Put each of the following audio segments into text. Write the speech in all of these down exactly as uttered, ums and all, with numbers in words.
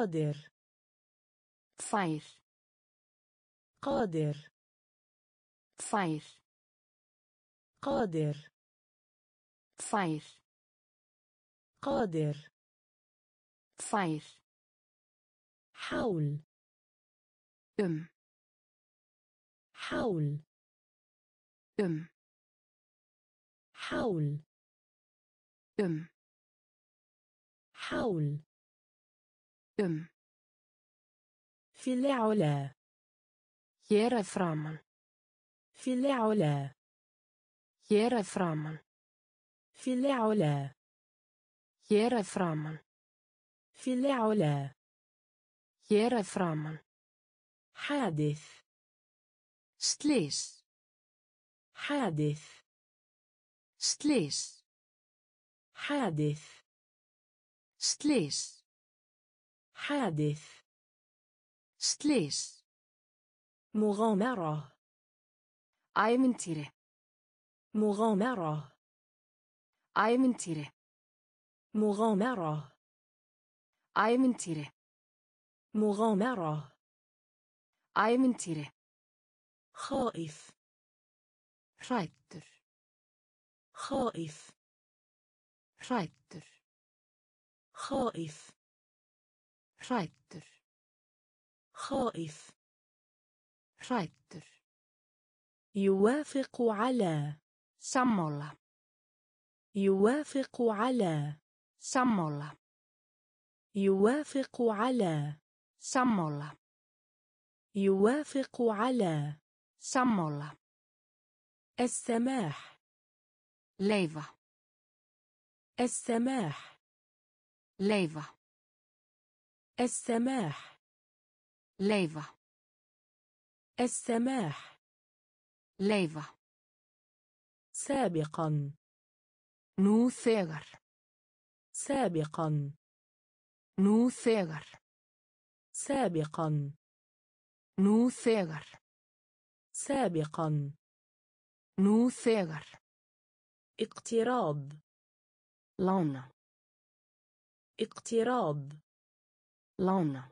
قادر fær قادر fær قادر fær قادر fær حول um حول um حول um حول um في العلا hér að framan في العلا hér að framan في العلا hér að framan في العلا hér að framan حادث slys حادث slys حادث slys حادث slys مغامرة ævintýri مغامرة ævintýri مغامرة ævintýri مغامرة ævintýri خائف hræddur خائف hræddur خائف hræddur خائف hræddur يوافق على sammála يوافق على sammála يوافق على sammála يوافق على sammála السماح leyfa السماح leyfa السماح leyfa السماح leyfa سابقا nú þegar سابقا nú þegar سابقا nú þegar سابقا nú þegar اقتراب lána اقتراب lána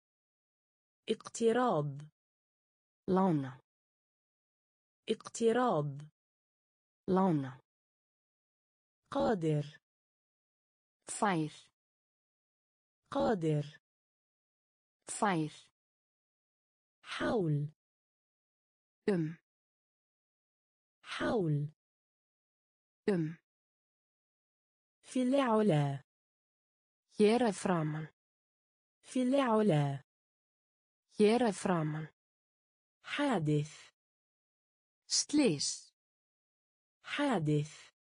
اقتراب lána اقتراب lána قادر fær قادر fær حول um حول um في العلا hér að framan في العلا hér að framan حادث slys حادث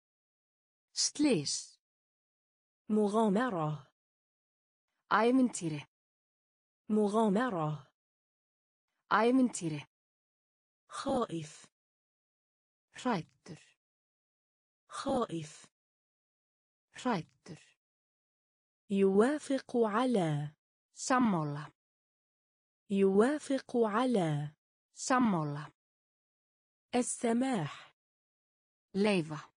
slys مغامرة ævintýri مغامرة ævintýri خائف hræddur خائف hræddur يوافق على sammála يوافق على sammála السماح leyfa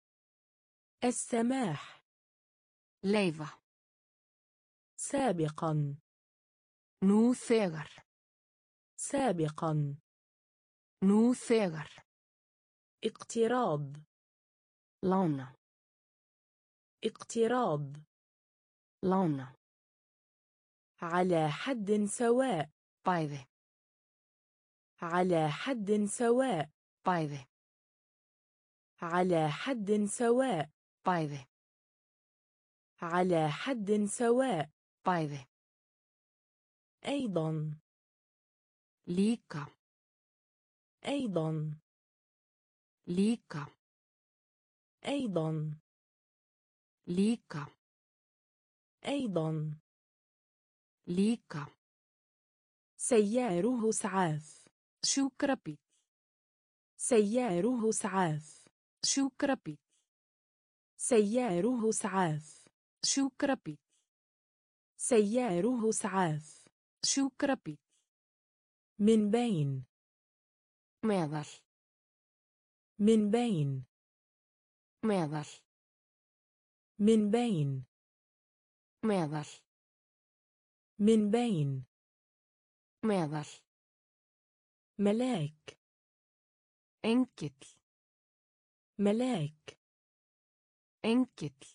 السماح leyfa سابقا nú þegar سابقا nú þegar اقتراب lána اقتراب lána على حد سواء bæði على حد سواء bæði على حد سواء bæði على حد سواء bæði أيضا líka أيضا líka أيضا líka أيضا líka سياره إسعاف sjúkrabíll سياره إسعاف sjúkrabíll سياره إسعاف sjúkrabíll سياره إسعاف sjúkrabíll من بين meðal من بين meðal من بين meðal من بين. meðal, ملاك. engill, ملاك. engill,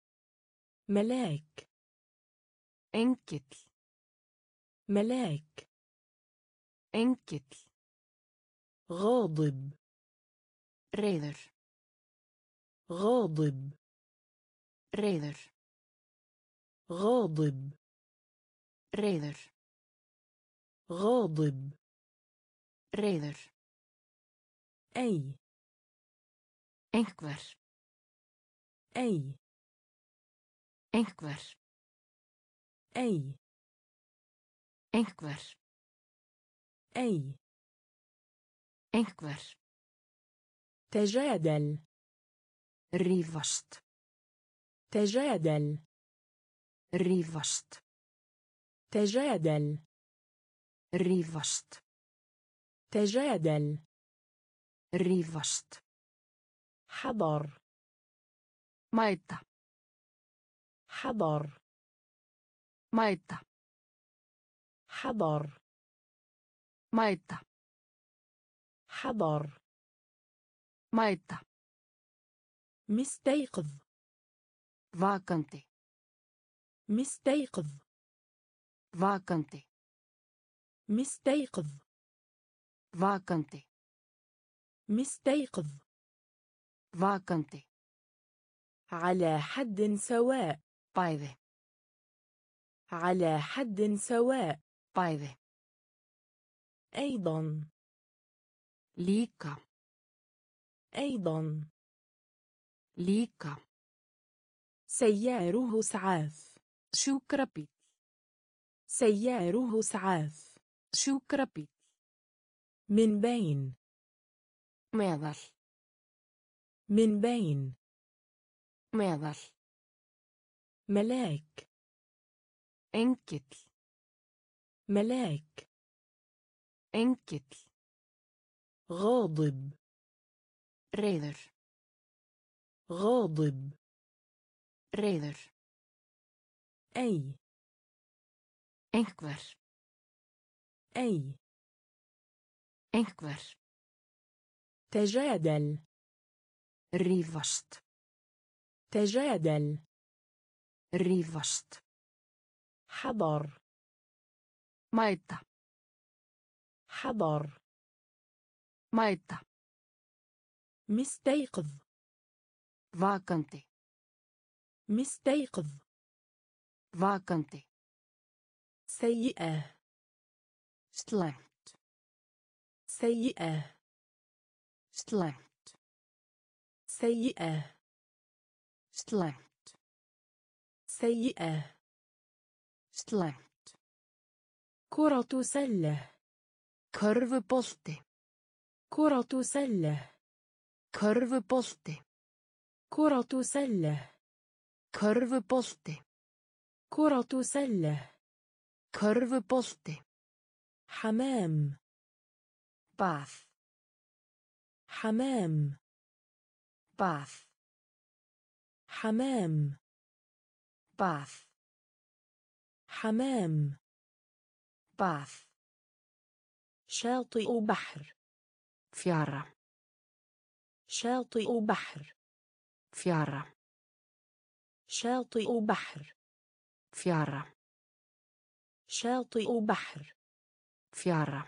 ملاك. engill, ملاك. engill, غاضب. reiður, غاضب. reiður, غاضب. reiður, غاضب. reiður, أي. einhver, أي. einhver, أي. einhver, أي. einhver, تجادل. rífast, تجادل. rífast, تجادل. rífast, تجادل. rífast, حضر. mæta, حضر. mæta, حضر. mæta, حضر. mæta, مستيقظ. vakandi, مستيقظ. vakandi, مستيقظ. vakandi, مستيقظ. vakandi, على حد سواء. bæði, على حد سواء. bæði, أيضا. líka, أيضا. líka, سياره إسعاف. sjúkrabíll, سياره إسعاف. sjúkrabíll, من بين. meðal, من بين. meðal, ملاك. engill, ملاك. engill, غاضب. reiður, غاضب. reiður, أي. einhver, أي. einhver, تجادل. rífast, تجادل. rífast, حضر. mæta, حضر. mæta, مستيقظ. vakandi, مستيقظ. vakandi, سيئة. slæmt, سيئة. slæmt, سيئة. slæmt, سيئة. slæmt, كرة سلة. körfubolti, كرة سلة. körfubolti, كرة سلة. körfubolti, كرة سلة. körfubolti, حمام. bað, حمام. bað, حمام. bað, حمام. bað, شاطئ بحر. fjara, شاطئ بحر. fjara, شاطئ بحر. fjara, شاطئ بحر. fjara,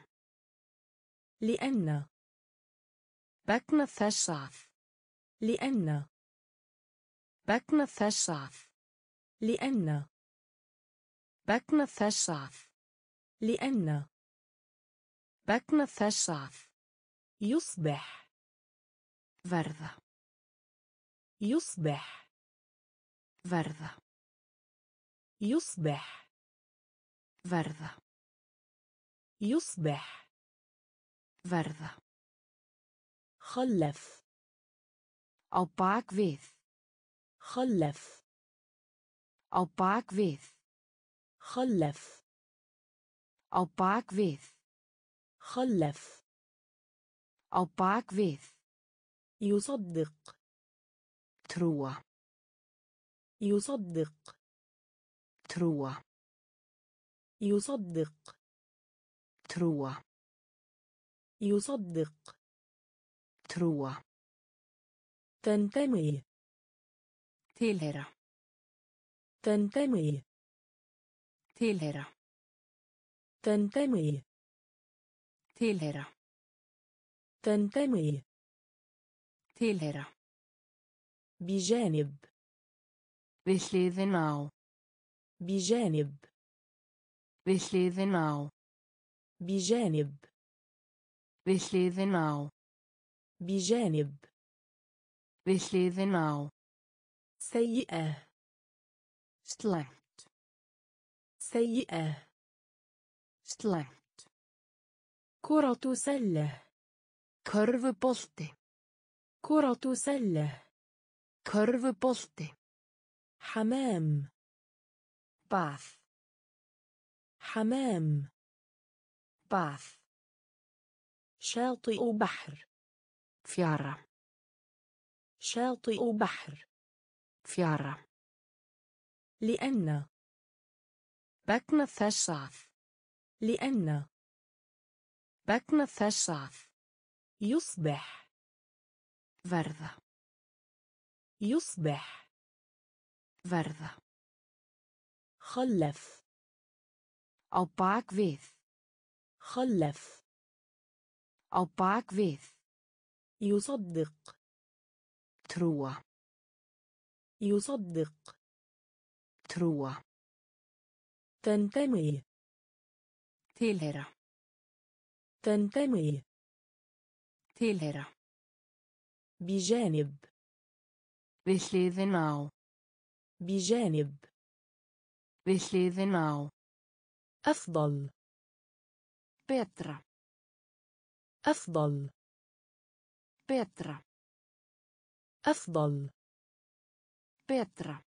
لأن. vegna þess að, لأن. vegna þess að, لأن. vegna þess að, لأن. vegna þess að, يصبح. verða, يصبح. verða, يصبح. verða, يصبح. verða, خلف. á bak við, خلف. á bak við, خلف. á bak við, خلف. á bak við, يصدق. trúa, يصدق. trúa, يصدق. trúa يصدق. trúa تنتمي. tilheyra تنتمي. tilheyra تنتمي. tilheyra تنتمي. tilheyra بجانب. við hliðina á بجانب. við hliðina á بجانب. við hliðina á بجانب. við hliðina á سيئة. slæmt سيئة. slæmt كرة سلة. körfubolti كرة سلة. körfubolti حمام. bað حمام. bað شاطئ بحر. fjara شاطئ بحر. fjara لأن. vegna þess að لأن. vegna þess að يصبح. verða يصبح. verða خلف. á bak við خلف. á bak við يصدق. trúa يصدق. trúa تنتمي. tilheyra تنتمي. tilheyra بجانب. við hliðina á بجانب. við hliðina á أفضل. betra أفضل. betra أفضل. betra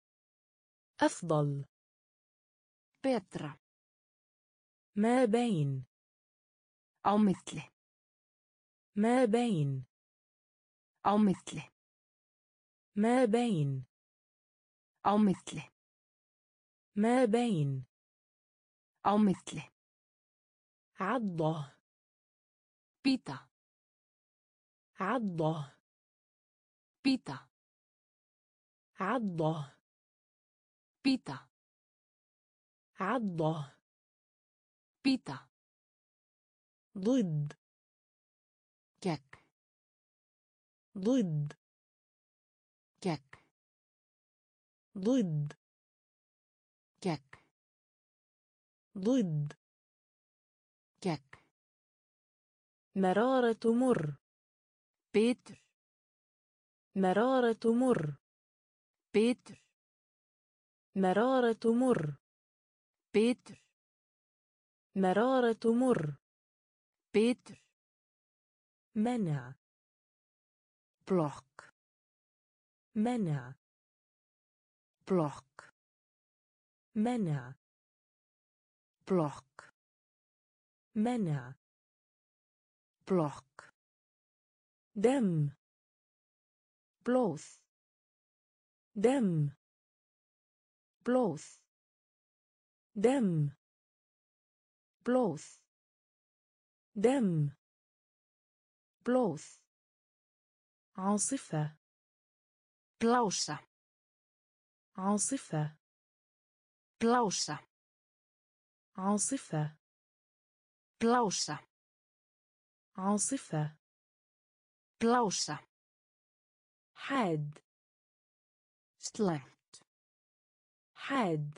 أفضل. betra ما بين. á milli ما بين. á milli ما بين. á milli ما بين. á milli عضة. bíta عضة. bíta عضة. bíta عضة. bíta ضد. gegn ضد. gegn ضد. gegn ضد. gegn مرارة مر. bitur مرارة مر. bitur مرارة مر. bitur مرارة مر. bitur منع. blokk منع. blokk منع. blokk منع. blokk دم. blóð دم. blóð دم. blóð دم. blóð عاصفة. blása عاصفة. blása عاصفة. blása عاصفة. blása حاد. slæmt حاد.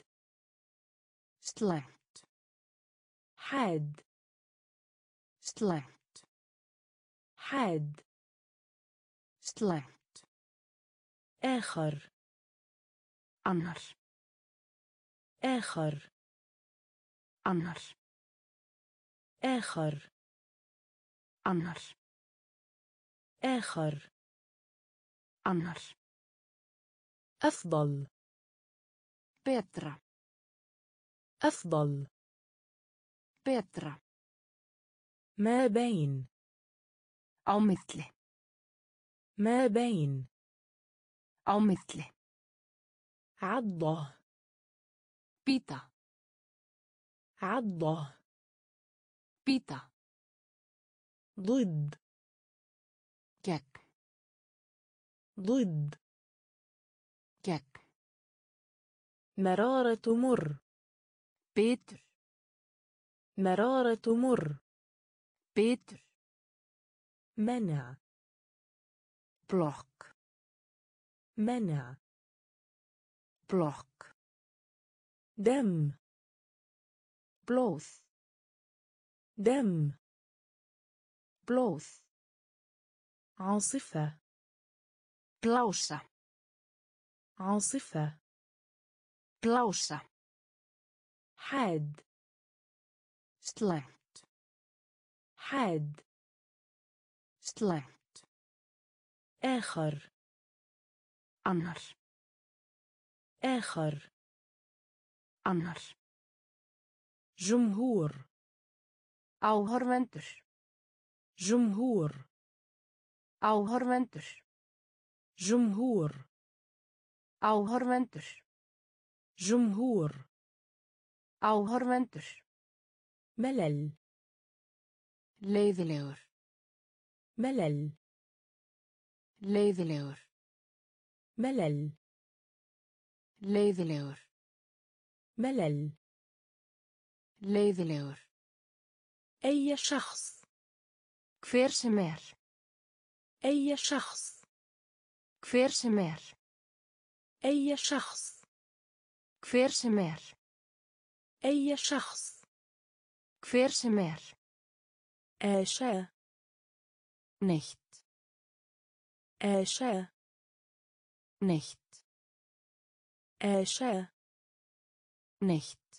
slæmt حاد. slæmt حاد. slæmt آخر. annar آخر. annar آخر. annar آخر. annar أفضل. betra أفضل. betra ما بين. á milli ما بين. á milli عضة. bíta عضة. bíta, ضد. gegn, ضد. gegn, مرارة مر. bitur, مرارة مر. bitur, منع. blokk, منع. blokk, دم. blóð, دم. blóð, عاصفة. blása, عاصفة. blása, حاد. slæmt, حاد. slæmt, آخر. annar, آخر. annar, جمهور. áhorfendur, جمهور. áhorfendur, جمهور. áhorfendur, جمهور. áhorfendur, ملل. leiðilegur, ملل. leiðilegur, ملل. leiðilegur, ملل. leiðilegur, أي شخص. hver sem er, أي شخص. hver sem er, أي شخص. hver sem er, أي شخص. hver sem er, آشا. neitt, آشا. neitt, آشا. neitt,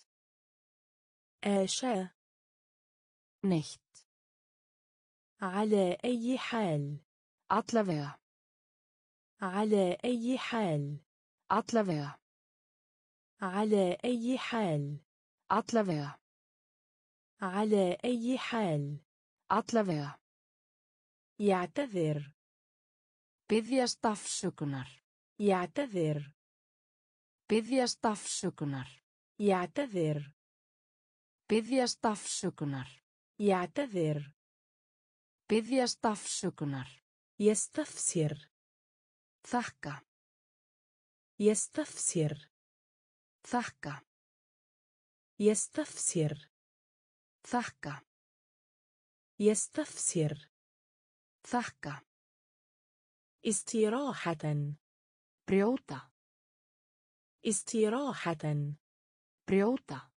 آشا. neitt, على أي حال. allavega, على أي حال. allavega, على أي حال. allavega, على أي حال. allavega, يعتذر. biðjast afsökunar, يعتذر. biðjast afsökunar, يعتذر. biðjast afsökunar, يعتذر. biðjast afsökunar, يستفسر. þakka, يستفسر. þakka, يستفسر. þakka, يستفسر. þakka, استراحة. brjóta, استراحة. brjóta,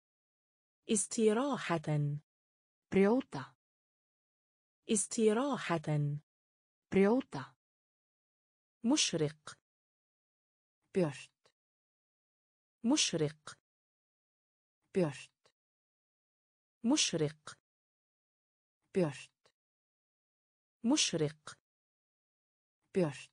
استراحة. brjóta, استراحة. brjóta, مشرق. björt, مشرق. björt, مشرق. björt, مشرق. björt,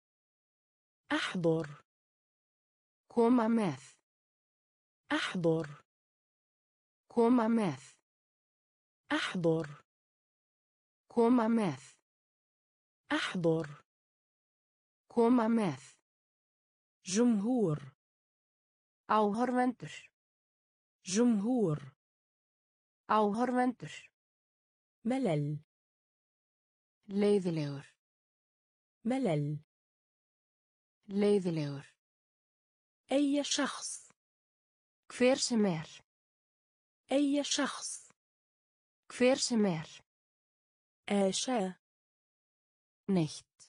أحضر. koma með, أحضر. koma með, أحضر. koma með, أحضر. koma með, جمهور. áhorfendur, جمهور. áhorfendur, ملل. leiðilegur, ملل. leiðilegur, أي شخص. hver sem er, أي شخص. hver sem er, آشا. neitt,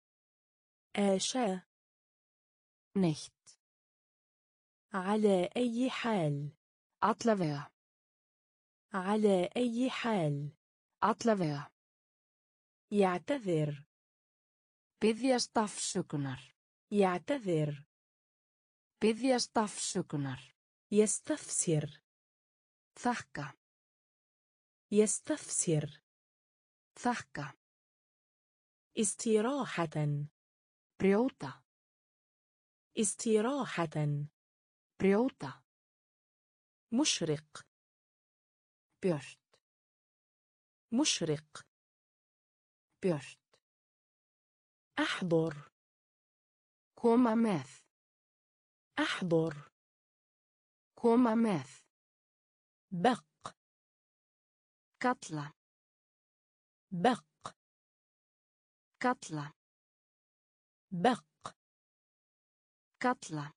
آشا. neitt, على أي حال. allavega, على أي حال. allavega, يعتذر. biðjast afsökunar, يعتذر. biðjast afsökunar, يستفسر. þakka, يستفسر. þakka, استراحة. brjóta, استراحة. brjóta, مشرق. björt, مشرق. björt, أحضر. koma með, أحضر. koma með, بق kalla, بق kalla, بق kalla,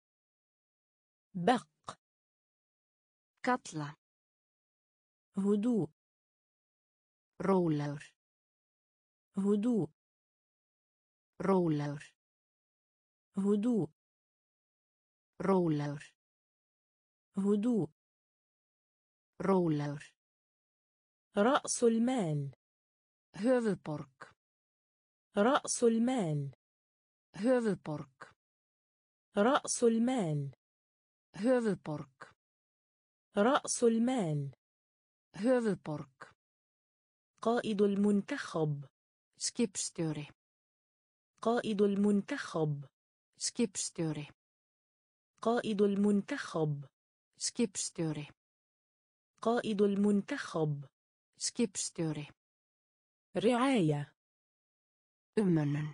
بق kalla, هدوء rólegur, هدوء rólegur, هدوء rólegur, هدوء rólegur, رأس المال höfuðborg, رأس المال höfuðborg, رأس المال höfuðborg, رأس المال höfuðborg, قائد المنتخب skipstjóri, قائد المنتخب skipstjóri, قائد المنتخب skipstjóri, قائد المنتخب skipstjóri, رعاية umönnun,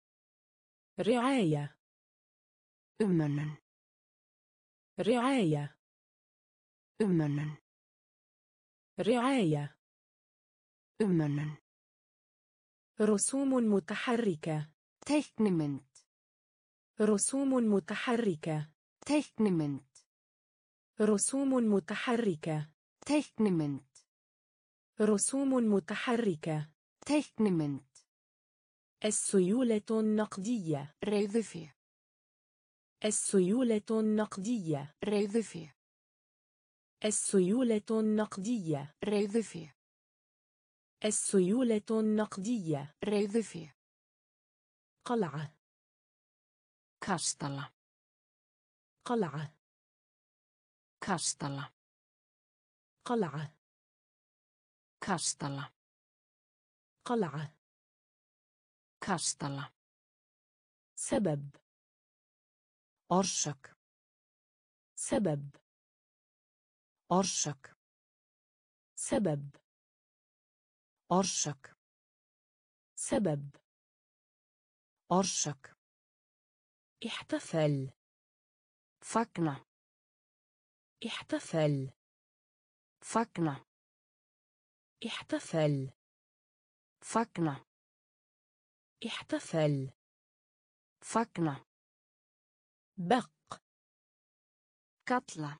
رعاية umönnun, رعاية umönnun, رعاية umönnun, رسوم متحركة teiknimynd, رسوم متحركة teiknimynd, رسوم متحركة teiknimynd, رسوم متحركة teiknimynd, السيولة النقدية reiðufé, السيولة النقدية reiðufé, السيولة النقدية reiðufé, السيولة النقدية reiðufé, قلعة kastala, قلعة kastala, قلعة kastala, قلعة kastala, سبب orsök, سبب orsök, سبب orsök, سبب orsök, احتفل fagna, احتفل fagna, احتفل fagna, احتفل fagna, بق kalla,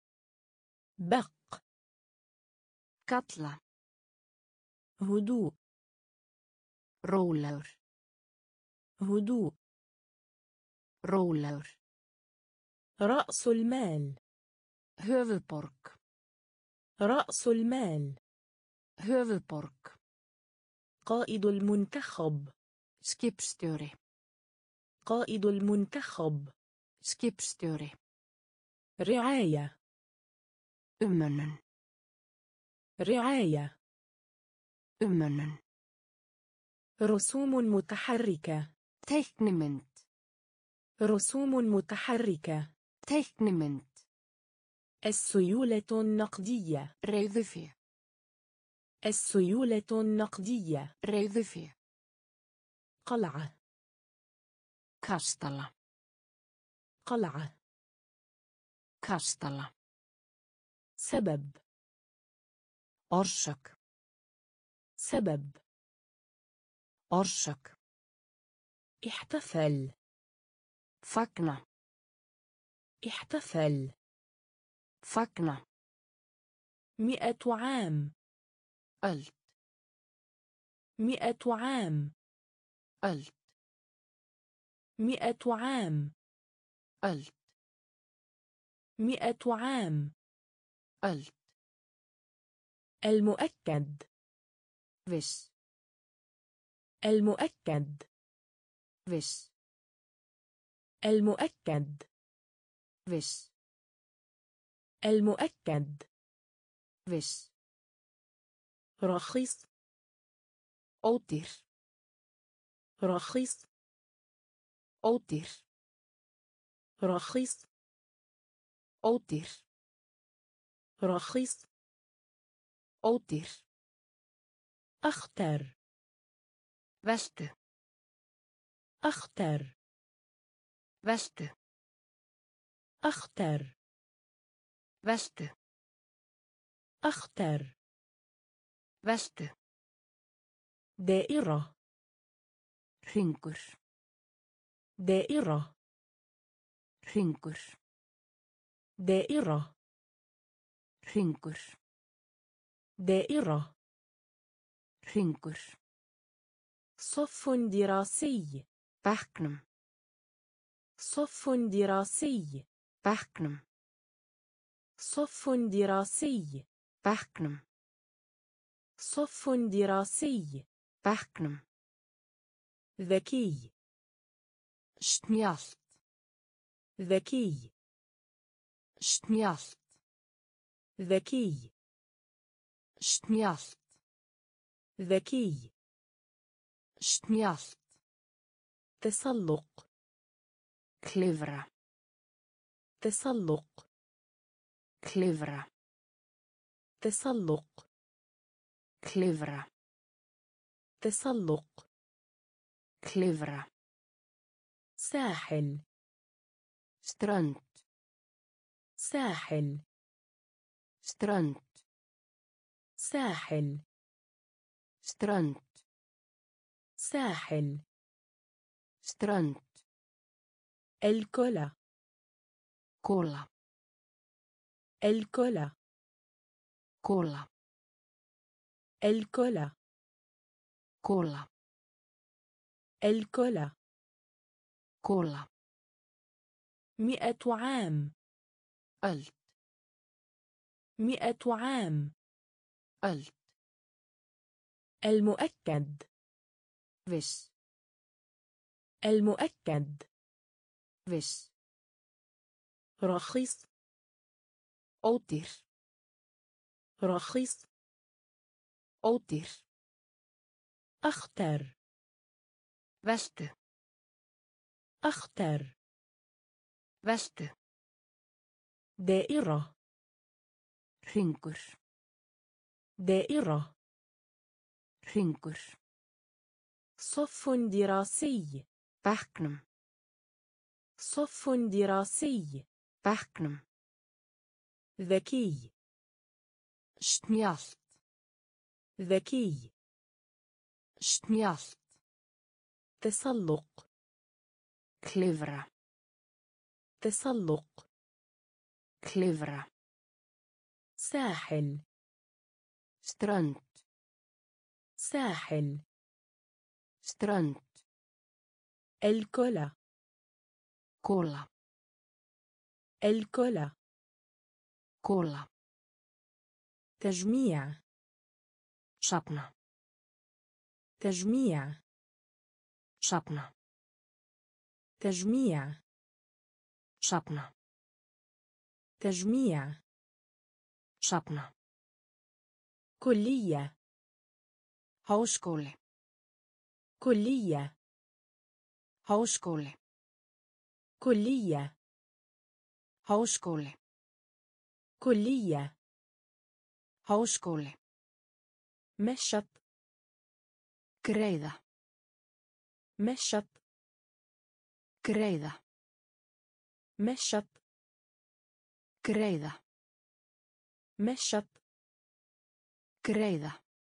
بق kalla, هدوء rólegur, هدوء rólegur, رأس المال höfuðborg, رأس المال höfuðborg, قائد المنتخب skipstjóri, قائد المنتخب skipstjóri, رعاية umönnun, رعاية umönnun, رسوم متحركة teiknimynd, رسوم متحركة teiknimynd, السيولة النقدية reiðufé, السيولة النقدية reiðufé, قلعة kastala, قلعة kastala, سبب orsök, سبب orsök, احتفل fagna, احتفل fagna, مئة عام öld, مئة عام öld, مئة عام öld, مئة عام öld, المؤكد viss, المؤكد viss, المؤكد viss, المؤكد viss, رخيص ódýr, رخيص ódýr, رخيص ódýr, رخيص ódýr, أختر veltu, أختر veltu, أختر veltu, أختر. Vestu. دائرة. Hringur. دائرة. Hringur. دائرة. Hringur. دائرة. Hringur. صف دراسي. Bekknum. صف دراسي. Bekknum. صف دراسي. Bekknum. صف دراسي. Bekknum. ذكي. Snjallt. ذكي. Snjallt. ذكي. Snjallt. ذكي. Snjallt. تسلق. Klifra. تسلق. Klifra. تسلق. Klifra. تسلق. Klifra. ساحل. Strönd. ساحل. Strönd. ساحل. Strönd. ساحل. Strönd. الكولا. Kola. الكولا. Kola. الكولا. Kola. الكولا. Kola. مئة عام. Öld. مئة عام. Öld. المؤكد. Viss. المؤكد. Viss. رخيص. Ódýr. رخيص. Ódýr. أختر. Vestu. أختر. Vestu. دائرة. Hringur. دائرة. Hringur. صف دراسي. Bekknum. صف دراسي. Bekknum. ذكي. Snjallt. ذكي. Snjallt. تسلق. Klifra. تسلق. Klifra. ساحل. Strönd. ساحل. Strönd. الكولا. Kola. الكولا. Kola. تجميع. Safna. تجميع. Safna. تجميع. Safna. تجميع. Safna. كلية. Háskóli. كلية. Háskóli. كلية. Háskóli. كلية. Háskóli. مشط. Greiða. مشط. Greiða. مشط. Greiða. مشط. Greiða.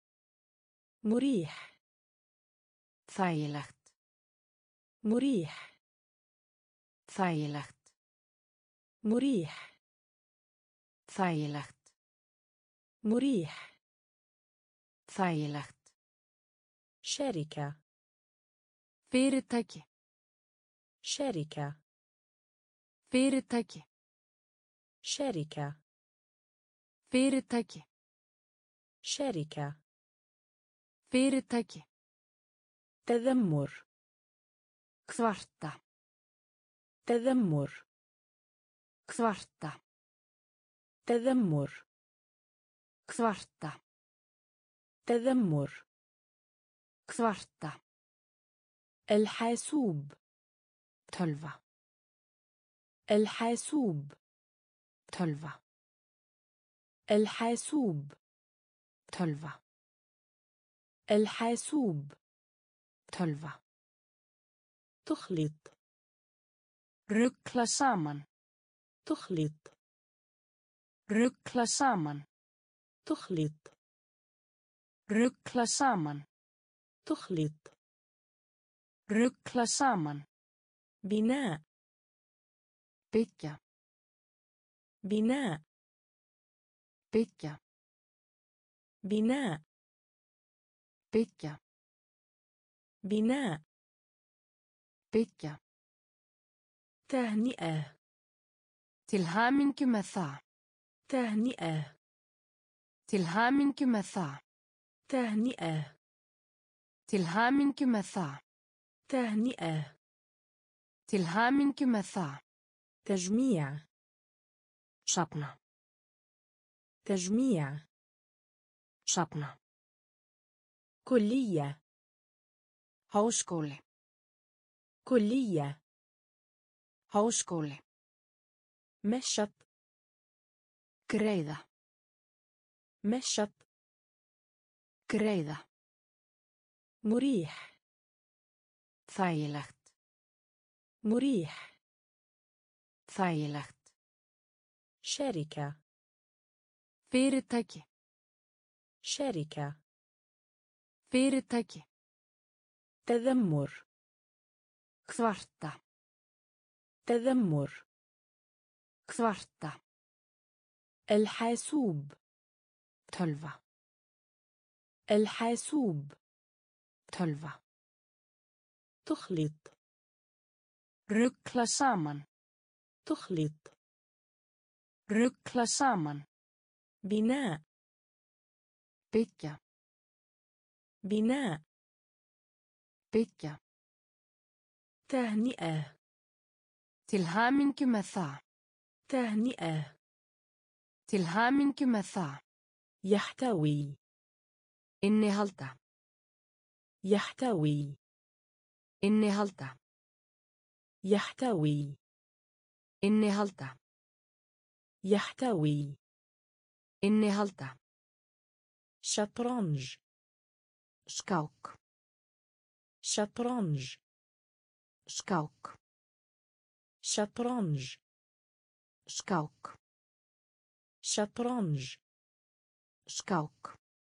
مريح. Þægilegt. مريح. Þægilegt. مريح. Þægilegt. مريح. Þægilegt. شركة. Fyrirtæki. شركة. Fyrirtæki. شركة. Fyrirtæki. شركة. Fyrirtæki. تذمر. Kvarta. تذمر. Kvarta. تذمر. Kvarta. تذمر. Kvarta. الحاسوب. Tölva. الحاسوب. Tölva. الحاسوب. Tölva. الحاسوب. Tölva. تخلط. Rugla saman. تخلط. Rugla saman. تخلط Rugla saman. تخلط Rugla saman. بناء Byggja. بناء Byggja. بناء Byggja. بناء Byggja. تهنئة Til hamingju með það. تهنئة Til hamingju með það. تهنئة Til hamingju með það. تهنئة Til hamingju með það. تجميع Safna. تجميع Safna. كلية Háskóli. كلية Háskóli. مشط Greiða. مشط Greiða. مريح Þægilegt. مريح Þægilegt. شركة Fyrirtæki. شركة Fyrirtæki. تذمر Kvarta. تذمر Kvarta. الحاسوب Tölva. الحاسوب Tölva. تخلط Rugla saman. تخلط Rugla saman. بناء Byggja. بناء Byggja. تهنئة Til hamingju með það. تهنئة Til hamingju með það. يحتوي Innihalda. يحتوي Innihalda. يحتوي Innihalda. يحتوي Innihalda. شطرنج Skák. شطرنج Skák. شطرنج Skák. شطرنج Skák.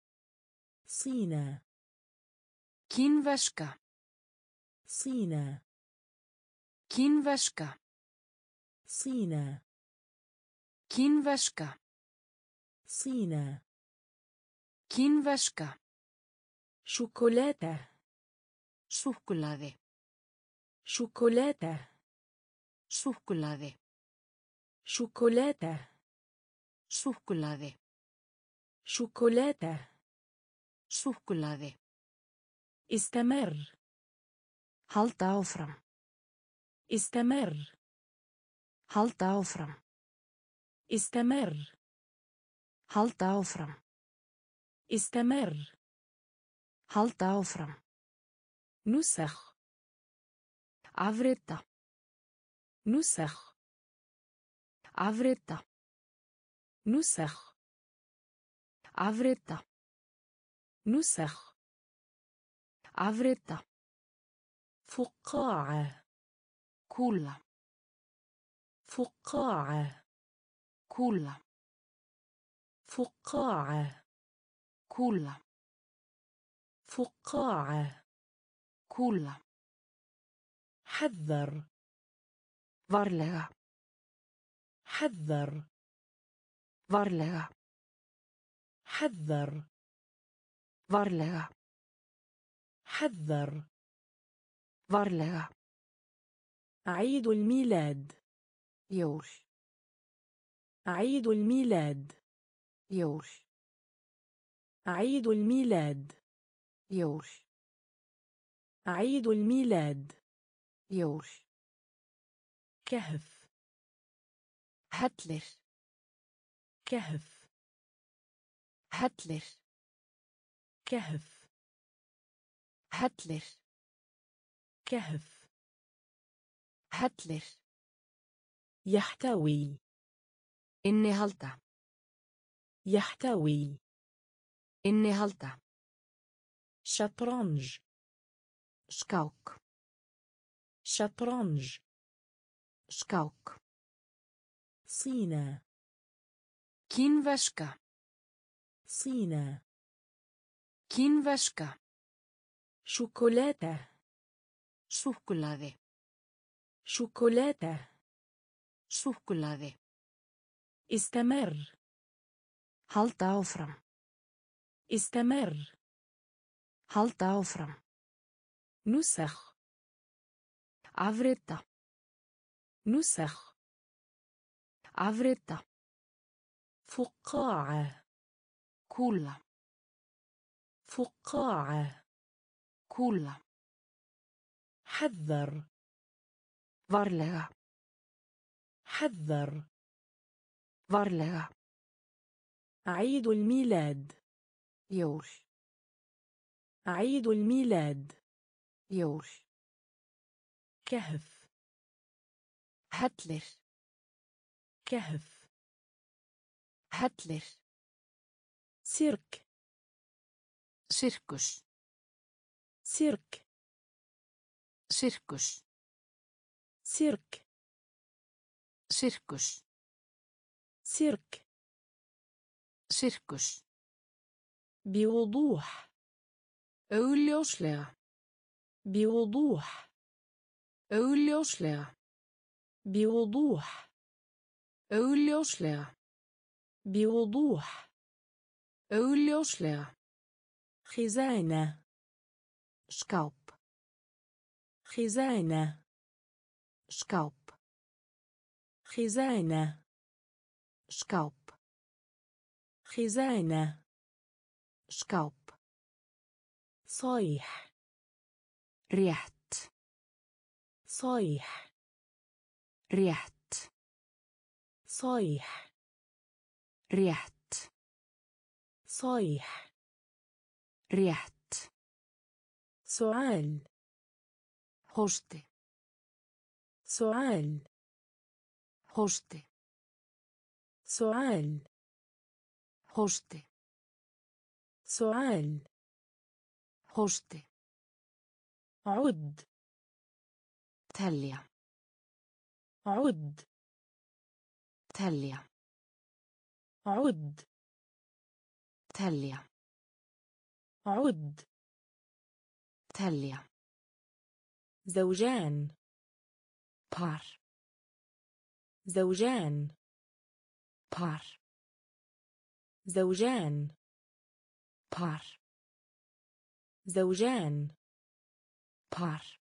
صينة Kínverska. صينة Kínverska. صينة Kínverska. صينة Kínverska. شوكولاتة Súkkulaði. شوكولاتة Súkkulaði. شوكولاتة Súkkulaði. شوكولاتة Súkkulaði. استمر Halda áfram. استمر Halda áfram. استمر Halda áfram. استمر Halda áfram. نسخ Afrita. نسخ Afrita. نسخ Afrita. نسخ Afrita. فقاعة Kúla. فقاعة Kúla. فقاعة Kúla. فقاعة Kúla. حذر Varlega. حذر Varlega. حذر Varlega. حذر Varlega. عيد الميلاد Jól. عيد الميلاد Jól. عيد الميلاد Jól. عيد الميلاد Jól. كهف Hellir. كهف Hellir. كهف Hellir. كهف Hellir. يحتوي Innihalda. يحتوي Innihalda. شطرنج Skák. شطرنج Skák. صينة Kínverska. صينة. Kínverska. شوكولاتة. Súkkulaði. شوكولاتة. Súkkulaði. استمر. Halda áfram. استمر. Halda áfram. نسخ. Afrita. نسخ. Afrita. فقاعة. Kúla. فقاعة. Kúla. حذر. Varlega. حذر. Varlega. عيد الميلاد. Jól. عيد الميلاد. Jól. كهف. Hellir. كهف. Hellir. سيرك. Sirkus. سيرك. Sirkus. سيرك. Sirkus. سيرك. Sirkus. بوضوح. Augljóslega. بوضوح. Augljóslega. بوضوح. Augljóslega. بوضوح. Augljóslega. خزانة. Skáp. خزانة. Skáp. خزانة. Skáp. خزانة. Skáp. صيح. Rétt. صيح. Rétt. صيح. Rétt. صيح. Rétt. سؤال. Hósti. سؤال. Hósti. سؤال. Hósti. سؤال. Hósti. عد. Telja. عد. Telja. عد. Telja. عد. Telja. زوجان. Par. زوجان. Par. زوجان. Par. زوجان. Par.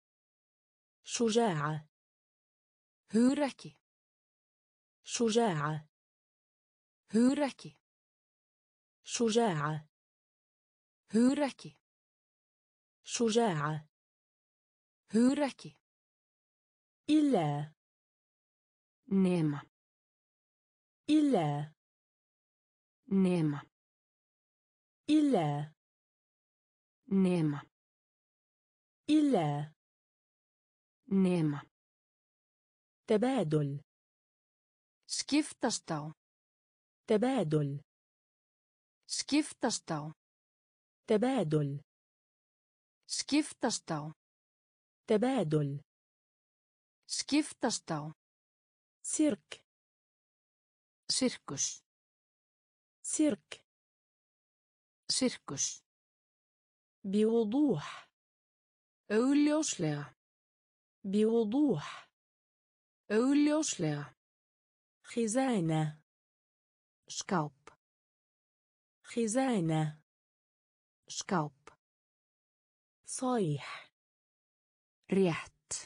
شجاعة. Hugrekki. شجاعة. Hugrekki. شجاعة. Hugrekki. شجاعة. Hugrekki. إلا. Nema. إلا. Nema. إلا. Nema. إلا. Nema. تبادل. Skiptast á. تبادل. Skiptast á. تبادل. Skiptast á. تبادل. Skiptast á. سيرك. Sirkus. سيرك. Sirkus. بوضوح. Augljóslega. بوضوح. Augljóslega. خزانة. Skáp. خزانة. Skáp. صيح. Rétt.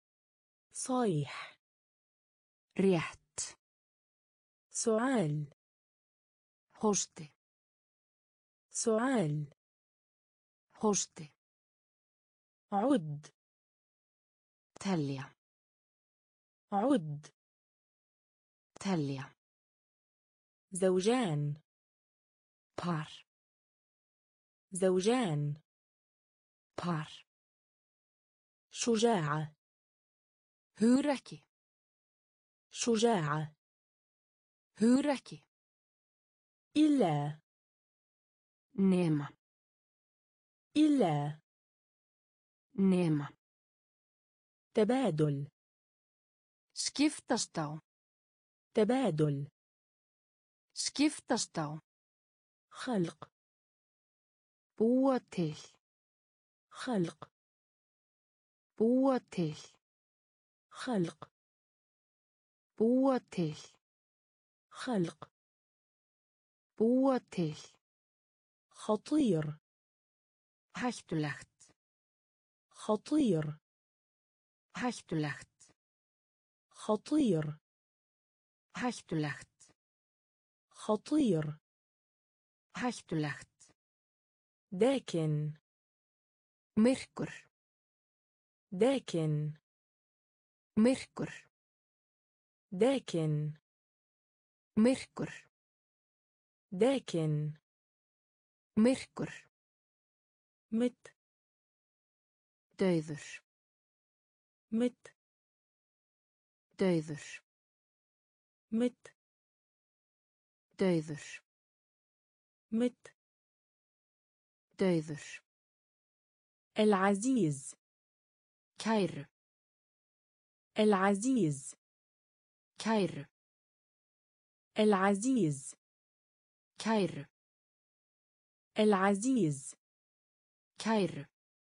صيح. Rétt. سؤال. Hósti. سؤال. Hósti. عد. Telja. عد. Telja. زوجان. Par. زوجان. Par. شجاعة. Hugrekki. شجاعة. Hugrekki. إلا. Nema. إلا. Nema. تبادل. Skiptast á. تبادل. Skiptast á. خلق búa til خلق búa til خلق búa til خلق búa til خطير hættulegt خطير hættulegt خطير hættulegt خطير hættulegt داكن myrkur داكن myrkur داكن myrkur داكن myrkur مت dauður مت dauður مت dauður مت dauður العزيز kæru العزيز kæru العزيز kæru العزيز kæru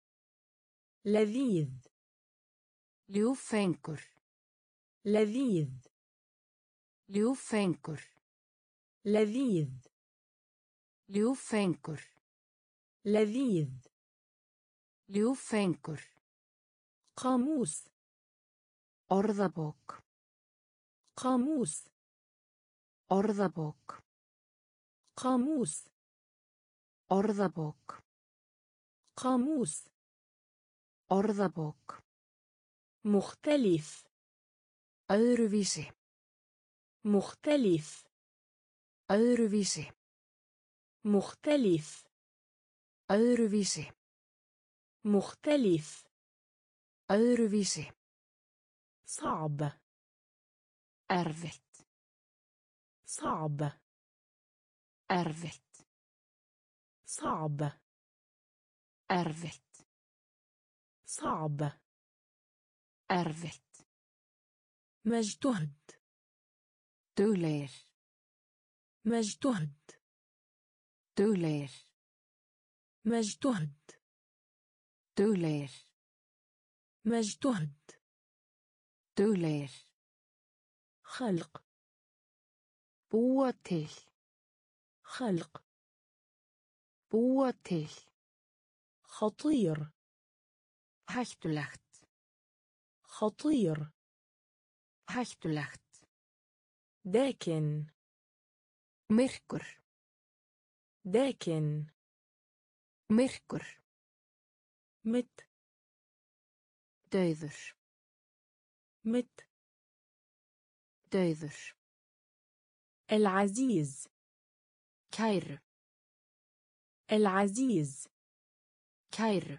لذيذ ljúffengur لذيذ ljúffengur لذيذ ljúffengur لذيذ ljúffengur قاموس orðabók قاموس orðabók قاموس orðabók قاموس orðabók مختلف öðruvísi مختلف öðruvísi مختلف öðruvísi مختلف öðruvísi صعب erfitt صعب erfitt صعب erfitt صعب erfitt مجتهد duglegir مجتهد duglegir مجتهد duglegir مجتهد duglegir خلق búa til خلق búa til خطير hættulegt خطير hættulegt داكن myrkur داكن myrkur مت dauður مت dauður العزيز kæru العزيز kæru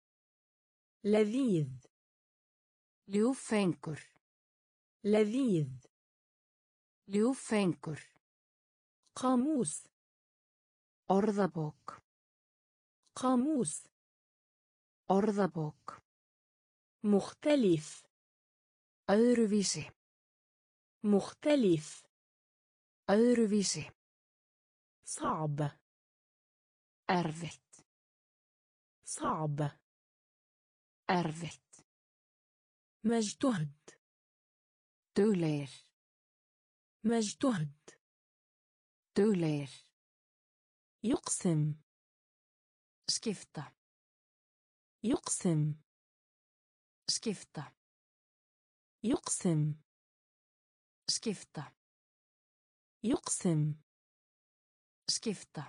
لذيذ ljúffengur لذيذ ljúffengur قاموس orðabók قاموس orðabók مختلف öðruvísi مختلف öðruvísi صعب erfitt صعب erfitt مجتهد duglegir مجتهد duglegir يقسم skipta يقسم skipta يقسم skipta يقسم skipta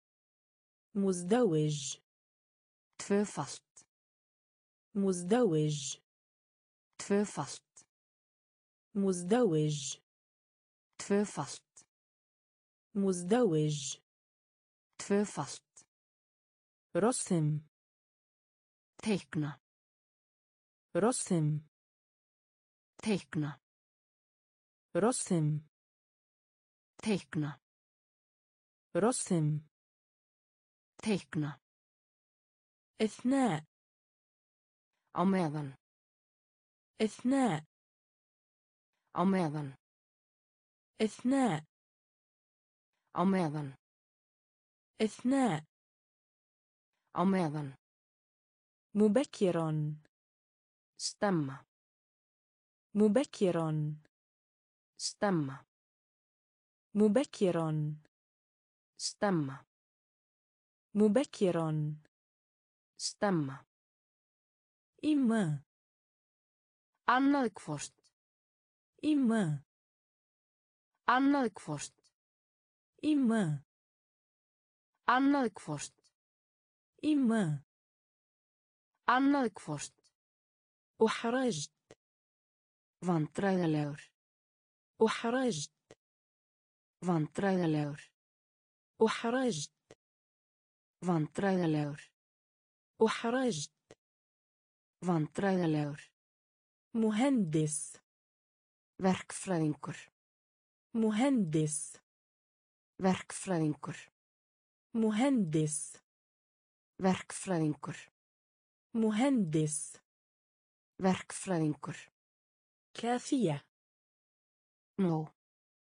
مزدوج tvöfalt مزدوج tvöfalt مزدوج tvöfalt مزدوج tvöfalt رسم teikna رسم teikna رسم teikna رسم teikna إثناء á meðan إثناء á meðan إثناء á meðan إثناء. Á meðan. مبكر. Stemma. مبكر. Stemma. مبكر. Stemma. مبكر. Stemma. إما. Annað hvort. إما. Annað hvort. إما. Annað hvort. إما. Annað hvort. أحرجت. Vandræðalegur. أحرجت. Vandræðalegur. أحرجت. Vandræðalegur. أحرجت. Vandræðalegur. مهندس. Verkfræðingur. مهندس. Verkfræðingur. مهندس. Verkfræðingur. مهندس. Verkfræðingur. كافية. Nó.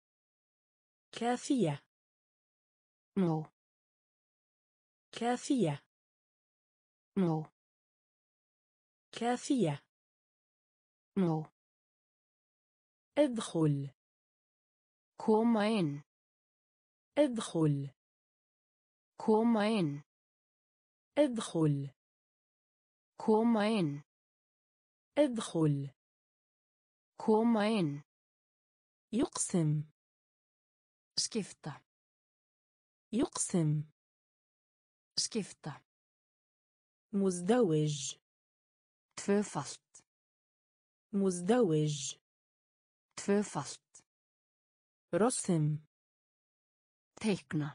كافية. Nó. كافية. Nó. كافية. Nó. ادخل. Koma inn. ادخل. Koma inn. ادخل. Koma inn. ادخل. Koma inn. يقسم. Skipta. يقسم. Skipta. مزدوج. Tvöfalt. مزدوج. Tvöfalt. رسم. Teikna.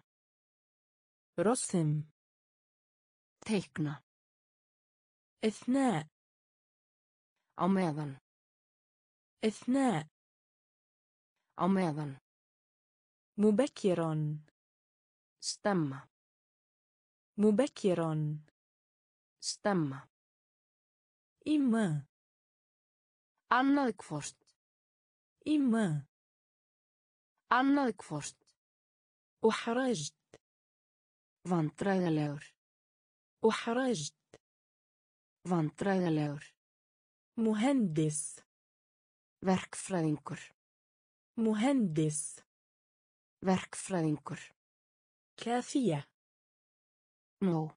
رسم. Teikna. إثناء. Á meðan. إثناء. Á meðan. مبكر. Stemma. مبكر. Stemma. إما. Annað hvort. إما. Annað hvort. أحرجت. Vandræðalegur. أحرجت. Vandræðalegur. مهندس. Verkfræðingur. مهندس. Verkfræðingur. كافية. Nó.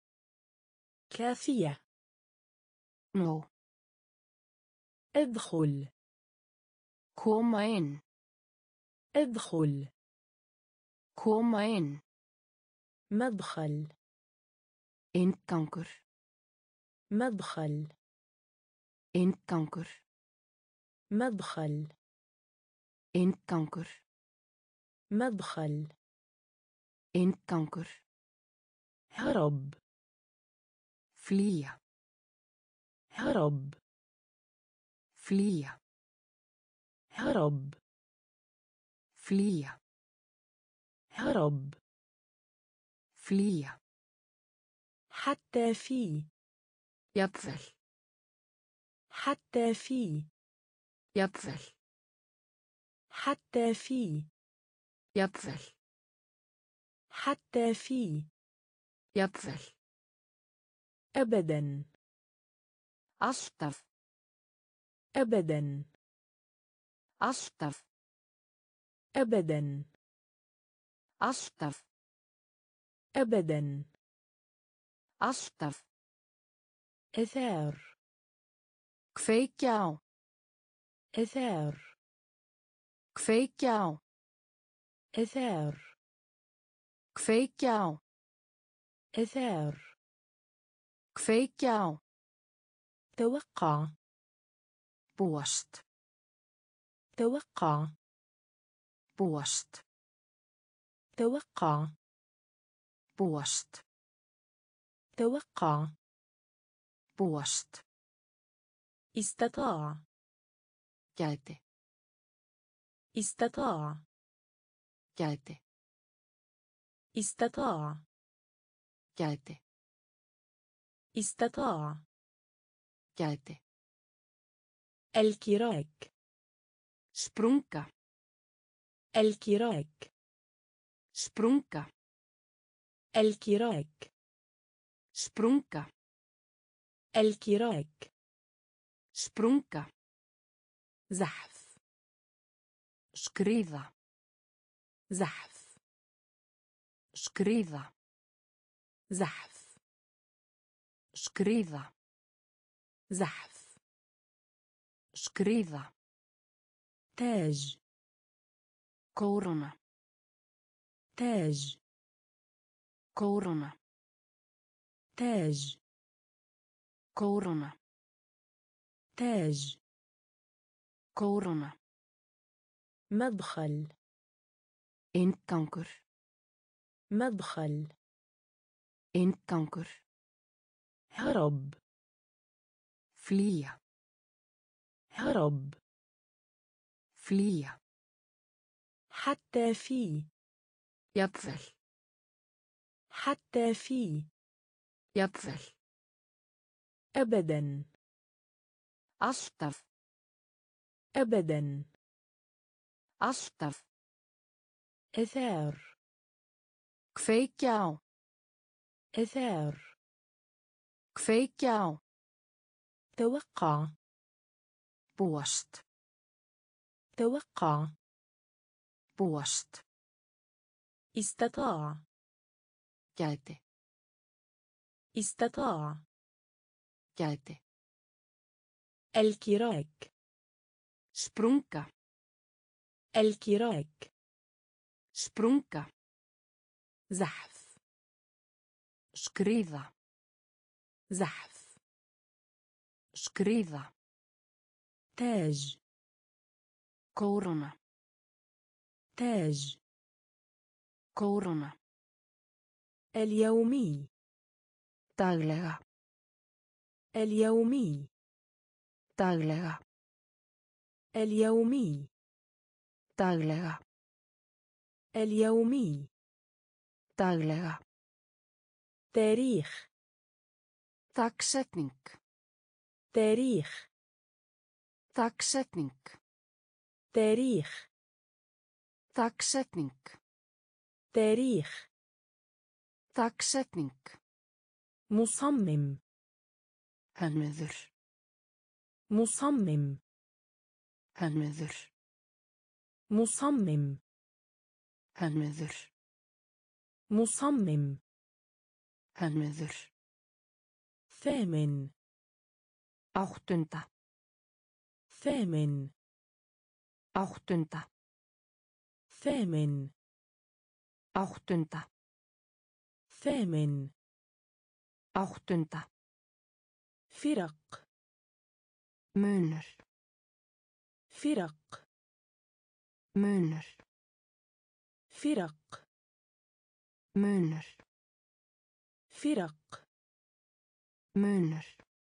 كافية. Nó. ادخل. Koma inn. ادخل. Koma inn. مدخل. Inngangur. مدخل. Inngangur. مدخل. Inngangur. مدخل. Inngangur. هرب. Flýja. هرب. Flýja. هرب. Flýja. هرب. Flýja. حتى في. Jafnvel. حتى في. Jafnvel. حتى في. Jafnvel. حتى في. Jafnvel. أبدا. Alltaf. أبدا. Alltaf. أبدا. Alltaf. أبدا. Alltaf. إثار. Kveikja á. إثار. Kveikja á. إثار. Kveikja á. إثار. Kveikja á. توقع. Búast. توقع. Búast. توقع. Búast. توقع. Búast. استطاع. Gæti. استطاع. Gæti. استطاع. Gæti. استطاع. Gæti. الكراك. Sprunga. الكراك. Sprunga. الكراك. sprunga الكراك. sprunga زحف. skriða زحف. skriða زحف. skriða زحف. skriða تاج. kóróna تاج. kóróna تاج. kóróna تاج. kóróna مدخل. inngangur مدخل. inngangur هرب. flýja هرب. flýja حتى في. jafnvel حتى في. jafnvel أبدا. alltaf أبدا. alltaf إثار. kveikja á إثار. kveikja á توقع. búast توقع. búast استطاع. gæti استطاع. gæti الكراك. sprunga الكراك. sprunga زحف. skriða زحف. skriða تاج. kóróna تاج. kóróna اليومي. daglega اليومي. daglega اليومي. daglega اليومي. daglega تاريخ. dagsetning تاريخ. dagsetning تاريخ. dagsetning تاريخ. dagsetning مصمم. hönnuður مصمم. hönnuður مصمم. hönnuður مصمم. hönnuður ثامن. áttunda ثامن. áttunda ثامن. áttunda ثامن. áttunda فرق. munur فرق. munur فرق. munur فرق. munur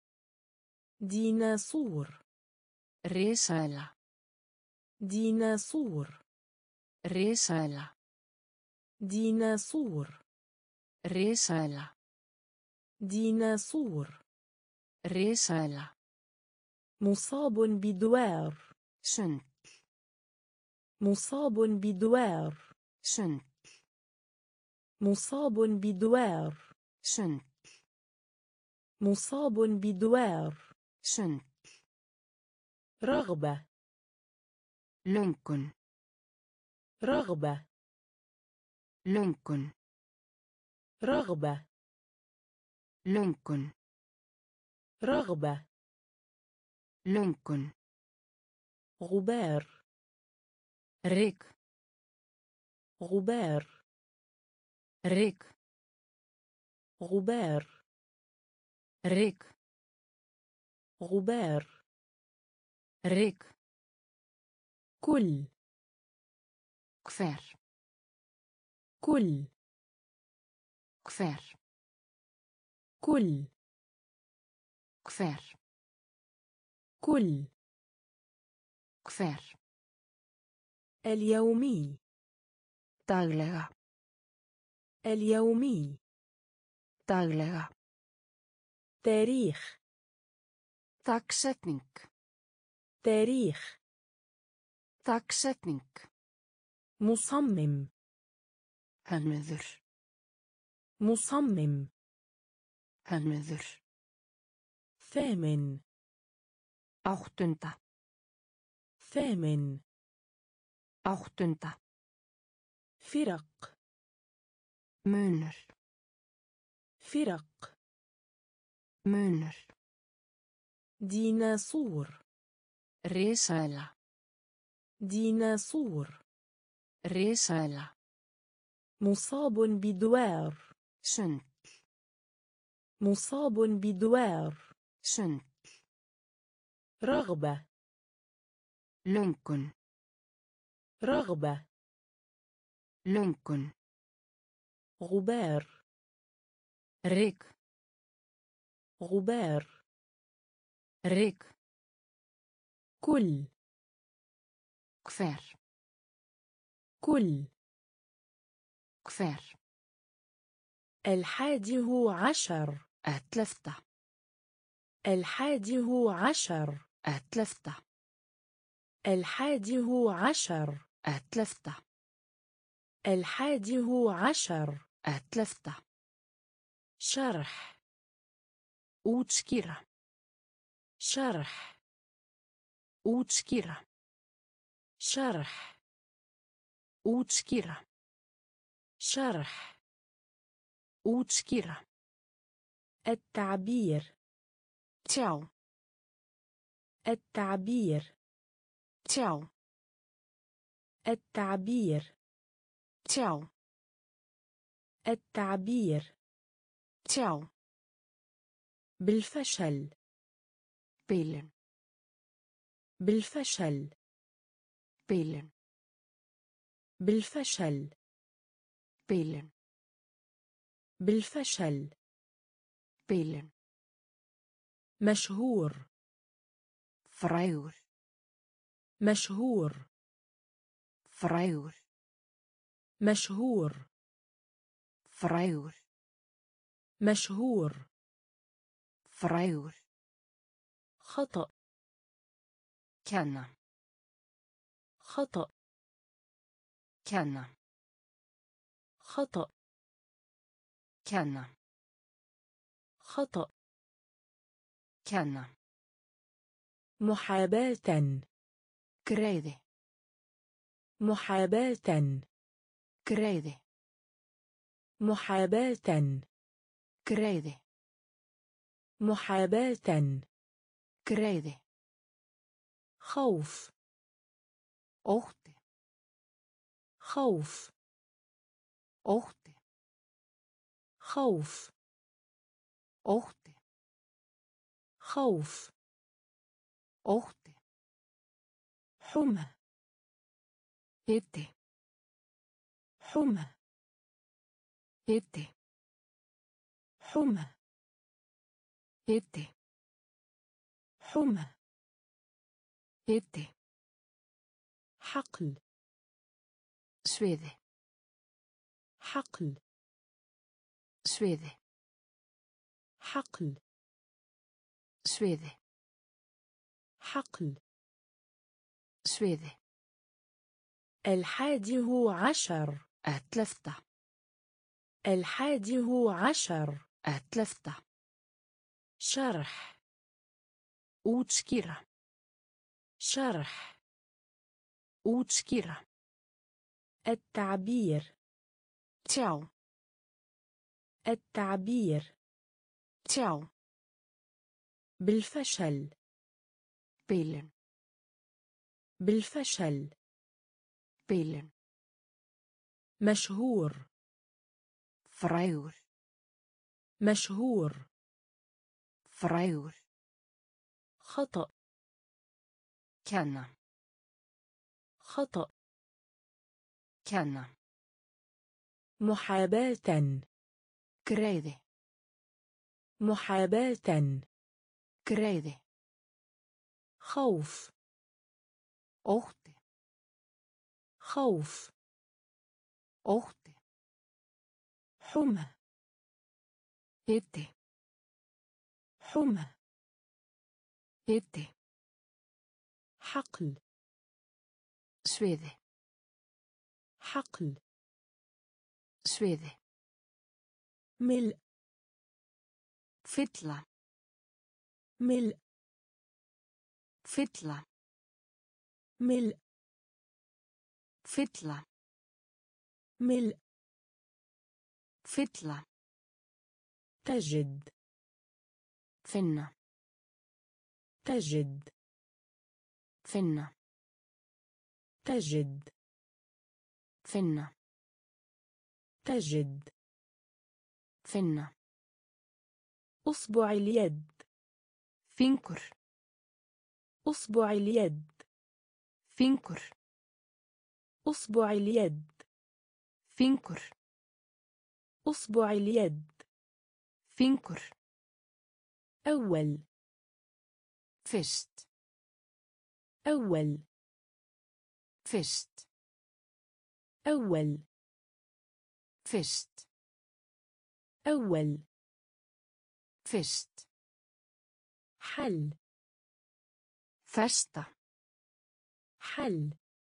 ديناصور. risaeðla ديناصور. risaeðla ديناصور. risaeðla ديناصور. risaeðla مصاب بدوار. sund مصاب بدوار. sund مصاب بدوار. sund مصاب بدوار. sund رغبة. löngun رغبة. löngun رغبة. löngun رغبة. löngun غبار. rygg غبار. rygg غبار. rygg غبار. rygg كل. hver كل. hver كل. hver كل. hver اليومي. daglega اليومي. daglega تاريخ. dagsetning تاريخ. dagsetning مصمم. hönnuður مصمم. Hönnuður. ثامن. Áttunda. ثامن. Áttunda. فرق. Munur. فرق. Munur. ديناصور. Risaeðla. ديناصور. Risaeðla. مصاب بدوار. Sund. مصاب بدوار. Sund. رغبة. Löngun. رغبة. Löngun. غبار. Rygg. غبار. Rygg. كل. Hver. كل. Hver. الحادي عشر. Ellefta. الحادي عشر. Ellefta. الحادي عشر. Ellefta. الحادي عشر. Ellefta. شرح. Útskýra. شرح. Útskýra. شرح. Útskýra. شرح. Útskýra. التعبير. Tjá. التعبير. Tjá. التعبير. Tjá. التعبير. Tjá. بالفشل. Bilun. بالفشل. Bilun. بالفشل. Bilun. بالفشل. Bilun. مشهور. Frægur. مشهور. Frægur. مشهور. Frægur. مشهور. Frægur. خطأ. Kenna. خطأ. Kenna. خطأ. Kenna. خطأ. Kenna. محاباة. Greiði. محاباة. Greiði. محاباة. Greiði. محاباة. Greiði. خوف. Ótti. خوف. Ótti. خوف. Ótti. خوف. Ótti. حمى. Hiti. حمى. Hiti. حمى. Hiti. حمى. Hiti. حقل. Sviði. حقل. Sviði. حقل. Sviði. حقل. Sviði. الحادي عشر. Ellefta. الحادي عشر. Ellefta. شرح. Útskýra. شرح. Útskýra. التعبير. Tjá. التعبير. Tjá. بالفشل. Bilun. بالفشل. Bilun. مشهور. Frægur. مشهور. Frægur. خطأ. Kenna. خطأ. Kenna. محاباة. Greiði. محاباة. Greiði. خوف. Ótti. خوف. Ótti. حمى. Hiti. حمى. Hiti. حقل. Sviði. حقل. Sviði. ملء fylla ملء fylla ملء fylla ملء fylla تجد finna تجد finna تجد finna تجد finna أصبع اليد fingur أصبع اليد fingur أصبع اليد fingur أصبع اليد fingur أول fyrst أول fyrst أول fyrst أول fyrst حل festa حل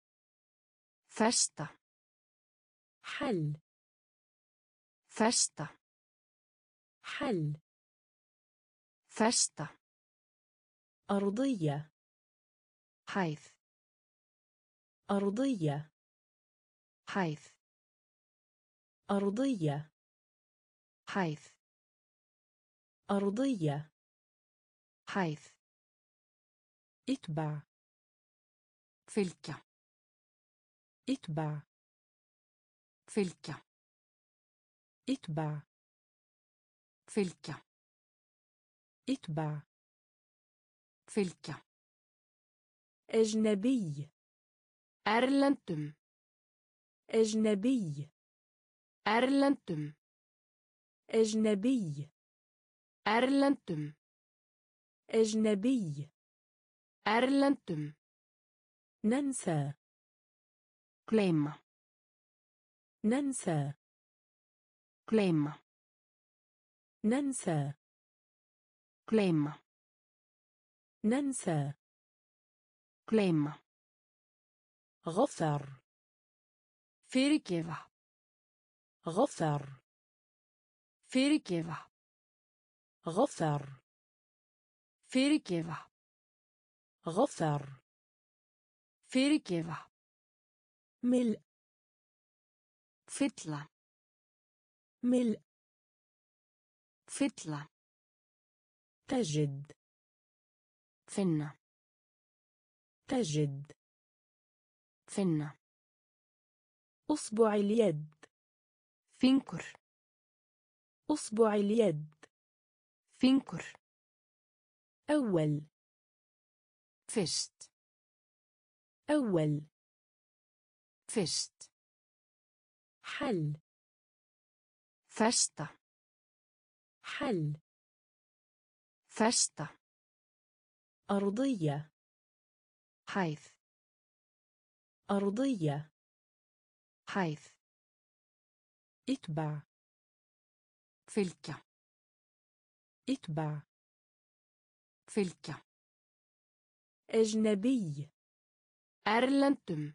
festa حل festa حل festa أرضية hæð أرضية hæð أرضية hæð أرضية hæð اتبع fylgja اتبع fylgja اتبع fylgja اتبع fylgja أجنبي erlendum أجنبي erlendum أجنبي erlendum أجنبي erlendum ننسى gleyma ننسى gleyma ننسى gleyma ننسى gleyma غفر fyrirgefa غفر fyrirgefa غفر fyrirgefa غفر fyrirgefa ملء fylla ملء fylla تجد finna تجد finna أصبع اليد fingur أصبع اليد fingur أول fyrst أول fyrst حل festa حل festa أرضية hæð أرضية hæð اتبع fylgja اتبع fylgja أجنبي erlendum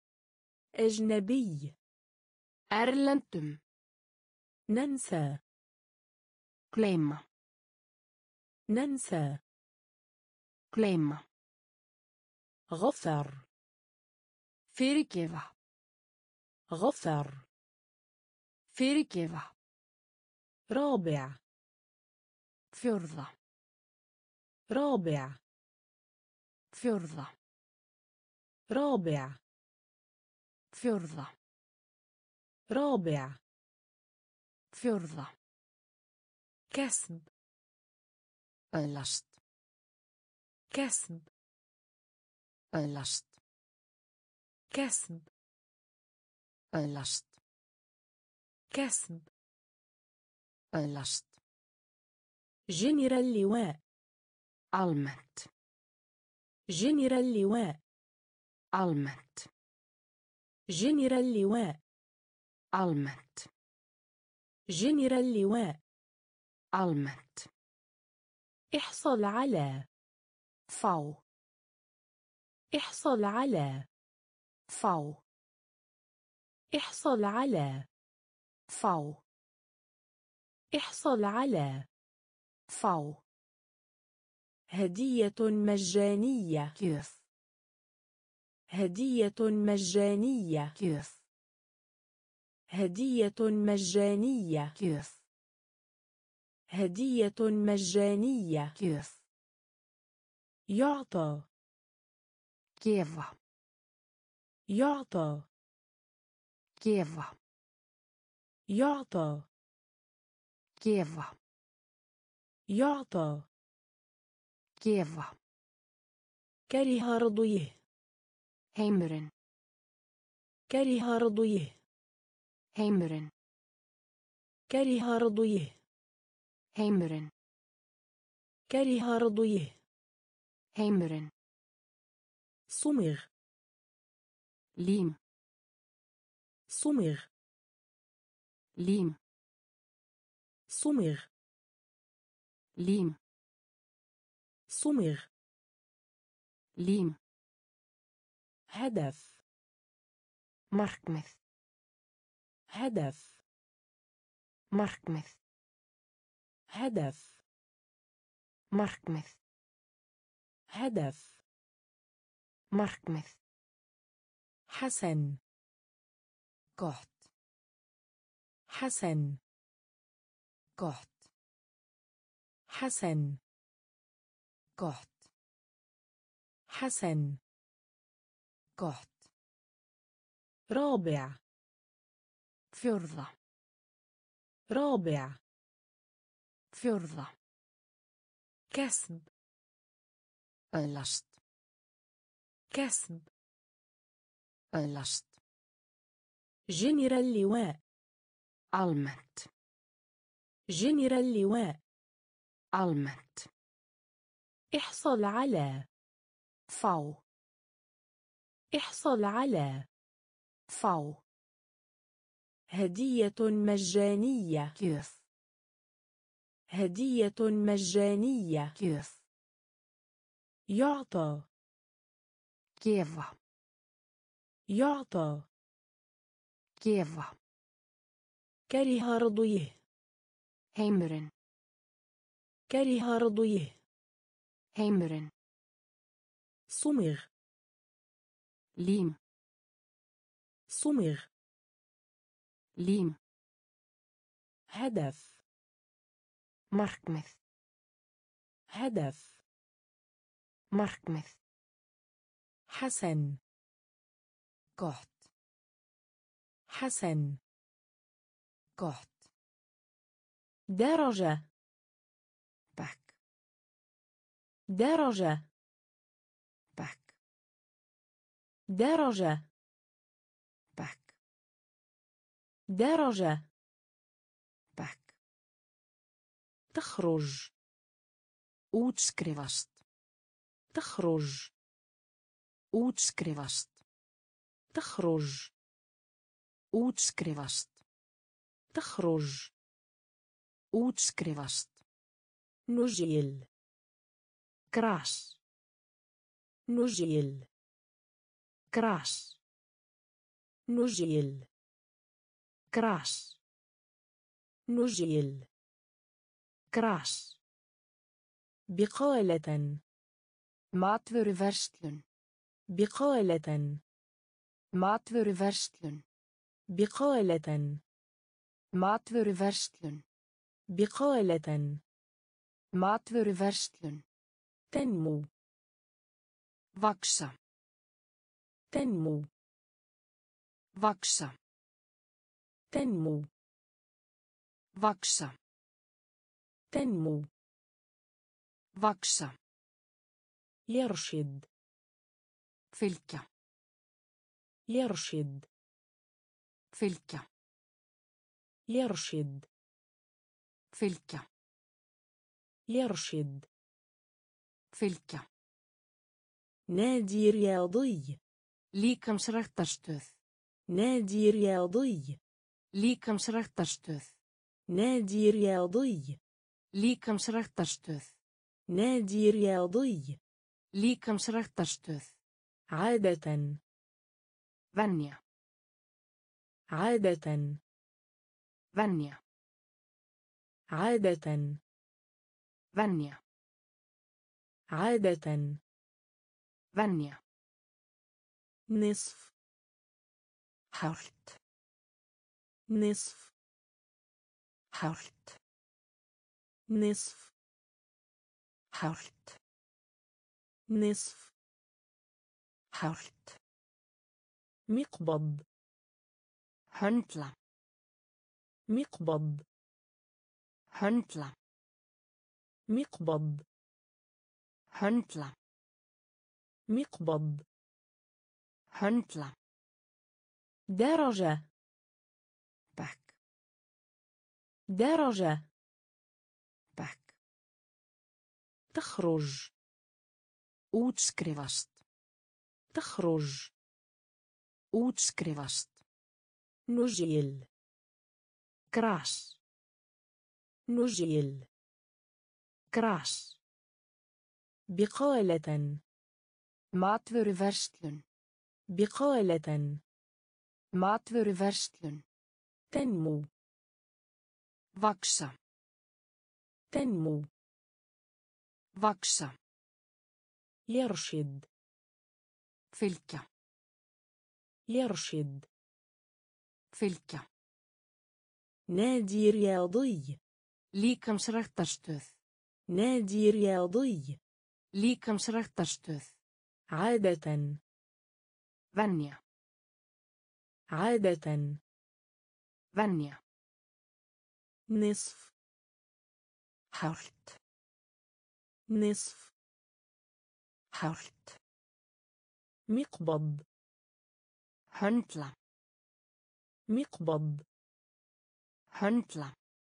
أجنبي erlendum ننسى gleyma ننسى gleyma غفر fyrirgefa غفر fyrirgefa رابع fjórða رابع fjórða رابع fjórða رابع fjórða كسب öðlast كسب öðlast كسب öðlast كسب öðlast جنرال اللواء almennt جنرال اللواء almennt جنرال اللواء almennt جنرال اللواء almennt احصل على fá احصل على fá احصل على fá احصل على. Fá. هدية مجانية. Gjöf. هدية مجانية. Gjöf. هدية مجانية. Gjöf. هدية مجانية. Gjöf. يعطى. Gefa. يعطى. Gefa. يعطى. Gefa. يعطى. Gefa. كره رضيه. Heimurinn. كره رضيه. Heimurinn. كره رضيه. Heimurinn. كره رضيه. Heimurinn. صمغ. Lím. صمغ. Lím. صمغ. Lím. صمغ. Lím. هدف. Markmið. هدف. Markmið. هدف. Markmið. هدف. Markmið. حسن. Gott. حسن. Gott. حسن. Gott. حسن. Gott. رابع. Fjórða. رابع. Fjórða. كسب. Öðlast. كسب. Öðlast. جنرال اللواء. Almennt. جنرال اللواء. Almennt. احصل على. Fá. احصل على. Fá. هدية مجانية. Gjöf. هدية مجانية. Gjöf. يعطى. Gefa. يعطى. Gefa. كره رضيه. Heimurinn. كره رضيه. Heimurinn. صمغ. Lím. صمغ. Lím. هدف. Markmið. هدف. Markmið. حسن. Gott. حسن. Gott. درجة. Bekk. درجة. Bekk. درجة. Bekk. درجة. Bekk. تخرج. Útskrifast. تخرج. Útskrifast. تخرج. Útskrifast. تخرج. Útskrifast. نجيل. Gras. نجيل. Gras. نجيل. Gras. نجيل. Gras. بقالة. Matvöruverslun. بقالة. Matvöruverslun. بقالة. Matvöruverslun. بقالة. Matvöruverslun. تنمو. Vaxa. تنمو. Vaxa. تنمو. Vaxa. تنمو. Vaxa. يرشد. Fylgja. يرشد. Fylgja. يرشد. Fylgja. يرشد. Fylgja. نادي رياضي. Líkamsræktarstöð. نادي رياضي. Líkamsræktarstöð. نادي رياضي. Líkamsræktarstöð. نادي رياضي. Líkamsræktarstöð. عادة. Venja. عادة. Venja. عادة. Venja. عادة. Venja. نصف. Hálft. نصف. Hálft. نصف. Hálft. نصف. Hálft. مقبض. Höndla. مقبض. Höndla. مقبض. Höndla. مقبض. Höndla. درجة. Bekk. درجة. Bekk. تخرج. Útskrifast. تخرج. Útskrifast. نجيل. Gras. نجيل. Gras. بقالة. Matvöruverslun. بقالة. Matvöruverslun. تنمو. Vaxa. تنمو. Vaxa. يرشد. Fylgja. يرشد. Fylgja. نادي رياضي. Líkamsræktarstöð. نادي رياضي. Líkamsræktarstöð. عادة. Venja. عادة. Venja. نصف. Hálft. نصف. Hálft. مقبض. Höndla. مقبض. Höndla.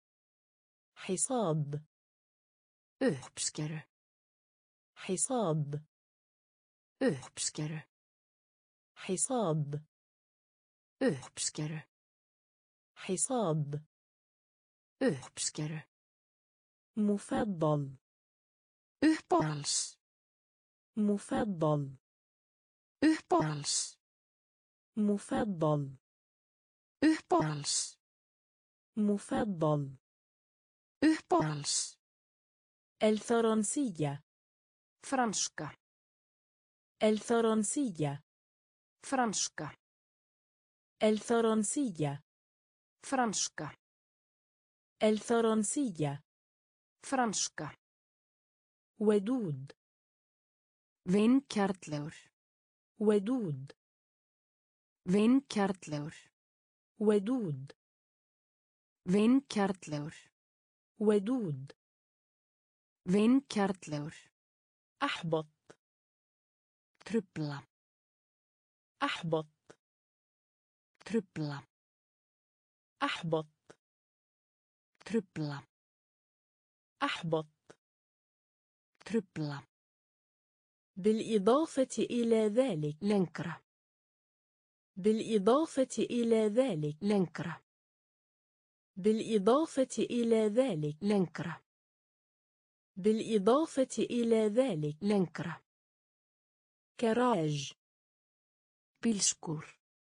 حصاد. Uppskeru. حصاد. Uppskeru. حصاد. Uppskeru. حصاد. Uppskeru. مفضل. Uppáhalds. مفضل. Uppáhalds. مفضل. Uppáhalds. مفضل. Uppáhalds. الفرنسية. Franska. الفرنسية. Franska. الفرنسية. Franska. الفرنسية. Franska. ودود. Vingjarnlegur. ودود. Vingjarnlegur. ودود. Vingjarnlegur. ودود. Vingjarnlegur. أحبط. Trufla. أحبط. Trufla. أحبط. Trufla. أحبط. Trufla. بالإضافة إلى ذلك. Lengra. بالإضافة إلى ذلك. Lengra. بالإضافة إلى ذلك. Lengra. بالإضافة إلى ذلك. Lengra. كراج. Bílskúr.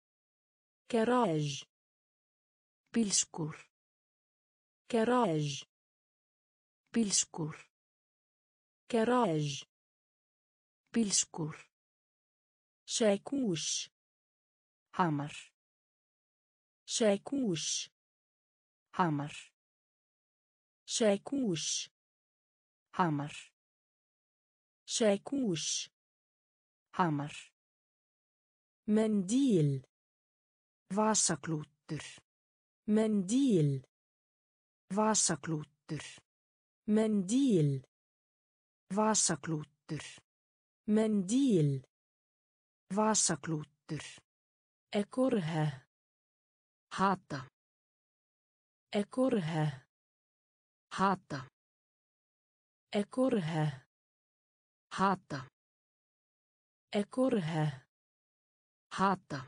كراج. Bílskúr. كراج. Bílskúr. كراج. Bílskúr. شاكوش. Hamar. شاكوش. Hamar. شاكوش. Hamar. شاكوش. Hamar. منديل. Vasaklútur. منديل. Vasaklútur. منديل. Vasaklútur. منديل. Vasaklútur. أكره. Hata. أكره. Hata. أكره. Hata. أكره. Hata.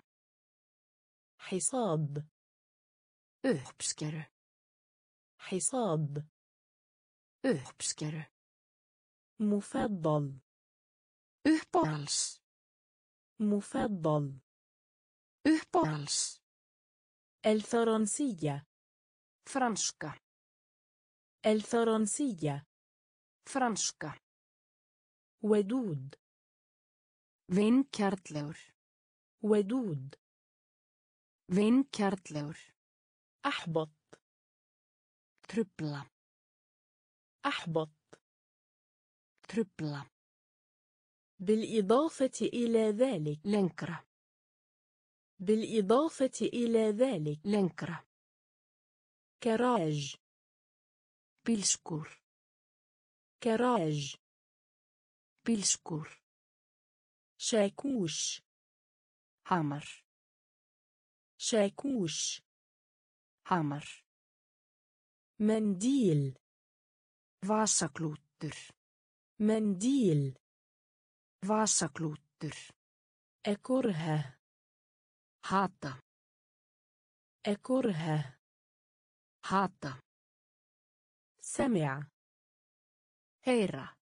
حصاد. Uppskeru. حصاد. Uppskeru. مفضل. Uppáhalds. مفضل. Uppáhalds. الفرنسية. Franska. الفرنسية. Franska. ودود. Vingjarnlegur. ودود. Vingjarnlegur. أحبط. Trufla. أحبط. Trufla. بالإضافة إلى ذلك. Lengra. بالإضافة إلى ذلك. Lengra. كراج. Bílskúr. كراج. Bílskúr. شاكوش. Hamar. شاكوش. Hamar. منديل. Vasaklútur. منديل. Vasaklútur. أكره. Hata. أكره. Hata. سمع. Heyra.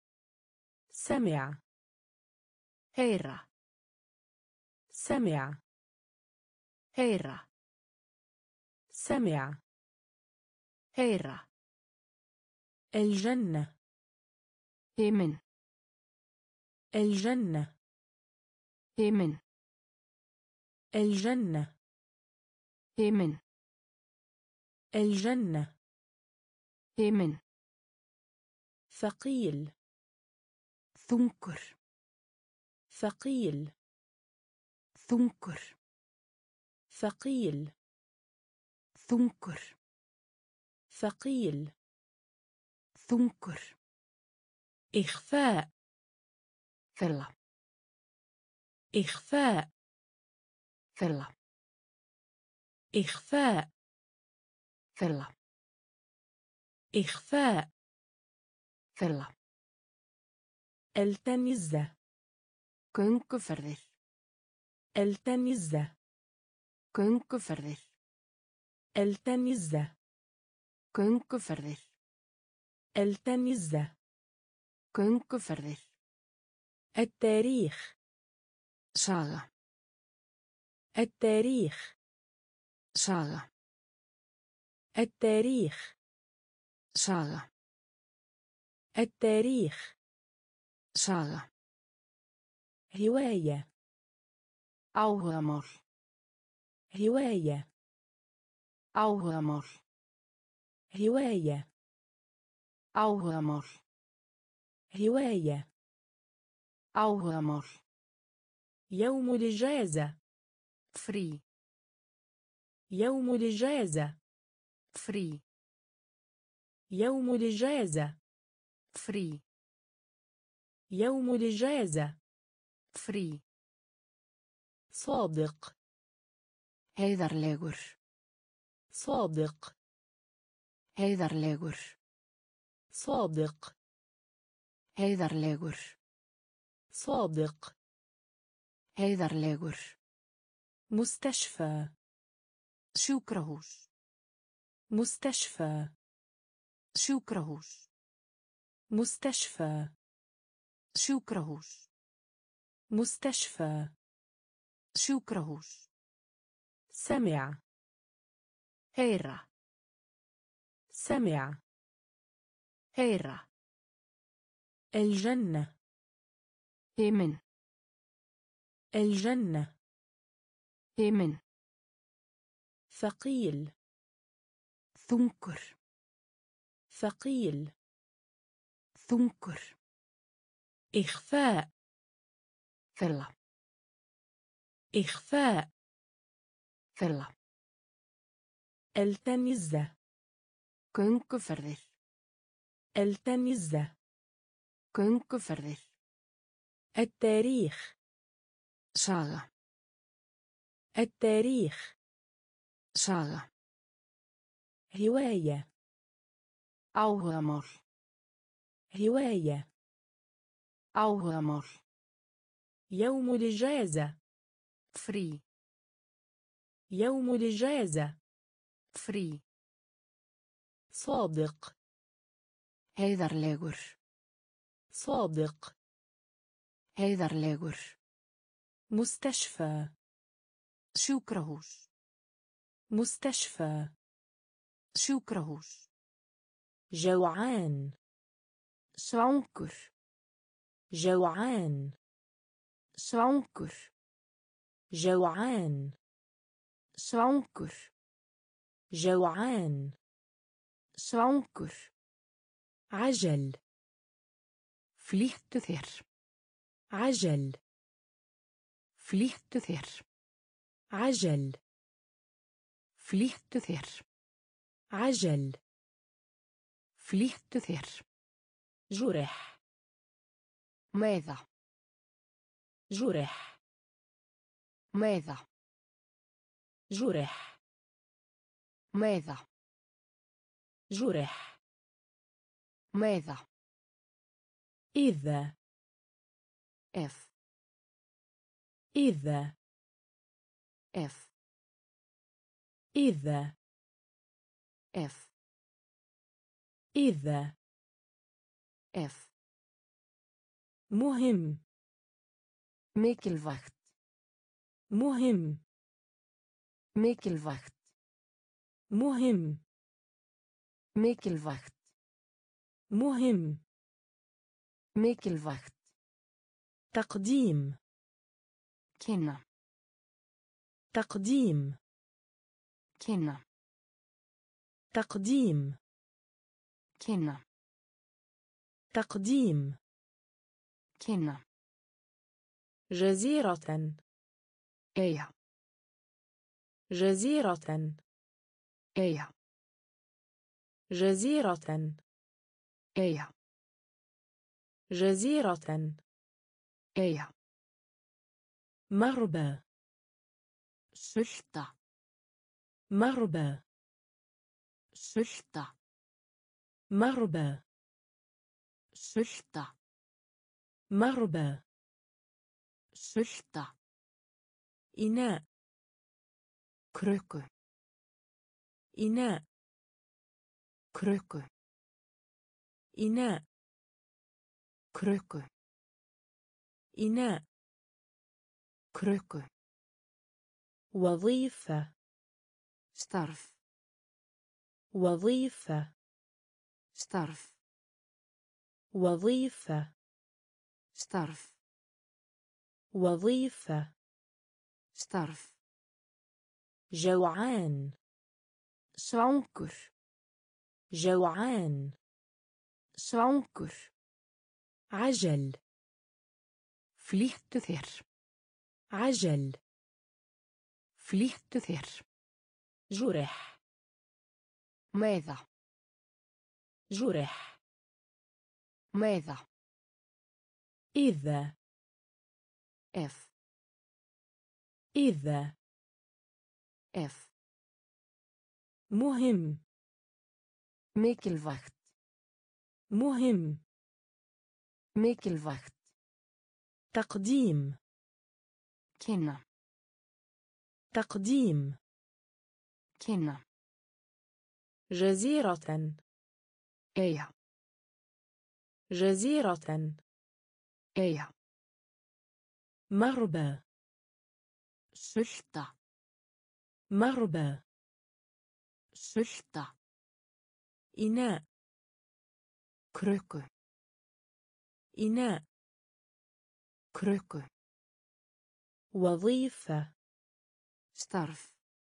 سمع. Heyra. سمع. Heyra. سمع. Heyra. الجنة. Himin. الجنة. Himin. الجنة. Himin. الجنة. Himin. ثقيل. Þungur. ثقيل. Þungur. ثقيل. Þungur. ثقيل. Þungur. إخفاء. Fela. إخفاء. Fela. إخفاء. Fela. إخفاء. Fela. التمز. Gönguferðir. التمز. Gönguferðir. التمز. Gönguferðir. التمز. Gönguferðir. التاريخ. Saga. التاريخ. Saga. التاريخ. Saga. التاريخ. Saga. هواية. Áhugamál. هواية. Áhugamál. هواية. Áhugamál. هواية. Áhugamál. يوم الإجازة. Frí. يوم الإجازة. Frí. يوم الإجازة. Frí. يوم الإجازة. Frí. صادق. Heiðarlegur. صادق. Heiðarlegur. صادق. Heiðarlegur. صادق. Heiðarlegur. مستشفى. Sjúkrahús. مستشفى. Sjúkrahús. مستشفى. Sjúkrahús. مستشفى. Sjúkrahús. سمع. Heyra. سمع. Heyra. الجنة. Himin. الجنة. Himin. ثقيل. Þungur. ثقيل. Þungur. إخفاء. Fela. إخفاء. Fela. التمز. Gönguferðir. التمز. Gönguferðir. التاريخ. Saga. التاريخ. Saga. هواية. Áhugamál. هواية. Áhugamál. يوم الإجازة. Frí. يوم الإجازة. Frí. صادق. Heiðarlegur. صادق. Heiðarlegur. مستشفى. Sjúkrahús. مستشفى. Sjúkrahús. جوعان. svangur, جوعان. svangur, جوعان. svangur, جوعان. svangur. عجل. flýttu þér, عجل. flýttu þér, عجل. flýttu þér, عجل. flýttu þér. جرح. meiða, جرح. meiða, جرح. meiða, جرح. meiða. إذا. ef, إذا. ef, إذا. ef, إذا. ef. مهم. mikilvægt, مهم. mikilvægt, مهم. mikilvægt, مهم. mikilvægt. تقديم. kynna, تقديم. kynna, تقديم. kynna, تقديم. kynna. جزيرة. eyja, جزيرة. eyja, جزيرة. eyja, جزيرة. eyja. مربى. sulta, مربى. sulta, مربى. sulta, مربى. sulta. إناء. krukku, إناء. krukku, إناء. krukku, إناء. krukku. وظيفة. starf, وظيفة. starf, وظيفة. starf, وظيفة. starf. جوعان. svangur, جوعان. svangur. عجل. flýttu þér, عجل. flýttu þér. جرح. meiða, جرح. meiða. إذا. ef, إذا. ef. مهم. mikilvægt, مهم. mikilvægt. تقديم. kynna, تقديم. kynna. جزيرة. eyja, جزيرة. eyja. مربى. sulta, مربى. sulta. إناء. krukku, إناء. krukku. وظيفة. starf,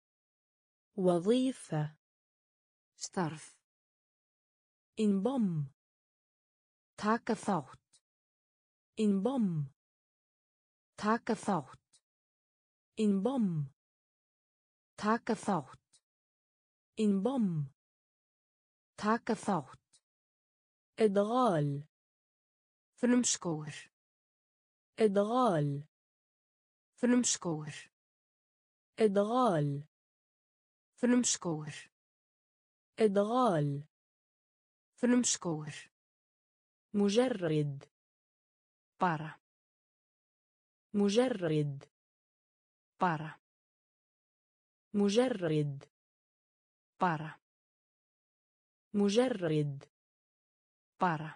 وظيفة. starf. انضم. taka þátt, انضم. taka þátt, انضم. taka þátt, انضم. taka þátt. إدغال. frumskógur, إدغال. frumskógur, إدغال. frumskógur, إدغال. frumskógur. مجرد. bara, مجرد. bara, مجرد. bara, مجرد. bara.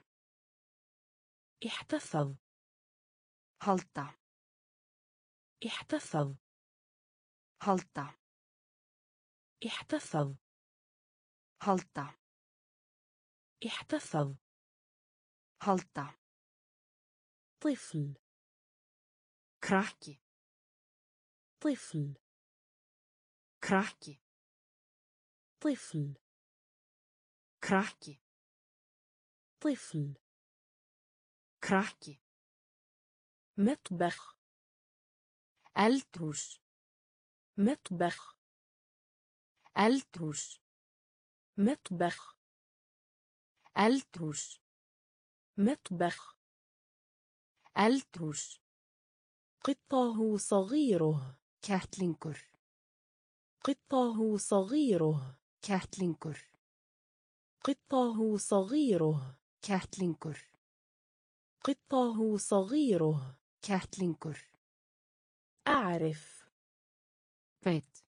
احتفظ. halda, احتفظ. halda, احتفظ. halda. احتفظ. halda, طفل. krakki, طفل. krakki, طفل. krakki, طفل. krakki, مطبخ. eldhús, مطبخ. eldhús, مطبخ. eldhús, مطبخ. eldhús, قطه صغيره. kettlingur, قطه صغيره. kettlingur, قطه صغيره. kettlingur, قطه صغيره. kettlingur, أعرف. veit,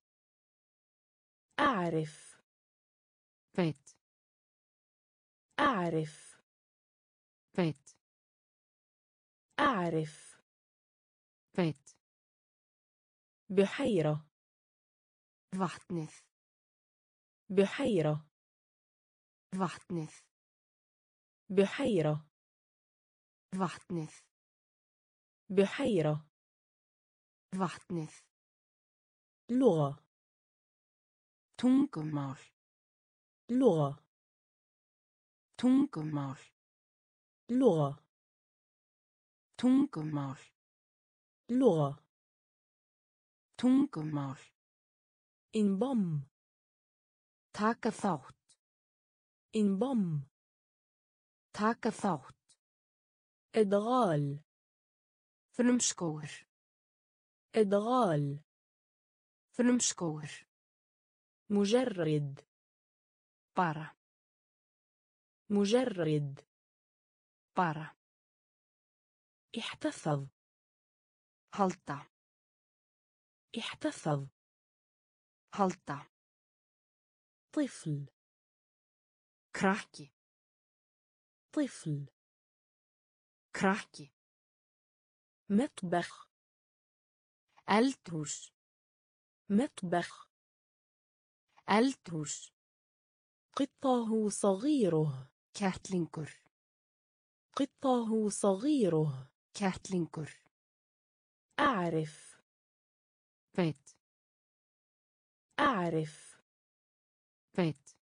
أعرف. veit, أعرف. veit, أعرف. veit, بحيرة. vatnið, بحيرة. vatnið, بحيرة. vatnið, بحيرة. vatnið, لغة. tungumál, لغة. tungumál, لغة. tungumál, لغة. tungumál, انضم. taka þátt, انضم. taka þátt, إدغال. frumskógur, إدغال. frumskógur, مجرد. bara, مجرد. bara, احتفظ. halda, احتفظ. halda, طفل. krakki, طفل. krakki, مطبخ. eldhús, مطبخ. eldhús, قطه صغيره. kettlingur, قطه صغيره. kettlingur, أعرف. veit, أعرف. veit,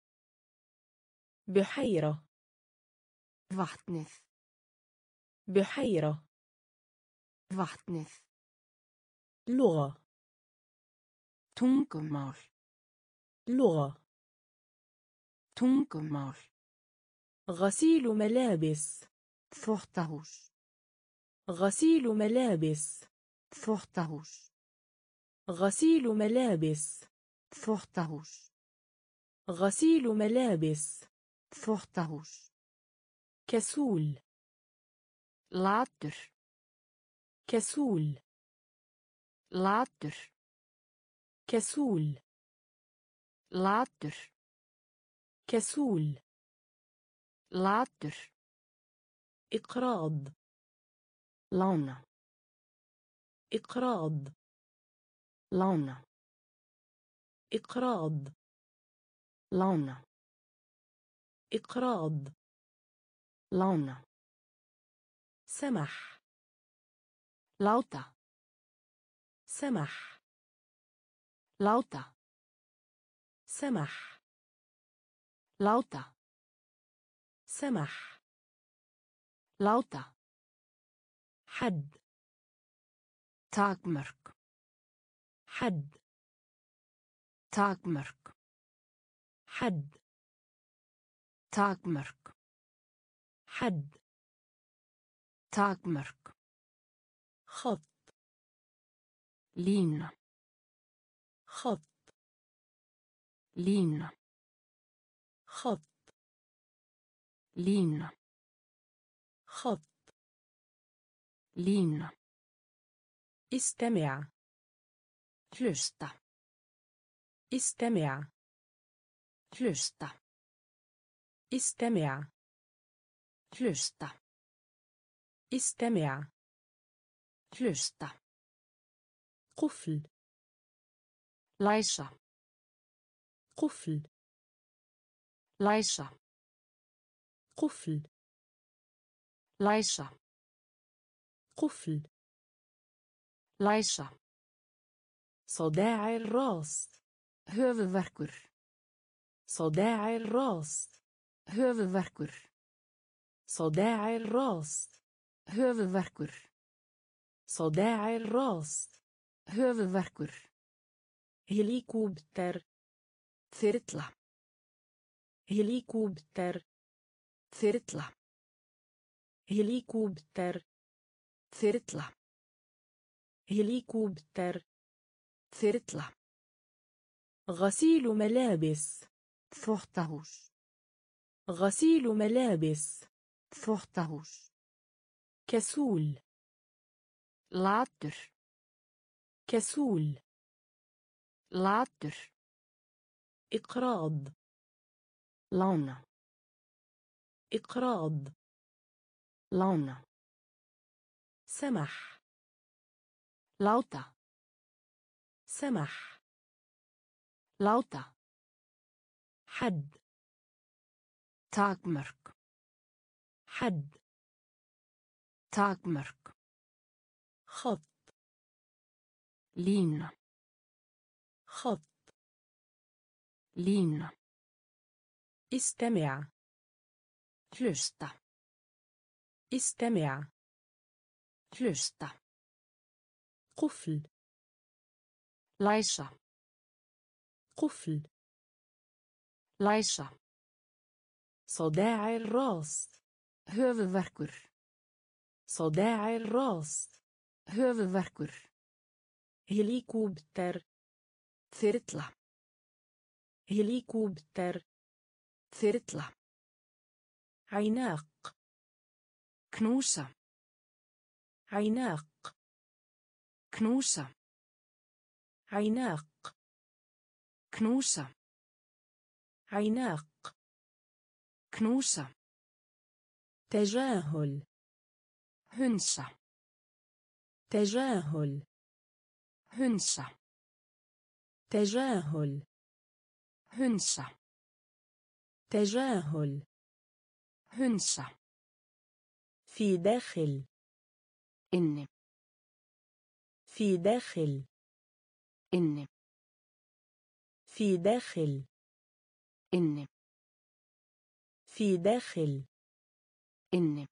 بحيرة. vatnið, بحيرة. vatnið, لغة. tungumál, لغة. tungumál, غسيل ملابس. þvottahús, غسيل ملابس. þvottahús, غسيل ملابس. þvottahús, غسيل ملابس. þvottahús, كسول. latur, كسول. latur, كسول. latur, كسول. latur, إقراض. lána, إقراض. lána, إقراض. lána, إقراض. lána, سمح. láta, سمح. láta, سمح. láta, سمح. láta, حد. takmörk, حد. takmörk, حد. takmörk, حد. takmörk, خط. lína, خط. lína, خط. lína, خط. lína, استمع. hlusta, استمع. hlusta, استمع. hlusta, استمع. hlusta, قفل. læsa, قفل. læsa, قفل læsa قفل læsa صداع الراس höfuðverkur صداع الراس höfuðverkur صداع الراس höfuðverkur صداع الراس höfuðverkur هليكوبتر þyrla هليكوبتر þyrla هليكوبتر þyrla هليكوبتر þyrla غسيل ملابس þvottahús غسيل ملابس þvottahús كسول latur كسول latur إقراض lána إقراض lána سمح láta سمح láta حد takmörk حد takmörk خط lína خط lína استمع hlusta استمع hlusta قفل læsa قفل læsa صداع الراس höfuðverkur صداع الراس höfuðverkur هليكوبتر þyrla هليكوبتر þyrla عناق knúsa عناق knúsa عناق knúsa عناق knúsa تجاهل hunsa تجاهل hunsa تجاهل hunsa تجاهل hunsa في داخل inni في داخل inni في داخل inni في داخل inni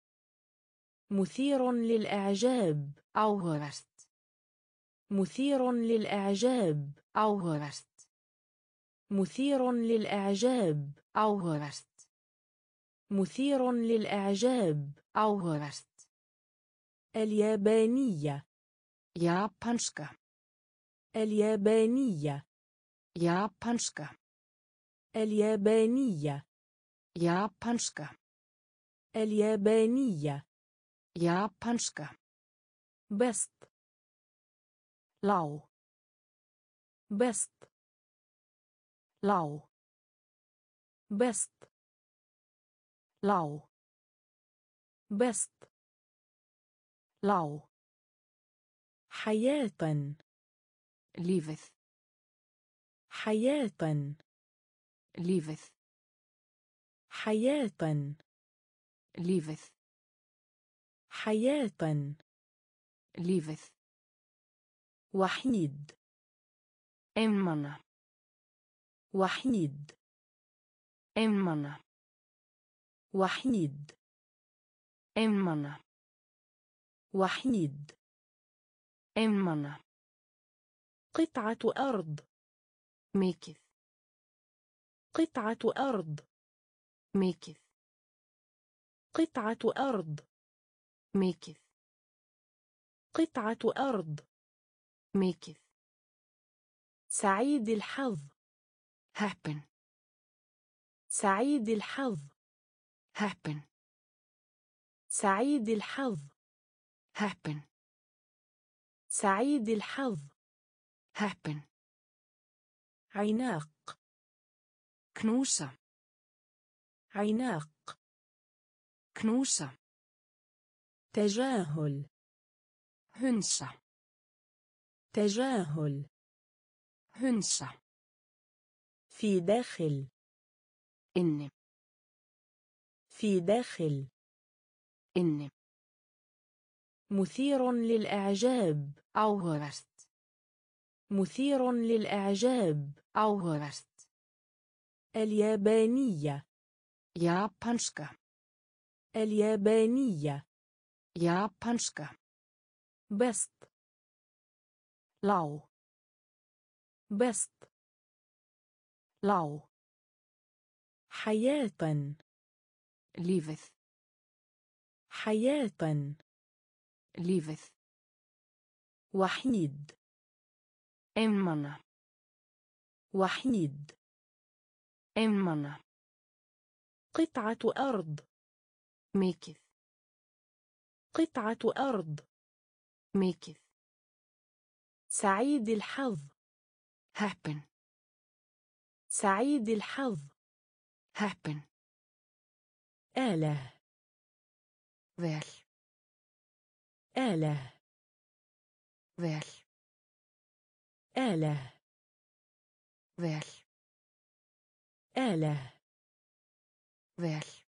مثير للإعجاب áhugavert مثير للإعجاب áhugavert مثير للإعجاب áhugavert مثير للإعجاب áhugavert اليابانية japanska اليابانية japanska اليابانية japanska اليابانية japanska بسط lág بسط lág بسط lág بسط lág حياة lífið حياة lífið حياة lífið حياة lífið وحيد einmana وحيد einmana وحيد einmana وحيد einmana قطعة أرض mikið قطعة أرض mikið قطعة أرض mikið قطعة أرض mikið سعيد الحظ heppin سعيد الحظ heppin سعيد الحظ heppin سعيد الحظ heppin عناق knúsa عناق knúsa تجاهل hunsa تجاهل hunsa في داخل inni في داخل. inni. مثير للإعجاب. Áhugavert. مثير للإعجاب. Áhugavert. اليابانية. Japanska. اليابانية. Japanska. بسط. Lág. بسط. Lág. حياة. Lífið. حياة. Lífið. وحيد. Einmana. وحيد. Einmana. قطعة أرض. Mikið. قطعة أرض. Mikið. سعيد الحظ. Heppin. سعيد الحظ. Heppin. آلة. Vel. آلة. Vel. آلة. Vel. آلة. Vel.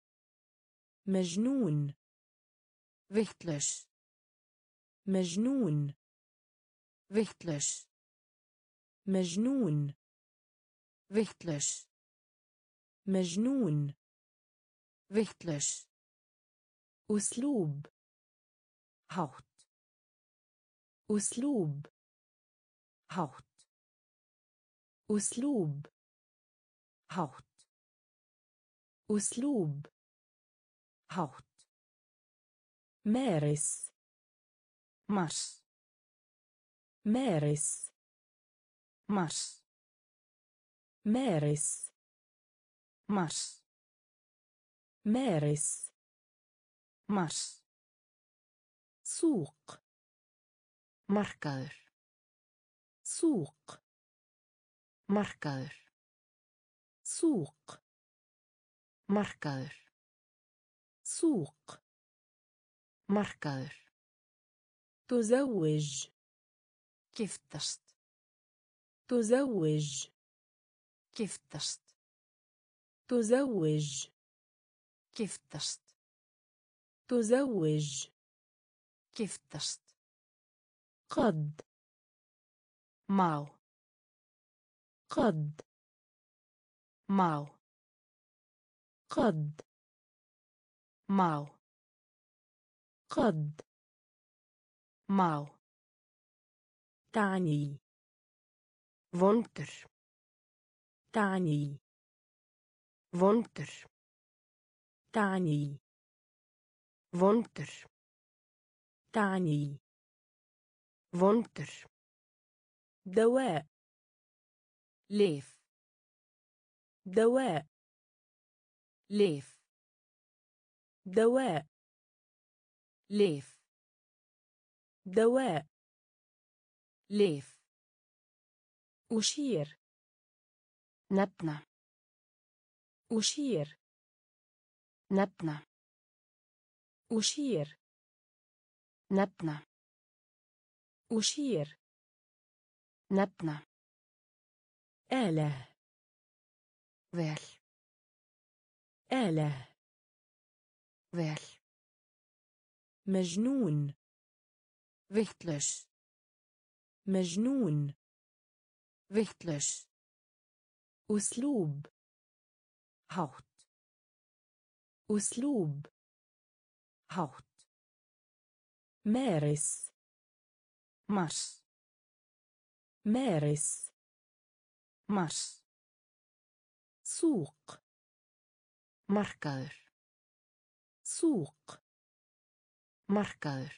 مجنون. Vitlaus. مجنون. Vitlaus. مجنون. Vitlaus. مجنون. Vitlaus. أسلوب. Hátt. أسلوب. Hátt. أسلوب. Hátt. أسلوب. Hátt. مارس. Mars. مارس. Mars. مارس. Mars. مارس. Mars. سوق. Markaður. سوق. Markaður. سوق. Markaður. سوق. Markaður. تزوج. Giftast. تزوج. Giftast. تزوج. Giftast. تزوج. Giftast. قد. Má. قد. Má. قد. Má. قد. Má. تعني. Vondur. تعني. Vondur. تعني. Vondur. تعني. Vondur. دواء. Lyf. دواء. Lyf. دواء. Lyf. دواء. Lyf. أشير. Nefna. أشير. Nefna. أشير. Nefna. أشير. Nefna. آلة. Vel. آلة. Vel. مجنون. Vitlaus. مجنون. Vitlaus. أسلوب. Hátt. أسلوب. Hátt. مارس. Mars. مارس. Mars. سوق. Markaður. سوق. Markaður.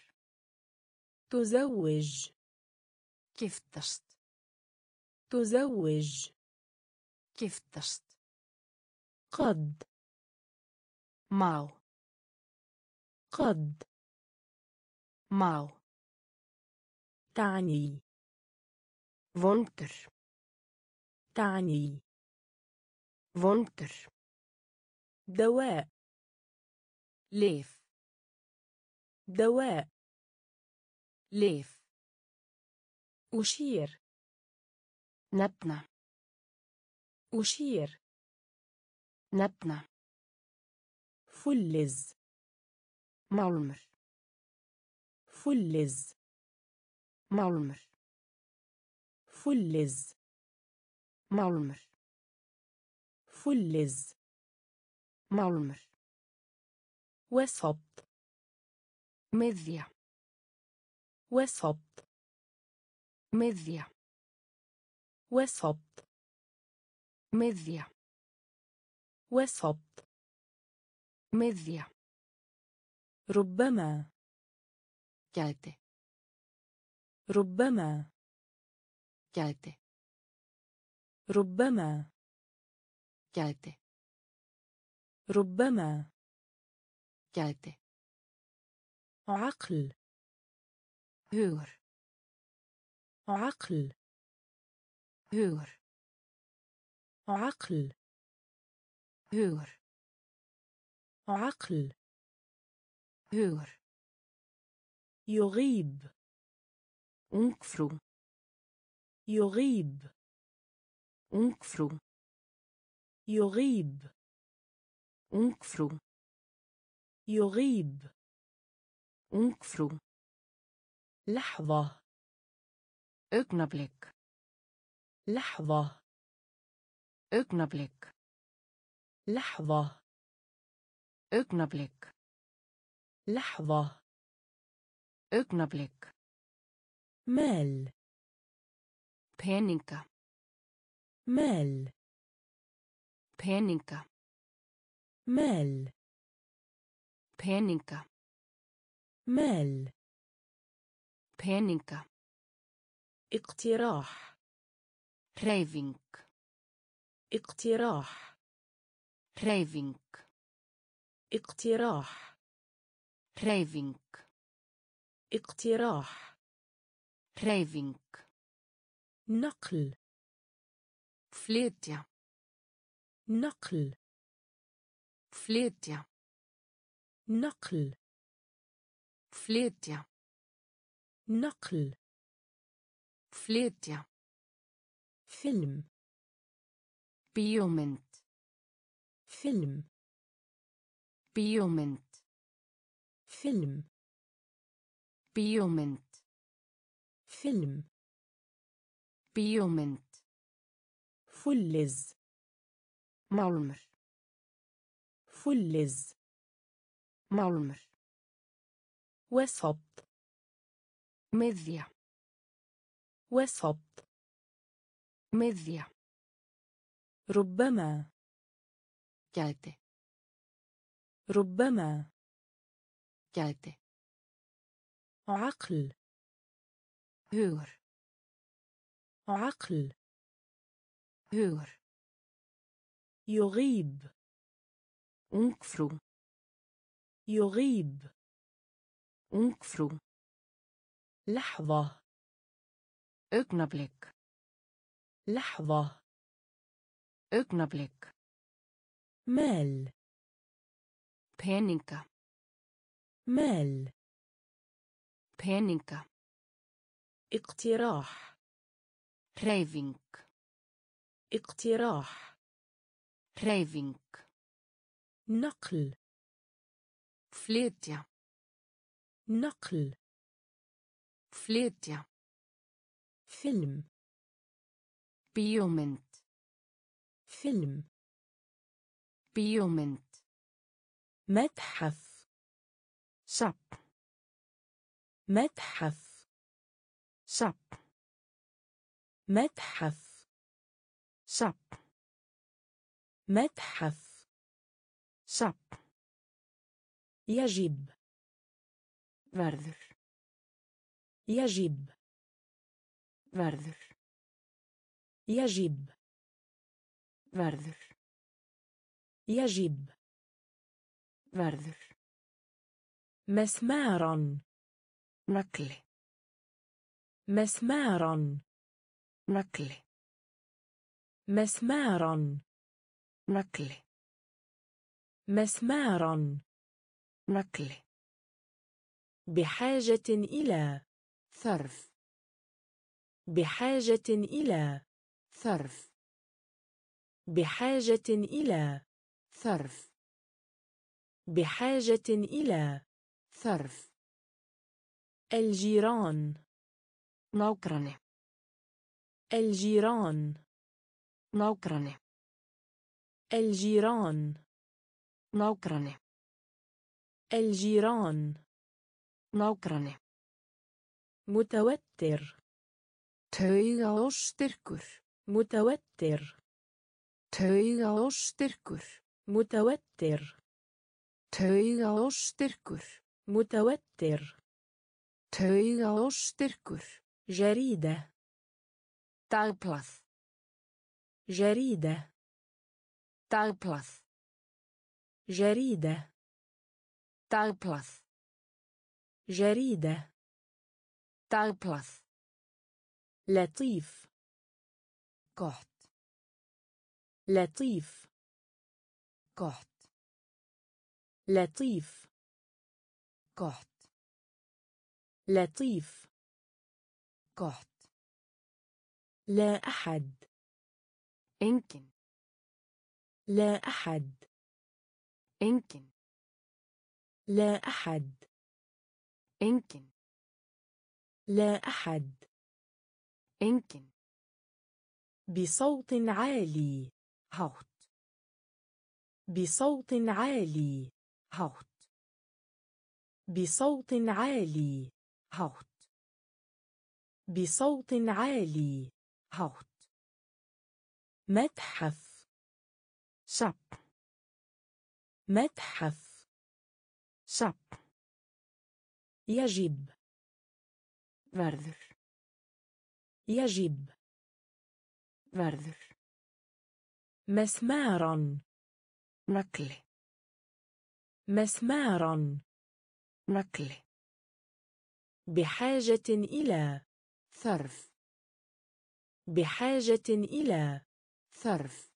تزوج. Giftast. تزوج. Giftast. قد. Má. قد. Má. تعني. Vondur. تعني. Vondur. دواء. Lyf. دواء. Lyf. أشير. Nefna. أشير. Nefna. فلز málmur, فلز málmur, فلز málmur, فلز málmur, وسط miðja, وسط miðja, وسط miðja, وسط miðja, ربما gæti, ربما gæti, ربما gæti, ربما gæti, عقل hugur, عقل hugur, عقل hugur, عقل hugur, يغيب ungfrú, يغيب ungfrú, يغيب ungfrú, يغيب ungfrú, لحظة augnablik, لحظة augnablik, لحظة augnablik, لحظة augnablik, مال peninga, مال peninga, مال peninga, مال peninga, اقتراح hreyfing, اقتراح hreyfing, اقتراح hreyfing, اقتراح hreyfing, نقل flytja, نقل flytja, نقل flytja, نقل flytja, فيلم bíómynd, فيلم bíómynd, فيلم bíómynd, فيلم bíómynd, فلز málmur, فلز málmur, وسط miðja, وسط miðja, ربما gæti, ربما gæti, عقل hugur, عقل hugur, يغيب ungfrú, يغيب ungfrú, لحظة augnablik, لحظة augnablik, مال peninga, مال peninga, اقتراح hreyfing, اقتراح hreyfing, نقل flytja, نقل flytja, فيلم bíómynd, فيلم bíómynd, متحف safn, متحف safn, متحف safn, متحف safn, يجب verður, يجب verður, يجب verður, يجب verður, مسمارا nagli, مسمارا nagli, مسمارا nagli, مسمارا nagli, بحاجة إلى þörf, بحاجة إلى þörf, بحاجة إلى þörf, بحاجة إلى. ثرف. الجيران. nágranni. الجيران. nágranni. الجيران. nágranni. الجيران. nágranni. متوتر. taugaóstyrkur. متوتر. taugaóstyrkur. متوتر. taugaóstyrkur. متوتر. taugaóstyrkur. جريدة. dagblað. جريدة. dagblað. جريدة. dagblað. جريدة. dagblað. لطيف. gott. لطيف. gott. لطيف. gott. لطيف. gott. لا أحد. engin. لا أحد. engin. لا أحد. engin. لا أحد. engin. بصوت عالي. hátt. بصوت عالي. hátt. بصوت عالي. hátt. بصوت عالي. hátt. متحف. safn. متحف. safn. يجب. verður. يجب. verður. مسمارا. nagli. مسمارا. nagli. بحاجة إلى. ثرف. بحاجة إلى. ثرف.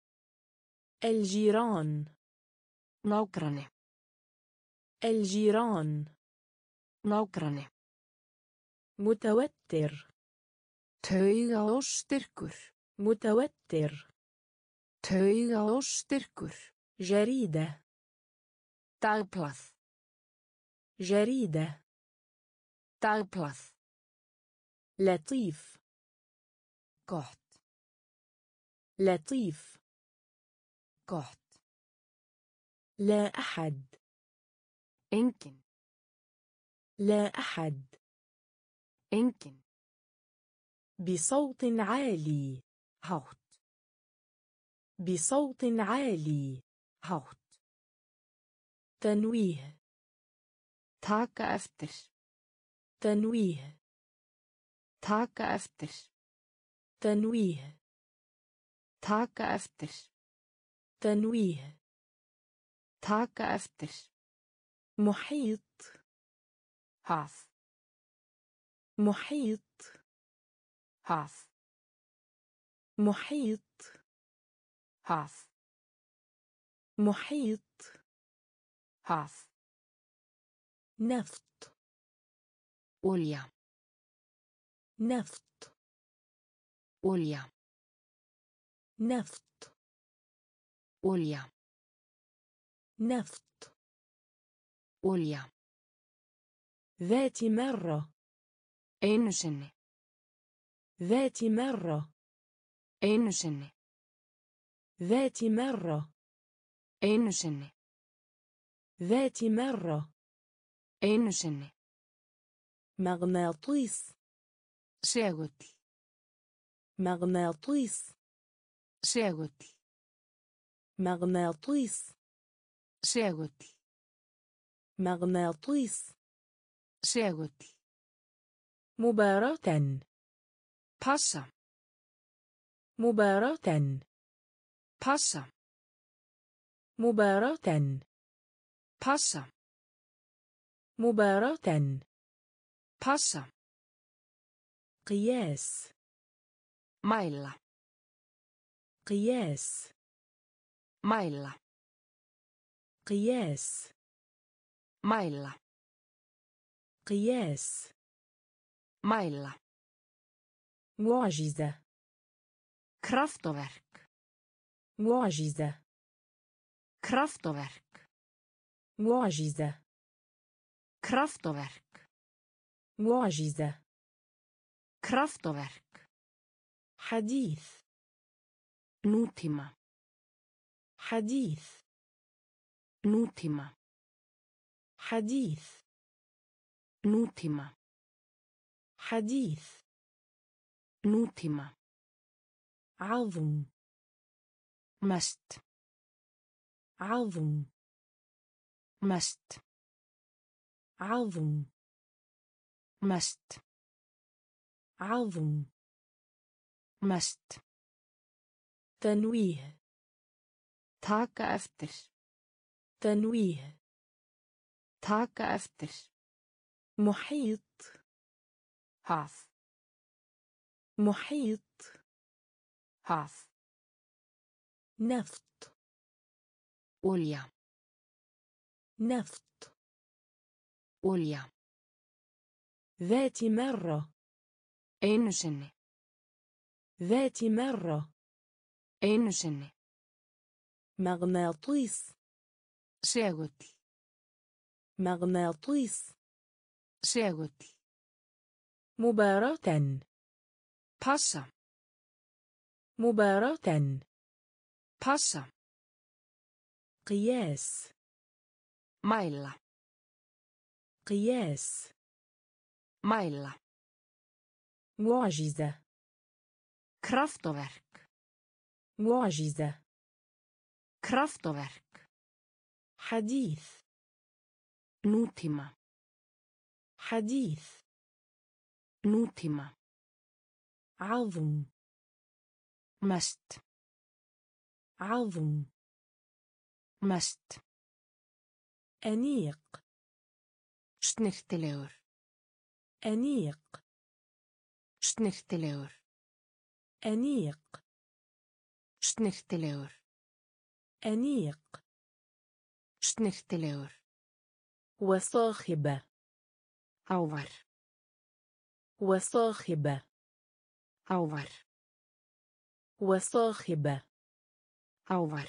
الجيران. nágranni. الجيران. nágranni. متوتر. taugaóstyrkur. متوتر. taugaóstyrkur. جريدة. dagblað. جريدة. dagblað. لطيف. gott. لطيف. gott. لا أحد. engin. لا أحد. engin. بصوت عالي. hátt. بصوت عالي. hátt. تنويه. taka eftir. تنويه. taka eftir. تنويه. taka eftir. تنويه. taka eftir. محيط. haf. محيط. haf. محيط. haf. محيط. haf. نفط. olja. نفط. olja. نفط. olja. نفط. olja. ذات مرة. einu sinni. ذات مرة. einu sinni. ذات مرة. einu sinni. ذات مرة. einu sinni. مغناطيس. segull. مغناطيس. segull. مغناطيس. segull. مغناطيس. segull. مباراة. passa. مباراة. passa. مباراة. passa. مباراة. passa. قياس. mæla. قياس. mæla. قياس. mæla. قياس. mæla. معجزة. kraftaverk. معجزة. kraftaverk. معجزة. Kraftaverk. معجزة. Kraftaverk. حديث. Nútíma. حديث. Nútíma. حديث. Nútíma. حديث. Nútíma. عظم. Mest. عظم. Mest. عظم. Mest. عظم. Mest. تنويه. Taka eftir. تنويه. Taka eftir. محيط. Haf. محيط. Haf. نفط. Olja. نفط. Olja. ذات مرة. Einu sinni. ذات مرة. Einu sinni. مغناطيس. Segull. مغناطيس. Segull. مباراة. Passa. مباراة. Passa. قياس. Mæla. قياس. Mæla. معجزة. Kraftaverk. معجزة. Kraftaverk. حديث. Nútíma. حديث. Nútíma. عظم. Mest. عظم. Mest. أنيق. Snyrtilegur. أنيق. Snyrtilegur. أنيق. Snyrtilegur. أنيق. Snyrtilegur. وصاخبة. Hávær. وصاخبة. Hávær. وصاخبة. Hávær.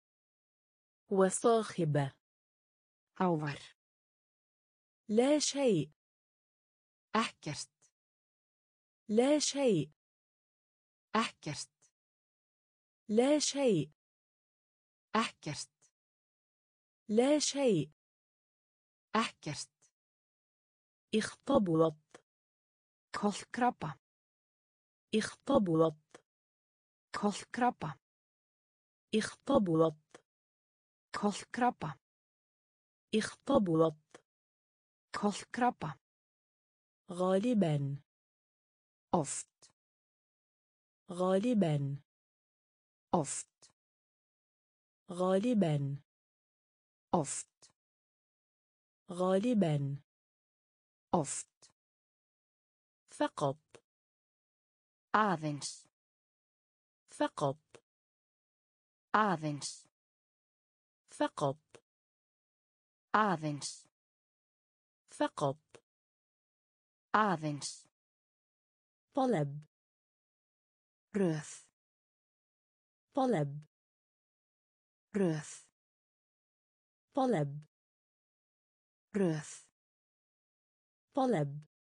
وصاخبة. Hávær. لا شيء. Ekkert. لا شيء. Ekkert. لا شيء. Ekkert. لا شيء. Ekkert. اختبرت. Kolkrabba. اختبرت. Kolkrabba. اختبرت. Kolkrabba. اختبرت. Kolkrabba. غالبا. Oft. غالبا. Oft. غالبا. Oft. غالبا. Oft. فقط. Aðeins. فقط. Aðeins. فقط. Aðeins. فقط. Aðeins. طلب. Röð. طلب. Röð. طلب. Röð. طلب.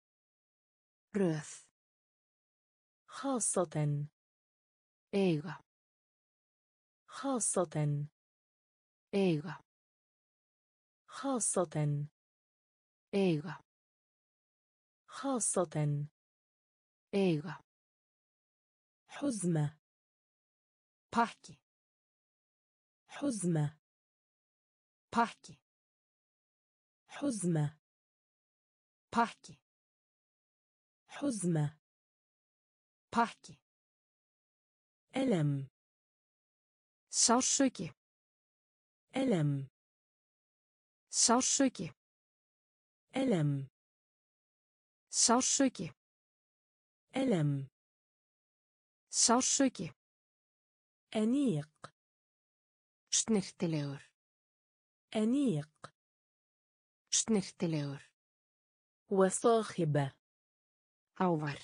Röð. خاصة. Eiga. خاصة. Eiga. خاصة. Eiga. خاصة. Eiga. حزمة. Pakki. حزمة. Pakki. حزمة. Pakki. حزمة. Pakki. ألم. Sársauki. ألم. Sársauki. ألم. Sársauki. ألم. Sársauki. أنيق. Snyrtilegur. أنيق. Snyrtilegur. وصاخبة. Hávær.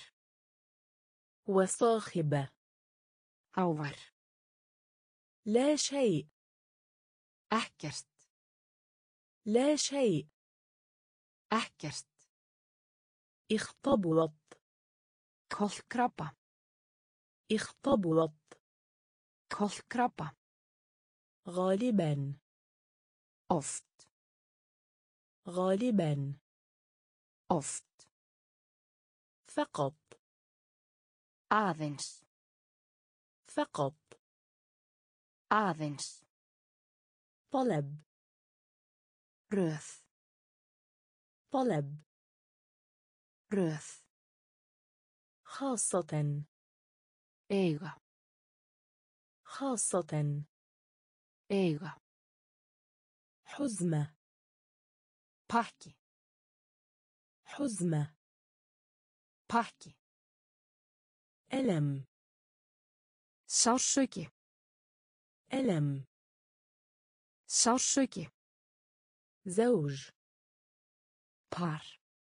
وصاخبة. Hávær. لا شيء. Ekkert. لا شيء. Ekkert. اختبط. Kolkrabba. اختبط. Kolkrabba. غالبا. Oft. غالبا. Oft. فقط. Aðeins. فقط. Aðeins. طلب. Röð. طلب. Röð. خاصة. Eiga. خاصة. Eiga. حزمة. Pakki. حزمة. Pakki. ألم. Sársauki. ألم. Sársauki. زوج. Par.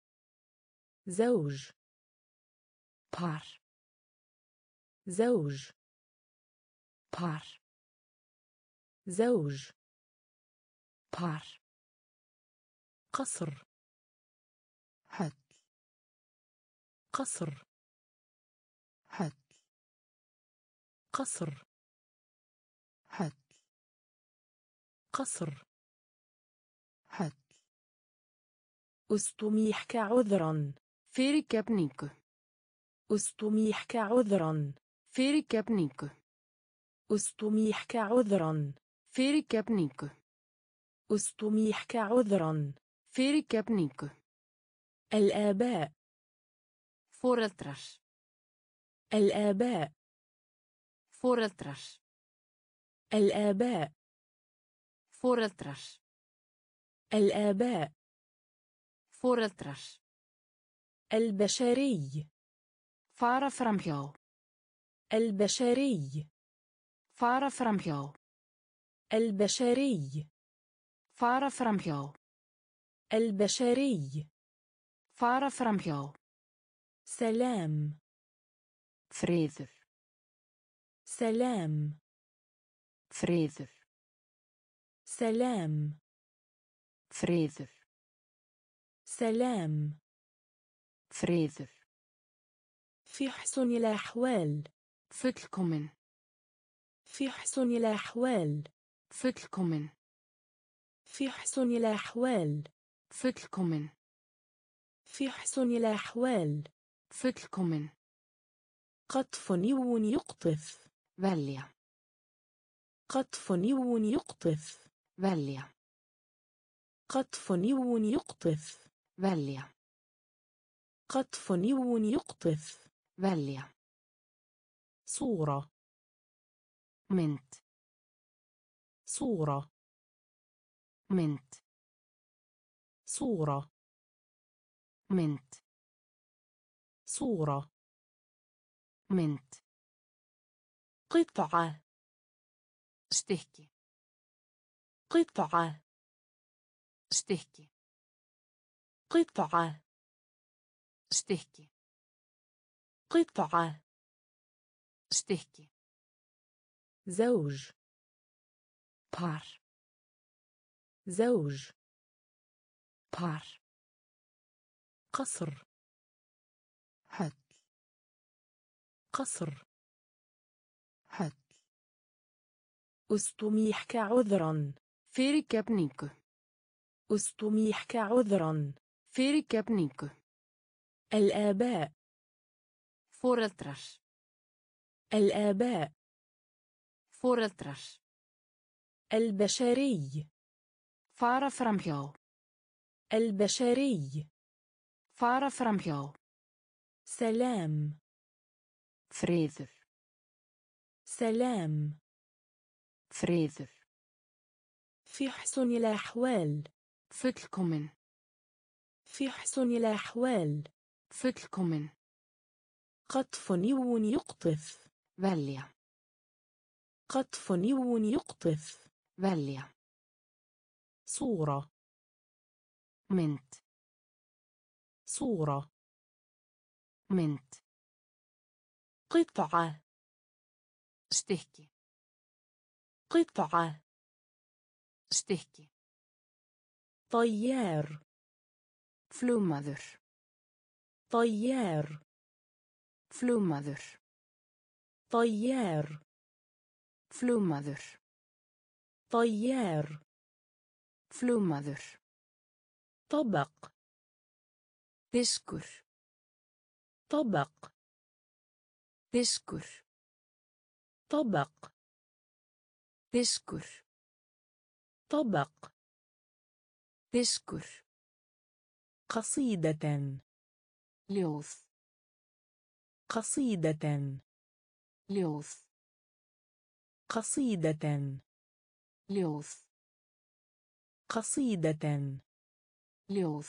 زوج. Par. زوج. Par. زوج. Par. قصر. Höll. قصر. Höll. قصر. Höll. قصر. Höll. أستميحك عذرا. Fyrirgefningu. أستميحك عذرا. Fyrirgefningu. أستميحك عذرا. Fyrirgefningu. أستميحك عذرا. Fyrirgefningu. الآباء. Foreldrar. الآباء. Foreldrar. الآباء. Foreldrar. الآباء. Foreldrar. البشري. Fara framhjá. البشري. Fara framhjá. البشري. Fara framhjá. البشري. Fara framhjá. سلام. Friður. سلام. Friður. سلام. Friður. سلام. Friður. في حسن الأحوال. Fullkomin. في حسن الأحوال. Fullkomin. في حسن الأحوال. Fullkomin. في حسن الأحوال. Fullkomin. قطف نيون يقطف. Velja. قطف نيون يقطف. Velja. قطف نيون يقطف. Velja. قطف نيون يقطف. Velja. صورة. Mynd. صورة. Mynd. صورة. Mynd. صورة. Mynd. قطعة. Stykki. قطعة. Stykki. قطعة. Stykki. قطعة. Stykki. زوج. Par. زوج. Par. قصر. Höll. قصر. Höll. أستميحك عذرا. Fyrirgefningu. أستميحك عذرا. Fyrirgefningu. الآباء. Foreldrar. الآباء. Foreldrar. البشري. Fara framhjá. البشري. Fara framhjá. سلام. Friður. سلام. Friður. في حسن الأحوال. Fullkomin. في حسن الأحوال. Fullkomin. قطف نيون يقطف. Velja. قطف نيون يقطف. Velja. صورة. Mynd. صورة. Mynd. قطعة. Stykki. قطعة. Stykki. طيار Flugmaður. طيار Flugmaður. طيار Flugmaður. طيار Flugmaður. طبق Diskur. طبق Diskur. طبق Diskur. طبق Diskur. قصيدة Ljóð. قصيدة Ljóð. قصيدة Ljóð. قصيدة Ljóð.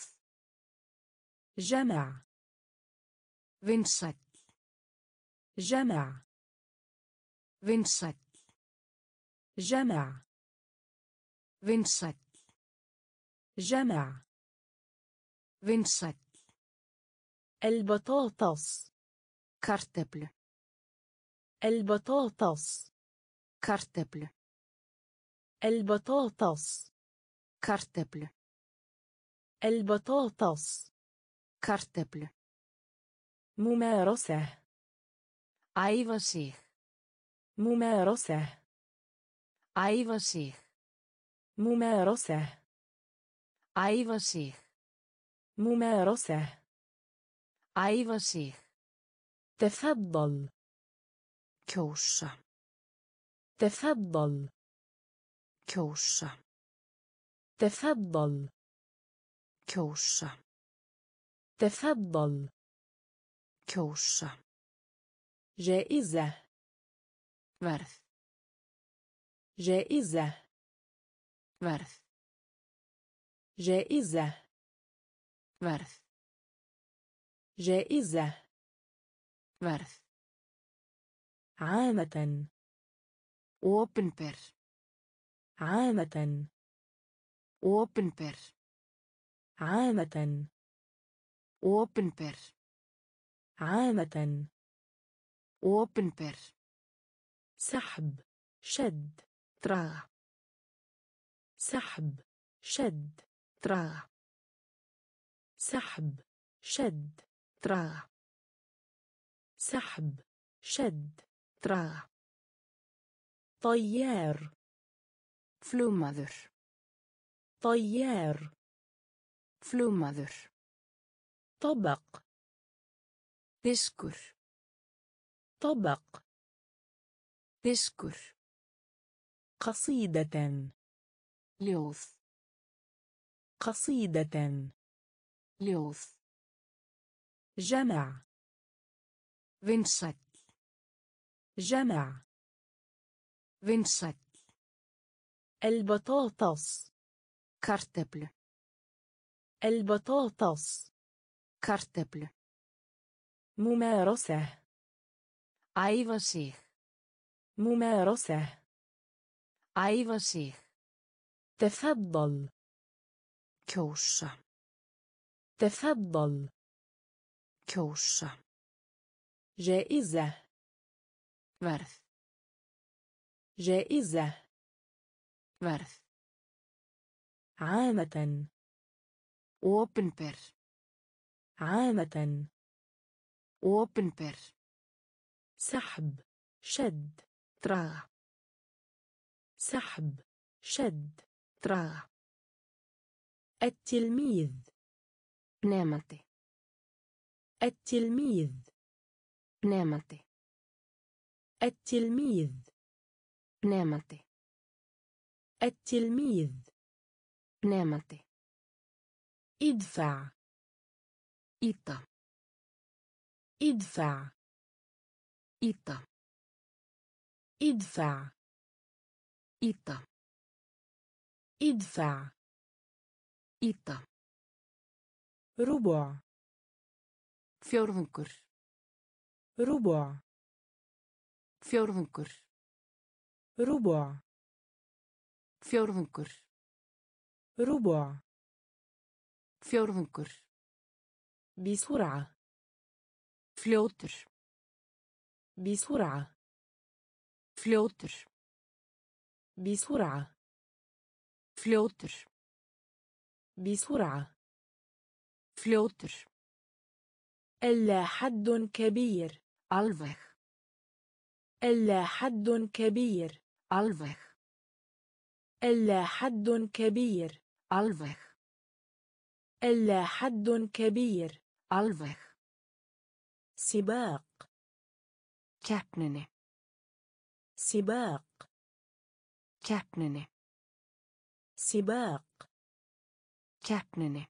جمع Vinsæll. جمع Vinsæll. جمع Vinsæll. جمع Vinsæll. البطاطس Kartöflu. البطاطس Kartöflu. البطاطس Kartöflu. البطاطس Kartöflu. ممارسة Æfa sig. ممارسة Æfa sig. ممارسة Æfa sig. ممارسة Æfa sig. تفضل Kjósa. تفضل Kjósa. تفضل Kjósa. تفضل Kjósa. جائزة Verð. جائزة Verð. جائزة Verð. جائزة Verð. عامة Opinber. عامة Opinber. عامة Opinber. عامة Opinber. سحب شد Draga. سحب شد Draga. سحب شد Draga. سحب شد Draga. طيار Flugmaður. طيار Flugmaður. طبق Diskur. طبق Diskur. قصيدة Ljóð. قصيدة Ljóð. جمع Vinsæll. جمع Vinsæll. البطاطس Kartöflu. البطاطس Kartöflu. ممارسة Æfa sig. ممارسة Æfa sig. تفضل Kjósa. تفضل Kjósa. جائزة Verð. جائزة Verð. عامة Opinber. عامة Opinber. سحب شد Draga. سحب شد Draga. التلميذ Nemandi. التلميذ Nemandi. التلميذ Nemandi. التلميذ Nemandi. ادفع Ýta. ادفع Ýta. ادفع Ýta. ادفع Ýta. ربع Fjórðungur. ربع Fjórðungur. ربع Fjórðungur. ربع Fjórðungur. بسرعة Fljótur. بسرعة Fljótur. بسرعة Fljótur. بسرعة. Fljótur. ألا حد كبير. Alveg. ألا حد كبير. Alveg. ألا حد كبير. Alveg. ألا حد كبير. Alveg. سباق. Keppninni. سباق. Keppninni. سباق. Keppninni.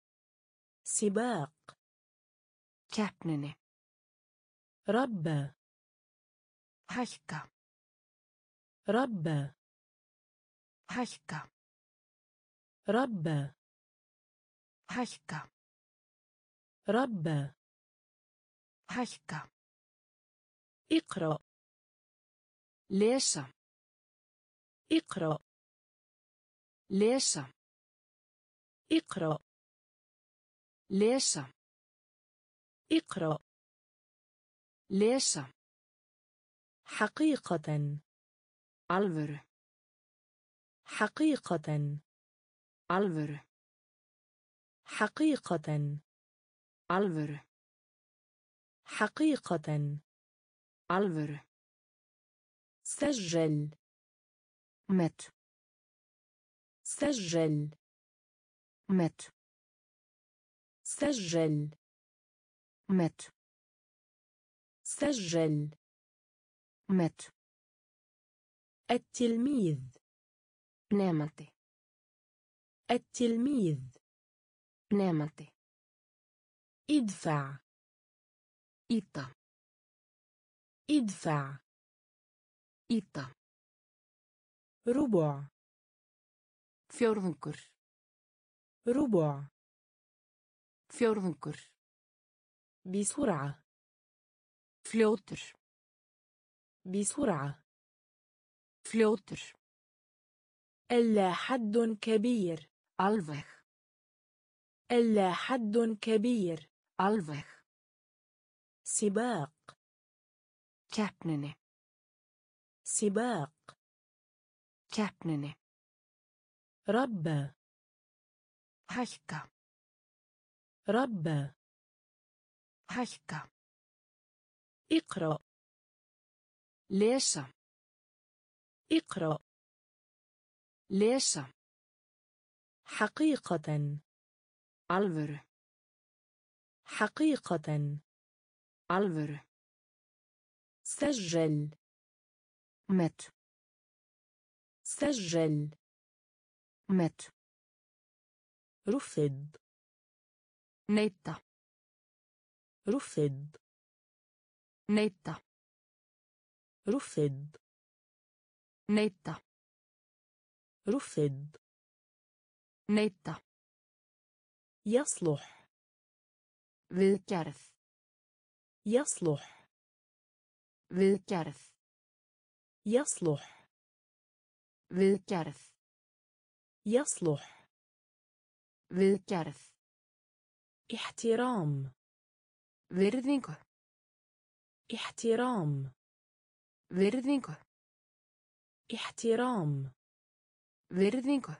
سباق. Keppninni. رب. Hækka. رب. Hækka. رب. Hækka. رب. Hækka. اقرأ. Lesa. اقرأ. Lesa. اقرأ. Lesa. اقرأ. Lesa. حقيقة. Alvöru. حقيقة. Alvöru. حقيقة. Alvöru. حقيقة. Alvöru. سجل. Met. سجل. Met. سجل. Met. سجل. Met. التلميذ. Nemandi. التلميذ. Nemandi. ادفع. Ýta. ادفع. Ýta. ربع. Fjórðungur. ربع. Fjórðungur. بسرعة. Fljótur. بسرعة. Fljótur. ألا حد كبير. Alveg. ألا حد كبير. Alveg. سباق. Keppninni. سباق. Keppninni. رب. Hækka. رب. Hækka. اقرأ. Lesa. اقرأ. Lesa. حقيقة. Alvöru. حقيقة. Alvöru. سجل. Met. سجل. Met. رفض. Neita. رفض. Neita. رفض. Neita. رفض. Neita. يصلح. Viðgerð. يصلح. Viðgerð. يصلح. Viðgerð. يصلح. Viðgerð. احترام. Virðingu. احترام. Virðingu. احترام. Virðingu.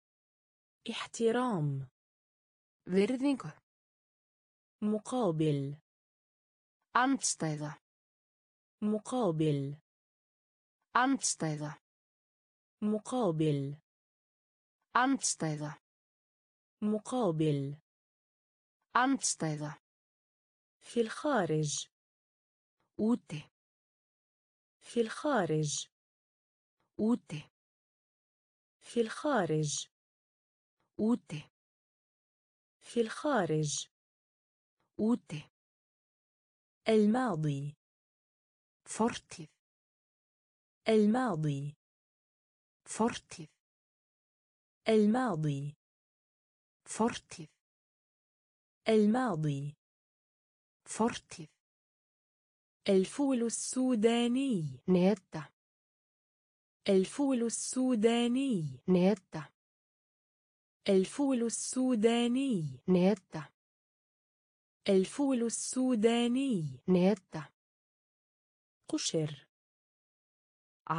احترام. Virðingu. مقابل. Andstæða. مقابل. Andstæða. مقابل. Andstæða. مقابل. Andstæða. في الخارج. Úti. في الخارج. Úti. في الخارج. Úti. في الخارج. Úti. الماضي. Fortíð. الماضي. Fortíð. الماضي. Fortíð. الماضي. Fortíð. الفول السوداني. Neta. الفول السوداني. Neta. الفول السوداني. Neta. الفول السوداني. Neta. قشر.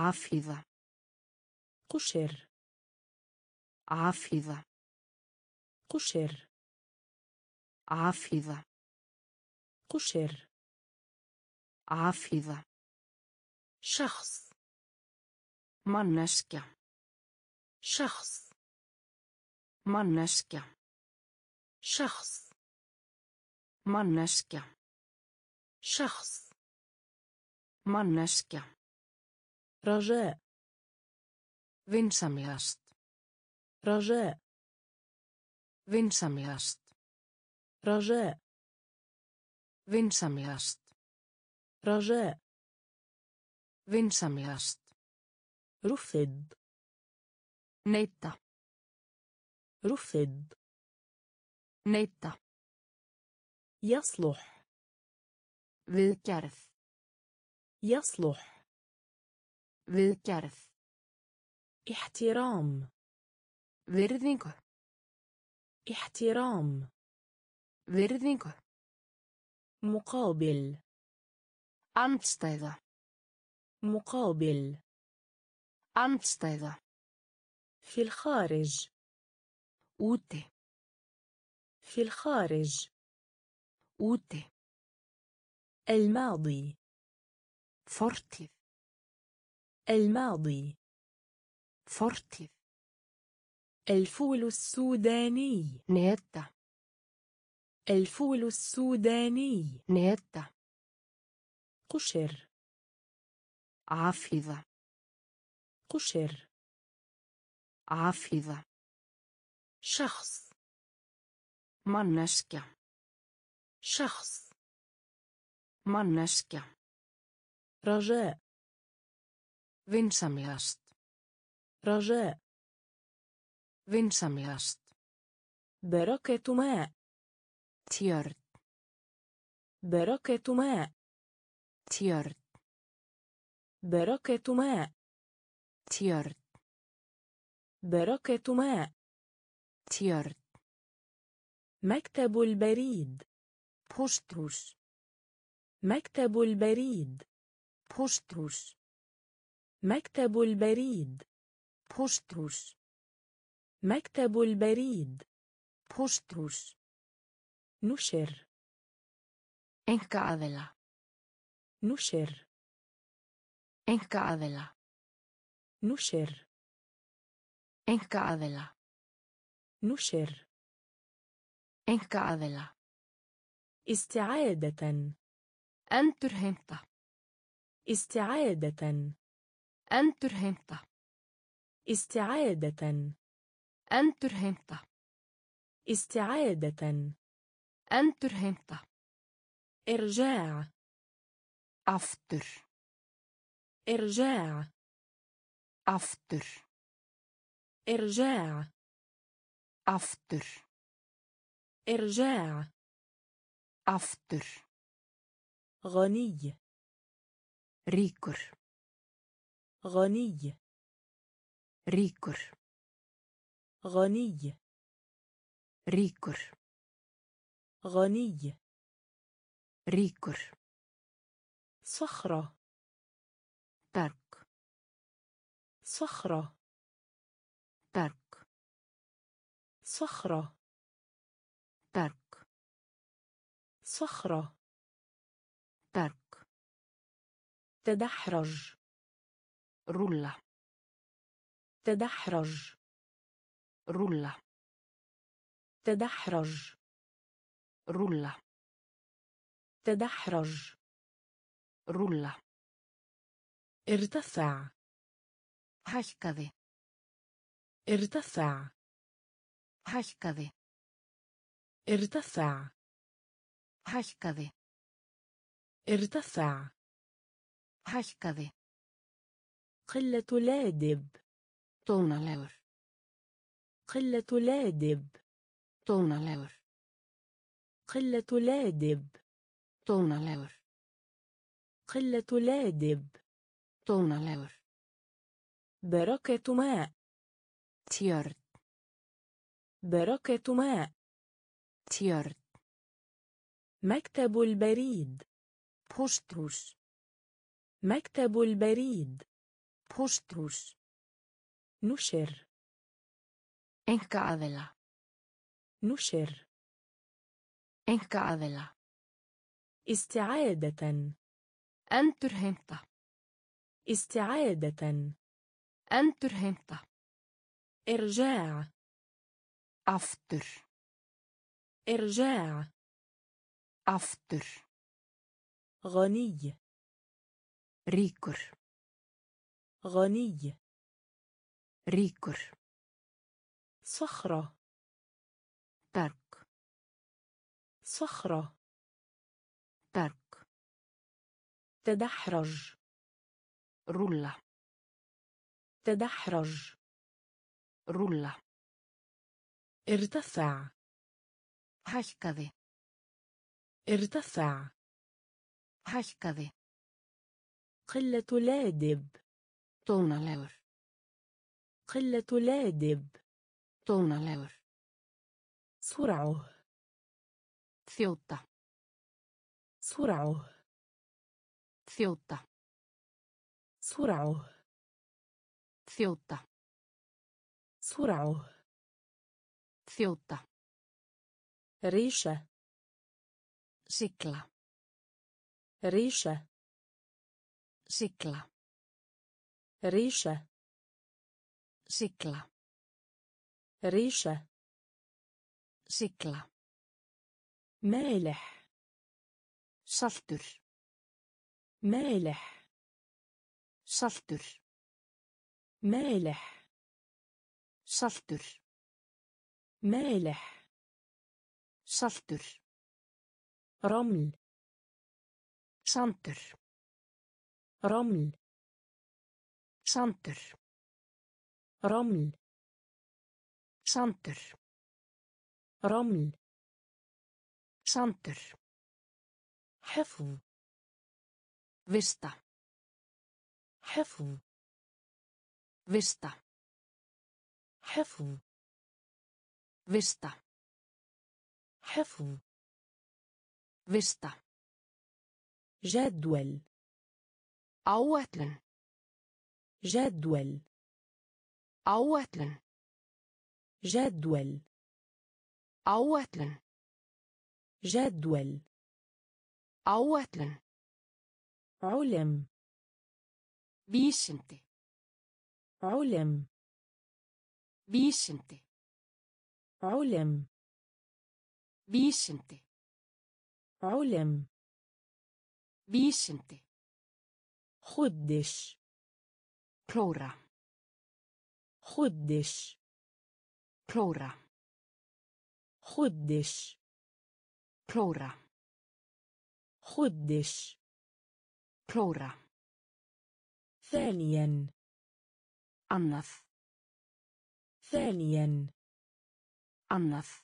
Afhýða. قشر. Afhýða. قشر عافظة قشر عافظة شخص manneskja شخص manneskja شخص manneskja شخص manneskja رجاء vinsamlegast رجاء vinsamlegast رجاء vinsamlegast رجاء vinsamlegast رفض neita رفض neita يصلح viðgerð يصلح viðgerð احترام virðingu احترام virðingu مقابل andstæða مقابل andstæða في الخارج úti في الخارج úti الماضي fortíð الماضي fortíð الفول السوداني neta الفول السوداني neta قشر عافظة قشر عافظة شخص manneskja شخص manneskja رجاء vinsamlegast رجاء vinsamlegast بركة ماء tjörn بركة ماء tjörn بركة ماء tjörn بركة ماء tjörn مكتب البريد pósthús مكتب البريد pósthús مكتب البريد pósthús مكتب البريد pósthús نشر einkaaðila نشر einkaaðila نشر einkaaðila نشر einkaaðila استعادة endurheimta استعادة endurheimta استعادة endurheimta استعادة endurheimta إرجاع aftur إرجاع aftur إرجاع aftur إرجاع aftur غني ríkur غني ríkur غني ríkur غني ríkur صخرة berg صخرة berg صخرة berg صخرة berg تدحرج rúlla تدحرج rúlla تدحرج rúlla تدحرج rúlla ارتفع hækkaði ارتفع hækkaði ارتفع hækkaði ارتفع hækkaði قلة لادب tónalegur قلة لادب tónalegur قلة لادب tónalegur قلة لادب tónalegur بركة ماء tjörn بركة ماء tjörn مكتب البريد pósthús مكتب البريد pósthús, نشر einkaaðila, نشر. Einkaaðila. استعادة. Endurheimta. استعادة. Endurheimta. إرجاع. Aftur. إرجاع. Aftur. غني. Ríkur. غني. Ríkur. صخرة. Berg. صخرة. Berg. تدحرج. Rúlla. تدحرج. Rúlla. ارتفع. Hækkaði. ارتفع. Hækkaði. قلة لادب. Dónalegur. قلة لادب. Dónalegur. سرعه. Þjóta. سرعه. Þjóta. سرعه. Þjóta. سرعه. Þjóta. ريشة. Sigla. ريشة. Sigla. ريشة. Sigla. ريشة. Sigla. مالح. Saltur. مالح. Saltur. مالح. Saltur. مالح. Saltur. رمل. Sandur. رمل. Sandur. رمل. Sandur. رمل. Sandur. حفظ. Vista. حفظ. Vista. حفظ. Vista. حفظ. Vista. جدول. Áætlun. جدول. Áætlun. جدول. Áætlun. جدول. Áætlun. علم. Vísindi. علم. Vísindi. علم. Vísindi. علم. Vísindi. خدش. Klóra. خدش. Klóra. خدش. Klóra. خدش. Klóra. ثانيا. Annað. ثانيا. Annað.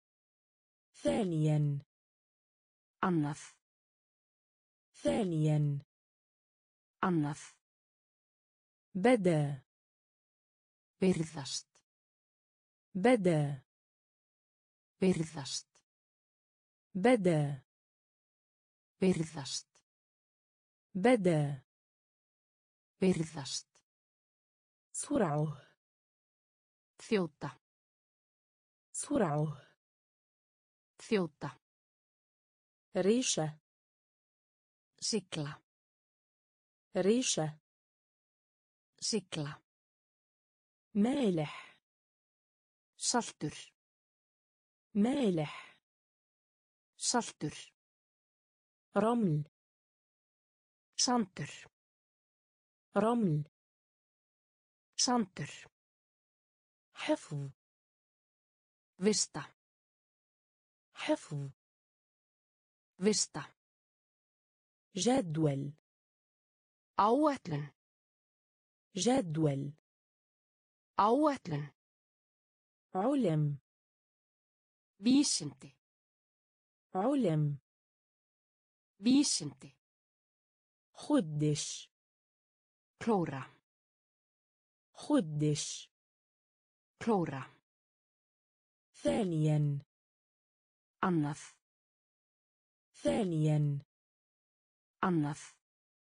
ثانيا. Annað. ثانيا. Annað. بدا. Virðast. بدا. Virðast. بدا. Virðast. بدا. Virðast. سرعه. Þjóta. سرعه. Þjóta. ريشة. Sigla. ريشة. Sigla. مالح. Saltur. مالح. Saltur. رمل. Sandur. رمل. Sandur. حفظ. Vista. حفظ. Vista. جدول. Áætlun. جدول. Áætlun. علم. Vísindi. علم. Vísindi. خدش. Klóra. خدش. Klóra. ثانيا. Annað. ثانيا. Annað.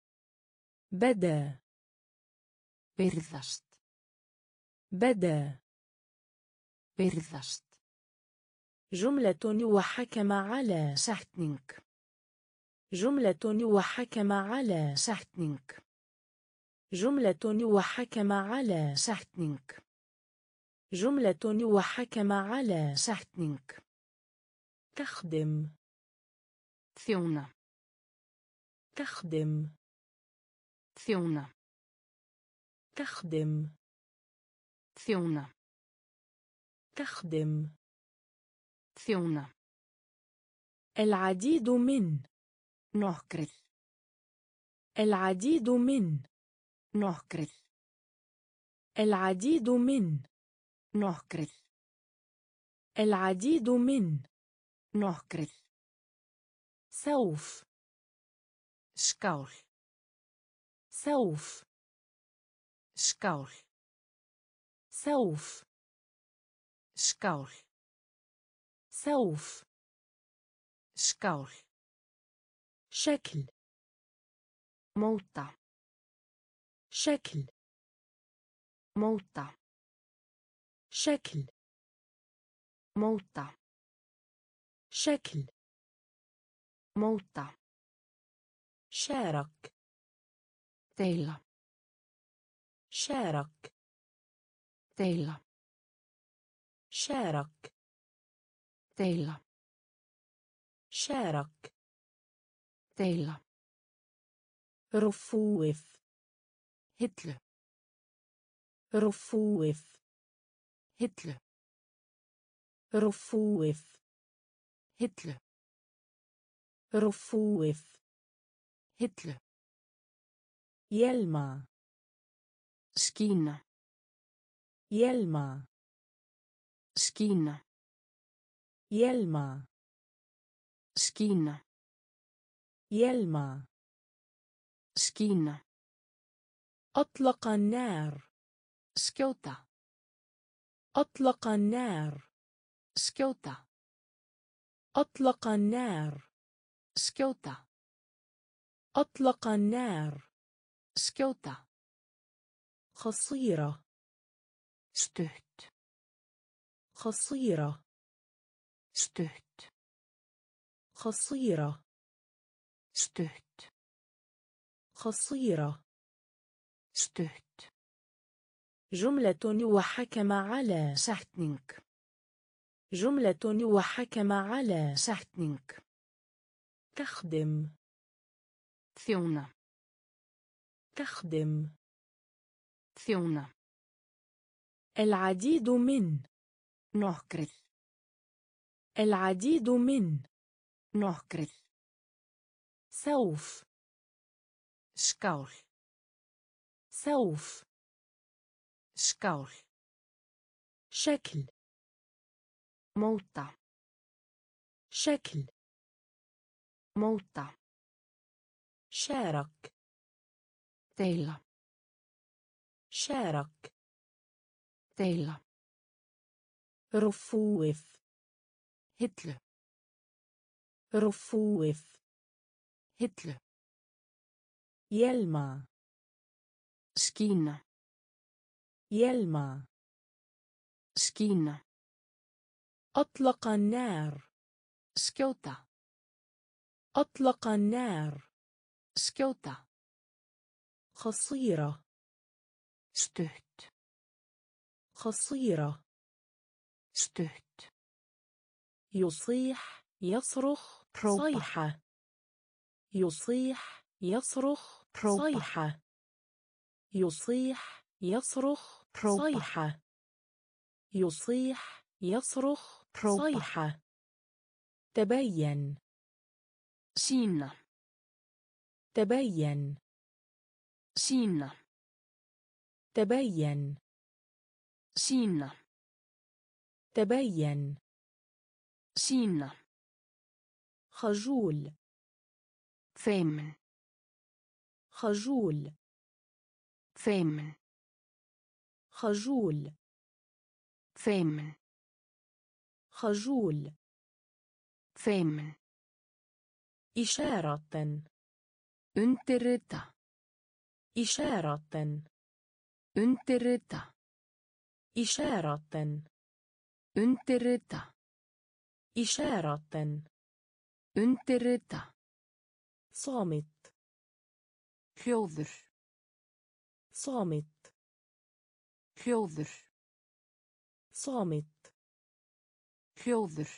بدا. Virðast. بدا. Virðast. جملة وحكم على. setning جملة وحكم على. setning جملة وحكم على. setning جملة وحكم على. setning تخدم. þjóna تخدم. þjóna تخدم. þjóna تخدم. þjóna العديد من. nokkrir العديد من. nokkrir العديد من. nokkrir العديد من. nokkrir سوف. skál سوف. skál سوف. skál سوف. skál شكل. móta شكل. móta شكل. móta شكل. móta شارك. deila شارك. deila شارك. deila شارك. deila رفوف. hillu رفوف. hillu رفوف. hillu رفوف. hillu يلمع. skína يلمع. skína يلمع. skína يلمع. skína أطلق النار. skjóta أطلق النار. skjóta أطلق النار. skjóta أطلق النار. skjóta قصيرة. stutt قصيرة. stutt قصيرة. stutt قصيرة. stutt جملة وحكم على. setning جملة وحكم على. setning تخدم. þjóna تخدم. þjóna العديد من. nokkrir العديد من. nokkrir سوف. skál سوف. skál شكل. móta شكل. móta شارك. deila شارك. deila رفوف. hillu رفوف. hillu يلمع. skína يلمع. skína أطلق النار. skjóta أطلق النار. skjóta قصيرة. stutt قصيرة. stutt يصيح. يصرخ. Próba. صيحة. يصيح. يصرخ. Próba. صيحة. يصيح. يصرخ. Próba. صيحة. يصيح. يصرخ. Próba. صيحة. تبين. sýna تبين. sýna تبين. sýna تبين. sýna خجول. feimin خجول. feimin خجول. feimin خجول. feimin إشارة. undirrita إشارة. undirrita إشارة. undirrita إشارة. Undirrita. صامت. Hljóður. صامت. Hljóður. صامت. Hljóður.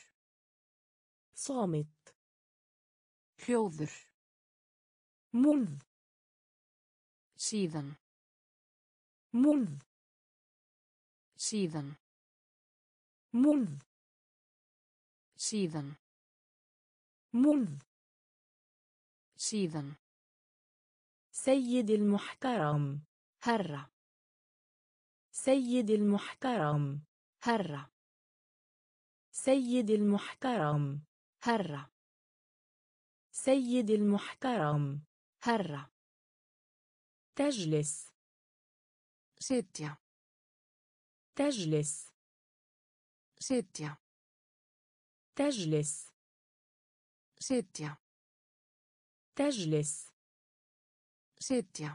صامت. Hljóður. منذ. Síðan. منذ. Síðan. منذ. Síðan. منذ. Síðan. سيد المحترم. Herra. سيد المحترم. Herra. سيد المحترم. Herra. سيد المحترم. Herra. تجلس. Sitja. تجلس. Sitja. تجلس. Sitja. تجلس. Sitja.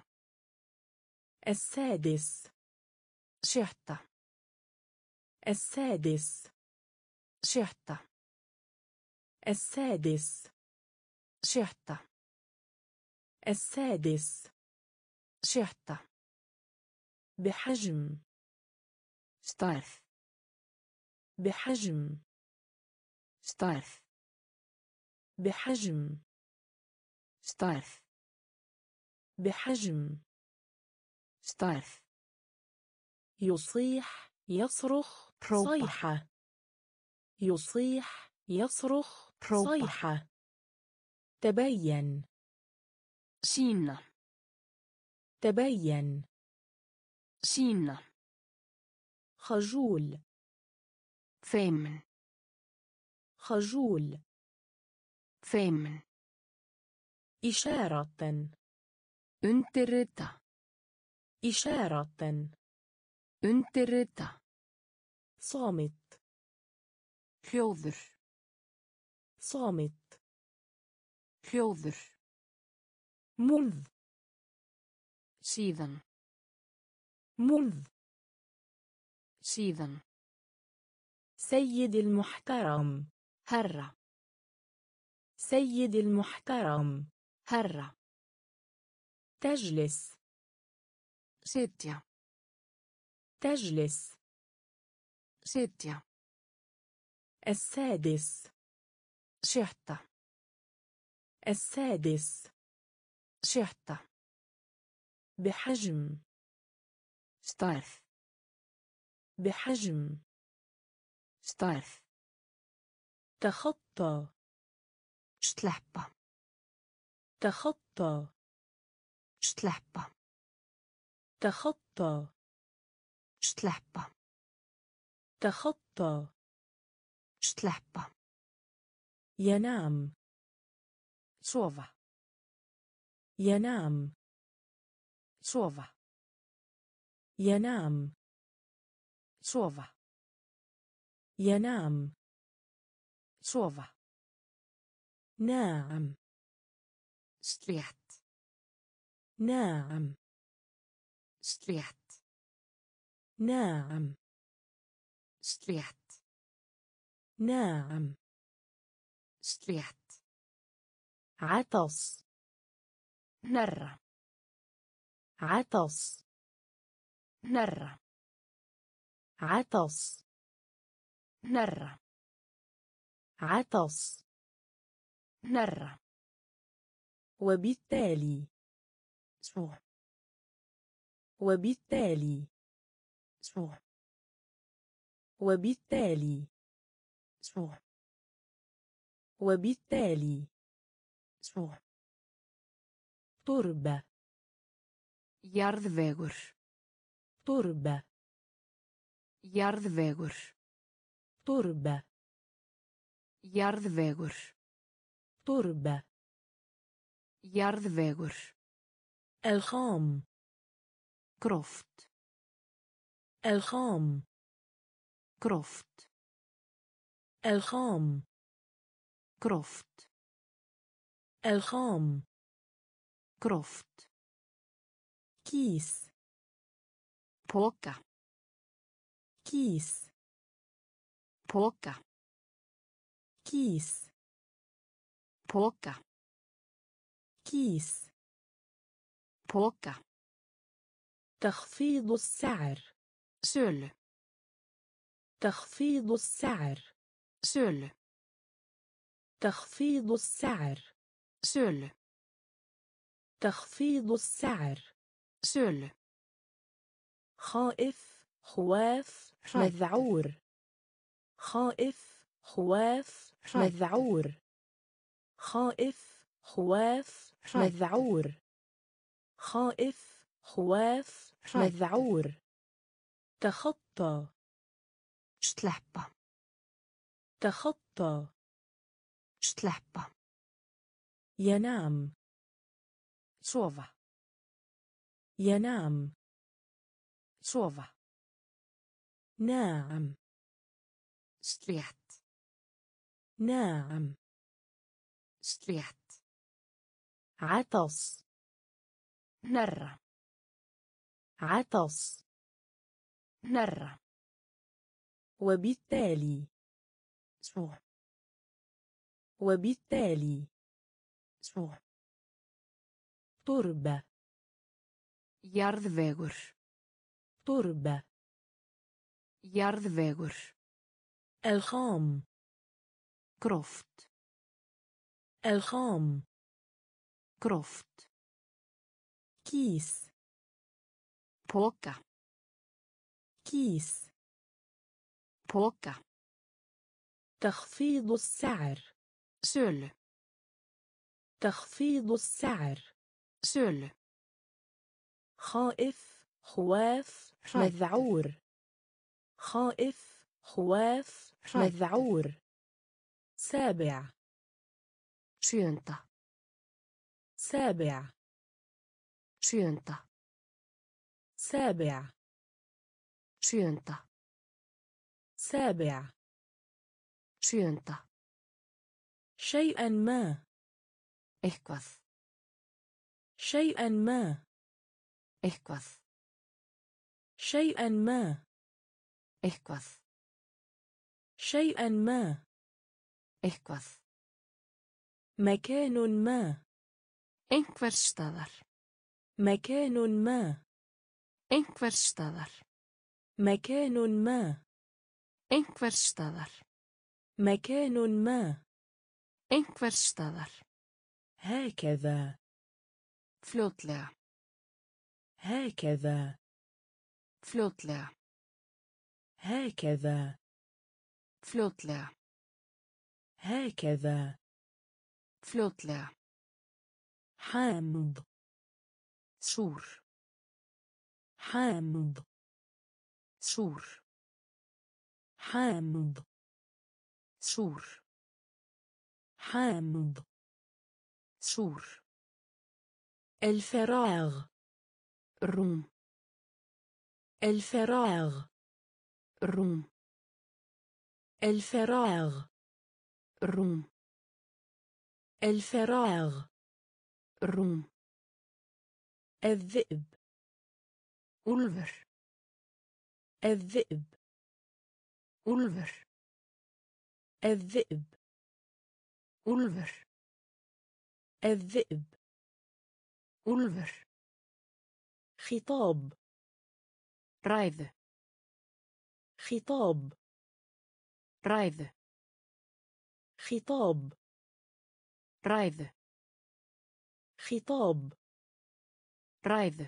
السادس. Sjötta. السادس. Sjötta. السادس. Sjötta. السادس. Sjötta. بحجم. Stærð. بحجم. Stærð. بحجم. Stærð. بحجم. Stærð. يصيح. يصرخ. Hrópa. صيحة. يصيح. يصرخ. Hrópa. صيحة. تبين. Sýna. تبين. Sýna. خجول. Feimin. خجول. Feimin. إشارة. Undirrita. إشارة. Undirrita. صامت. Hljóður. صامت. Hljóður. منذ. Síðan. منذ. Síðan. سيد المحترم. Herra. سيد المحترم. Herra. تجلس. Sitja. تجلس. Sitja. السادس. Sjötta. السادس. Sjötta. بحجم. Stærð. بحجم. Stærð. تخطى. Sleppa. تخطى. Sleppa. تخطى. Sleppa. تخطى. Sleppa. ينام. Sofa. ينام. Sofa. ينام. Sofa. ينام. Sofa. ناعم. Slétt. ناعم. Slétt. ناعم. Slétt. ناعم. Slétt. عطس. Hnerra. عطس. Hnerra. عطس. Hnerra. عطس. Hnerra. وبالتالي. Svo. وبالتالي. Svo. وبالتالي. Svo. وبالتالي. Svo. تربة. Jarðvegur. تربة. Jarðvegur. تربة. Jarðvegur. تربة. Jarðvegur. الخام. Gróft. الخام. Gróft. الخام. Gróft. الخام. Gróft. كيس. Poka. كيس. Poka. كيس Póka. كيس Póka. تخفيض السعر Sölu. تخفيض السعر Sölu. تخفيض السعر Sölu. تخفيض السعر Sölu. خائف خواف Hræddur. مذعور خائف خواف Hræddur. مذعور خائف خواف Hræddur. مذعور خائف خواف Hræddur. مذعور تخطى Sleppa. تخطى Sleppa. ينام Sofa. ينام Sofa. ناعم Slétt. ناعم Slétt. عطس Hnerra. عطس Hnerra. وبالتالي Svo. وبالتالي Svo. تربة Jarðvegur. تربة Jarðvegur. الخام Gróft. الخام Gróft. كيس Póka. كيس Póka. تخفيض السعر Sölu. تخفيض السعر Sölu. خائف خواف Hræddur. مذعور خائف خواف Hræddur. مذعور سابع Sjöunda. سابع Sjöunda. سابع Sjöunda. سابع Sjöunda. شيئا ما Eitthvað. شيئا ما Eitthvað. شيئا ما Eitthvað. شيئا ما Eitthvað. مكان ما Einhvers staðar. مكان ما Einhvers staðar. مكان ما Einhvers staðar. مكان ما Einhvers staðar. هكذا Fljótlega. هكذا Fljótlega. هكذا Fljótlega. هكذا Fljótlega. حامض Súr. حامض Súr. حامض Súr. حامض Súr. الفراغ Rúm. الفراغ Rúm. الفراغ Rúm. الفراغ Rúm. الذئب Úlfur. الذئب Úlfur. الذئب Úlfur. الذئب Úlfur. خطاب Ræðu. خطاب Ræðu. خطاب Ræðu. خطاب Ræðu.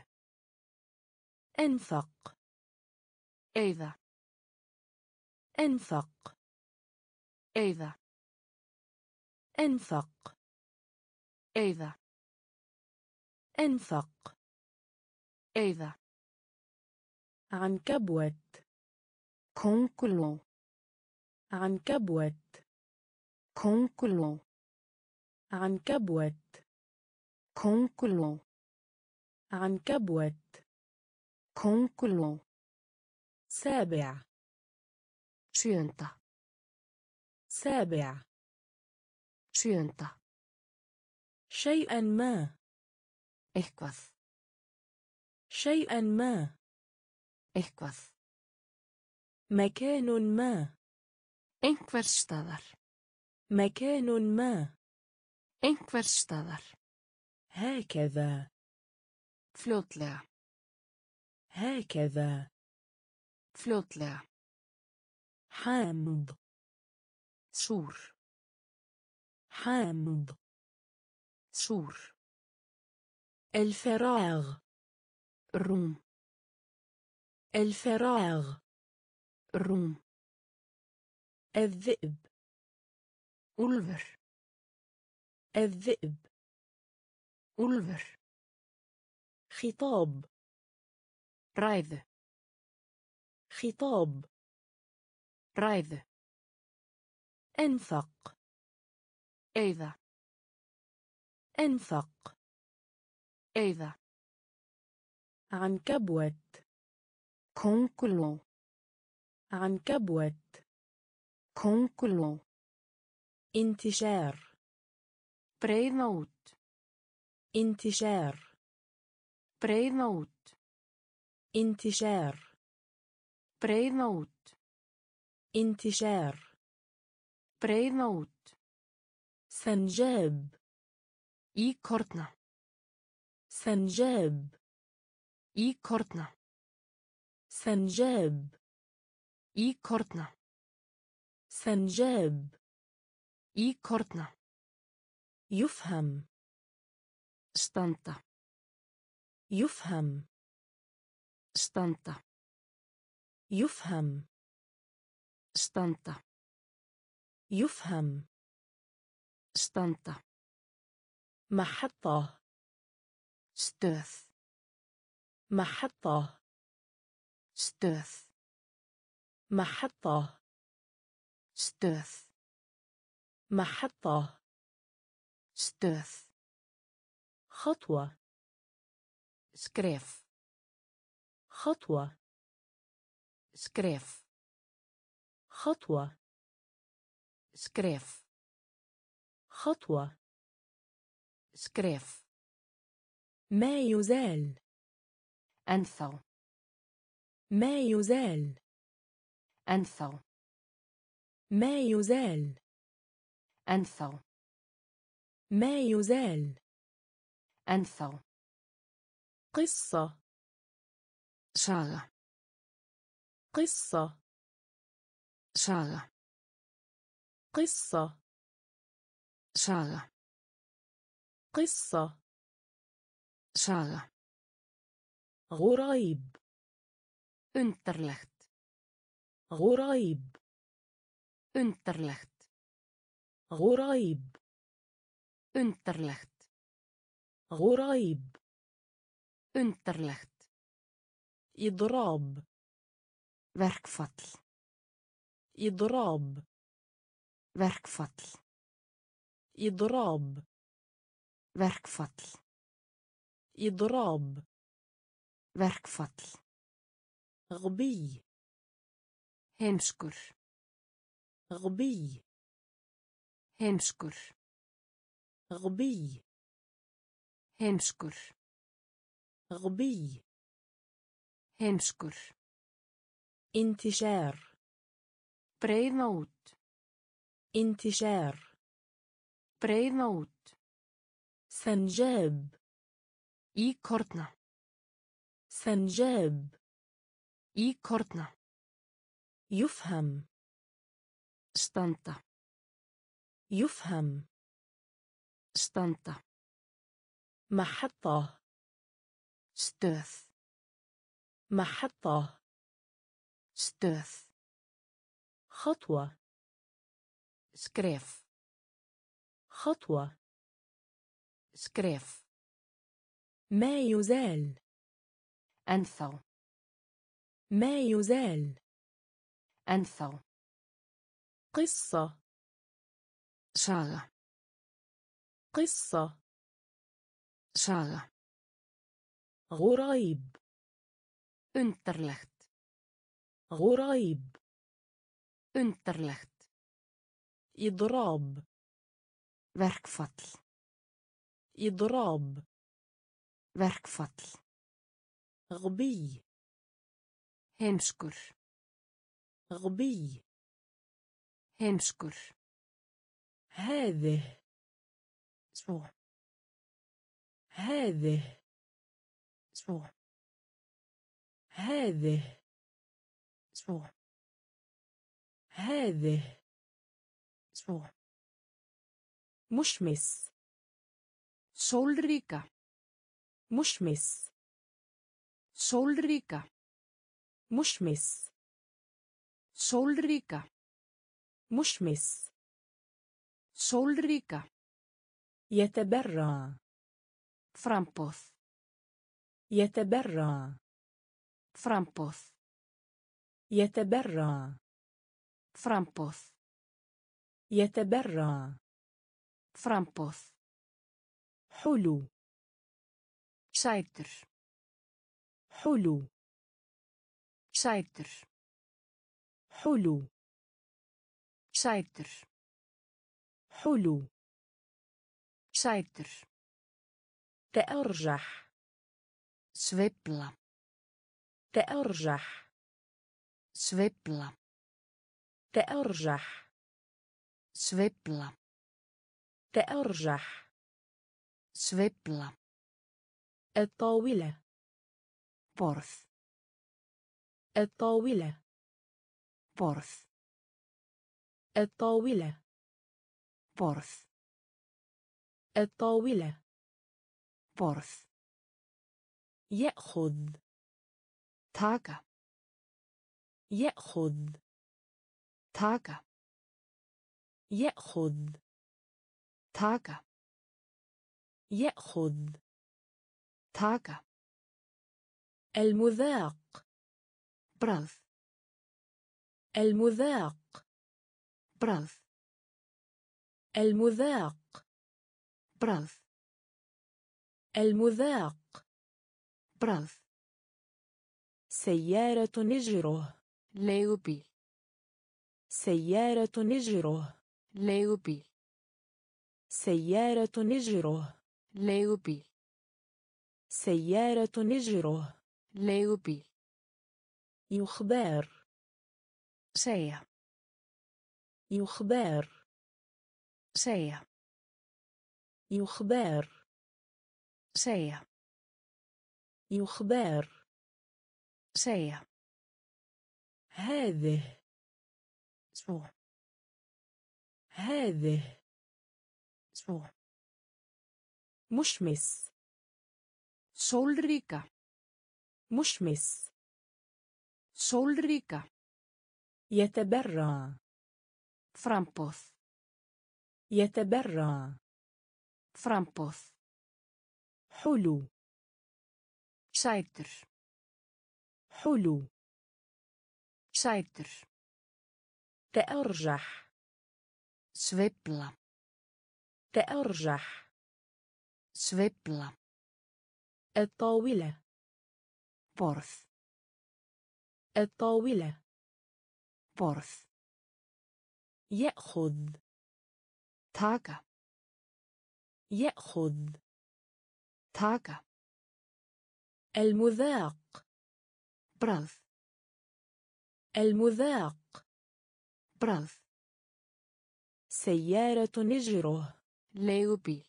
أنفق Eyða. أنفق Eyða. أنفق Eyða. أنفق Eyða. عنكبوت Könguló. عنكبوت Könguló. عنكبوت Könguló. عنكبوت Könguló. سابع Sjöunda. سابع Sjöunda. شيئا ما Eitthvað. شيئا ما Eitthvað. مكان ما Einhvers staðar. مكان ما. Einhvers staðar. هكذا. Fljótlega. هكذا. Fljótlega. حامض. Súr. حامض. Súr. الفراغ. Rúm. الفراغ. Rúm. الذئب. Úlfur. الذئب. Úlfur. خطاب. Ræðu. خطاب. Ræðu. أنفق. Eyða. أنفق. Eyða. عنكبوت. Könguló. عنكبوت. Könguló. انتشار. Breiðna út. انتشار. Breiðna út. انتشار. Breiðna út. انتشار. Breiðna út. سنجاب. Íkorna. سنجاب. Íkorna. سنجاب. Íkorna. سنجاب. Íkorna. يفهم. Standa. يفهم. Standa. يفهم. Standa. يفهم. Standa. محطة. Stöð. محطة. Stöð. محطة. Stöð. محطة. Stöð. خطوة. Skref. خطوة. Skref. خطوة. Skref. خطوة. Skref. ما يزال. Ennþá. ما يزال. Ennþá. ما يزال. Ennþá. ما يزال. Ennþá. قصة. Saga. قصة. Saga. قصة. Saga. قصة. Saga. غريب. Undarlegt. غريب. Undarlegt. غريب. Undarlegt. غريب. Undarlegt. إضراب. Verkfall. إضراب. Verkfall. إضراب. Verkfall. إضراب. Verkfall. غبي. Heimskur. غبي. Heimskur. غبي. Heimskur. غبي. Heimskur. انتشار. Breiðna út. انتشار. Breiðna út. سنجاب. Íkorna. سنجاب. Íkorna. يفهم. Standa. يفهم. Standa. محطة. Stöð. محطة. Stöð. خطوة. Skref. خطوة. Skref. ما يزال. Ennþá. ما يزال. Ennþá. قصة. Saga. قصة. Saga. غريب. Undarlegt. غريب. Undarlegt. إضراب. Verkfall. إضراب. Verkfall. غبي. Heimskur. غبي. Heimskur. هذه svo هذه svo هذه svo هذه svo مشمس sólríka مشمس sólríka مشمس sólríka مشمس sólríka يتبرع framboð يتبرع framboð يتبرع framboð يتبرع framboð حلو sætur حلو sætur حلو sætur حلو sætur تأرجح sveifla تأرجح sveifla تأرجح sveifla تأرجح sveifla الطاولة borð الطاولة borð الطاولة borð الطاولة borð يأخذ taka يأخذ taka يأخذ taka يأخذ taka المذاق bragð المذاق bragð المذاق bragð المذاق bragð سيارة نجره leigubíl سيارة نجره leigubíl سيارة نجره leigubíl سيارة نجره leigubíl يخبر segja يخبر segja يخبر segja يخبر segja هذه svo هذه svo مشمس sólríka مشمس sólríka يتبرع framboð يتبرع framboð حلو sætur حلو sætur تأرجح sveifla تأرجح sveifla الطاولة borð الطاولة borð يأخذ taka يأخذ taka المذاق bragð المذاق bragð سيارة نجره leigubíl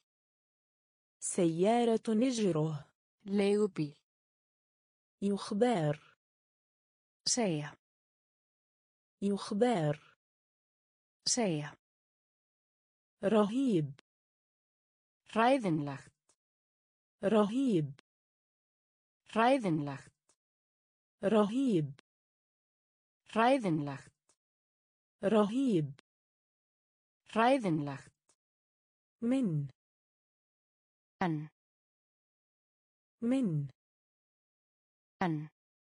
سيارة نجره leigubíl يخبر segja يخبر segja رهيب hræðinlegt رهيب hræðinlegt رهيب hræðinlegt رهيب hræðinlegt من en من en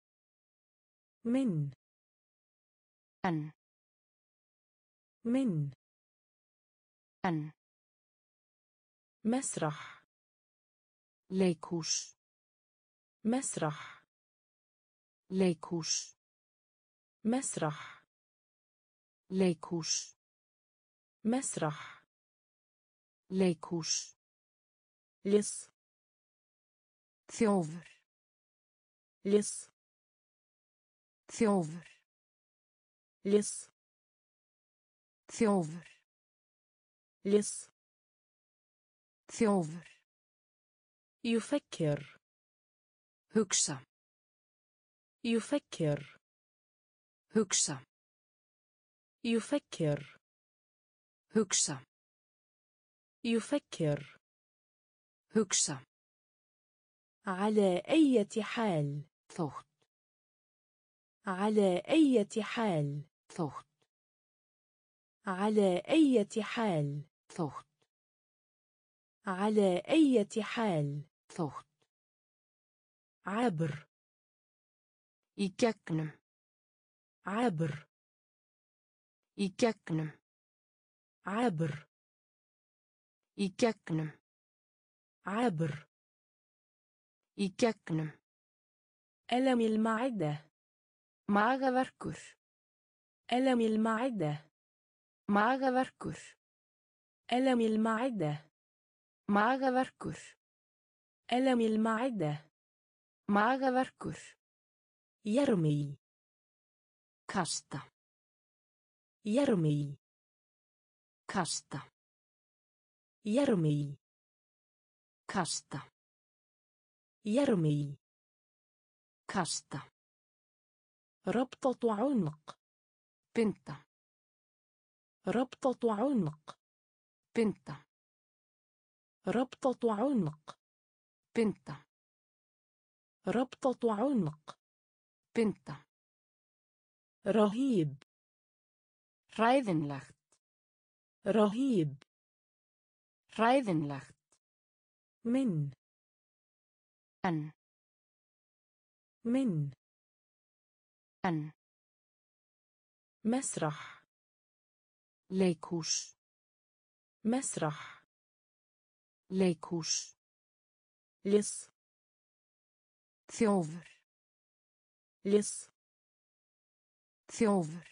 من en من en مسرح leikhús مسرح leikhús مسرح leikhús مسرح leikhús لص þjófur لص þjófur لص þjófur لص. Þjófur. يفكر. Hugsa. يفكر. Hugsa. يفكر. Hugsa. يفكر. Hugsa. على أي حال. Þótt. على أي حال. Þótt. على أي حال. Þótt. على أي حال. Þótt. عبر. Í gegnum. عبر. Í gegnum. عبر. Í gegnum. عبر. Í gegnum. ألم المعدة. Magaverkur. ألم المعدة. Magaverkur. ألم المعدة. Magaverkur. ألم المعدة. Magaverkur. يرمي. Kasta. يرمي. Kasta. يرمي. Kasta. يرمي. Kasta. ربطة عنق. Binda. ربطة عنق. Binda. ربطة عنق. Binda. ربطة عنق. Binda. رهيب. Hræðinlegt. رهيب. Hræðinlegt. من. En. من. En. مسرح. Leikhús. مسرح. Leikhús. لص. Þjófur. لص. Þjófur.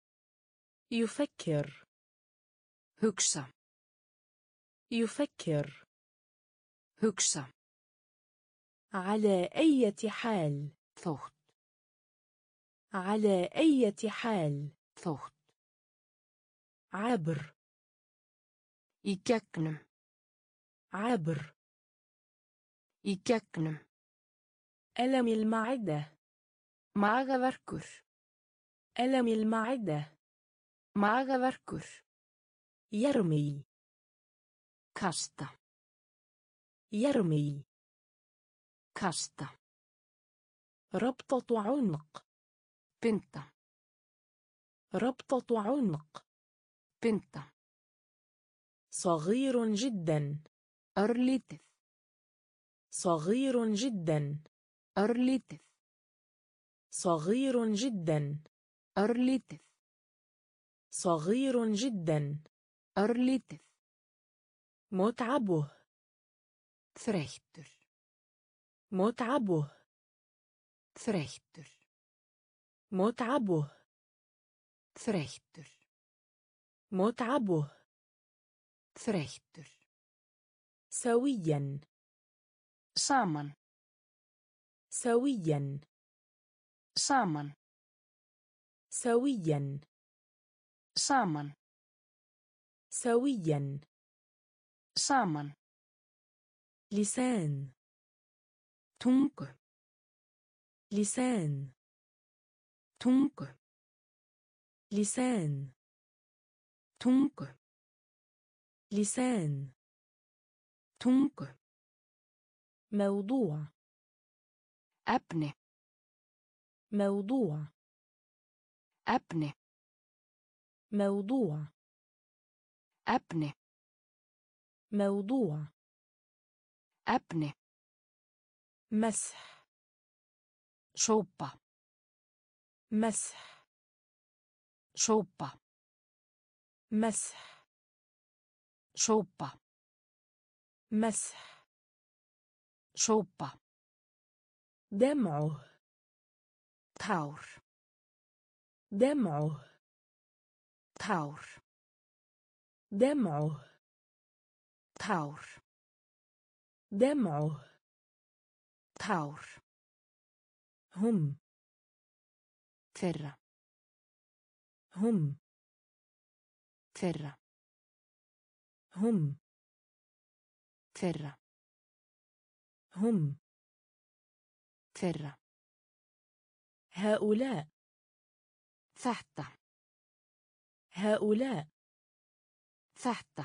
يفكر. Hugsa. يفكر. Hugsa. على أي حال. Þótt. على أي حال. Þótt. عبر. Í gegnum. عبر. Í gegnum. ألم المعدة. Magaverkur. ألم المعدة. Magaverkur. يرمي. Kasta. يرمي. Kasta. ربطة عنق. Binda. ربطة عنق. Binda. صغير جدا. Örlítið. صغير جدا. Örlítið. صغير جدا. Örlítið. صغير جدا. Örlítið. متعبه. Þreyttur. متعبه. Þreyttur. متعبه. Þreyttur. متعبه. Þreyttur. سويا. Saman. سويا. Saman. سويا. Saman. سويا. Saman. لسان. Tungu. لسان. Tungu. لسان. Tungu. لسان. Tungu. موضوع. Efni. موضوع. Efni. موضوع. Efni. موضوع. Efni. مسح. Sópa. مسح. Sópa. مسح. Sópa. مسح. Sópa. دمعه. Tár. دمعه. Tár. دمعه. Tár. دمعه. Tár. هم. Þeirra. هم. Þeirra. هم. Þeirra. هم. Þeirra. هؤلاء. Þetta. هؤلاء. Þetta.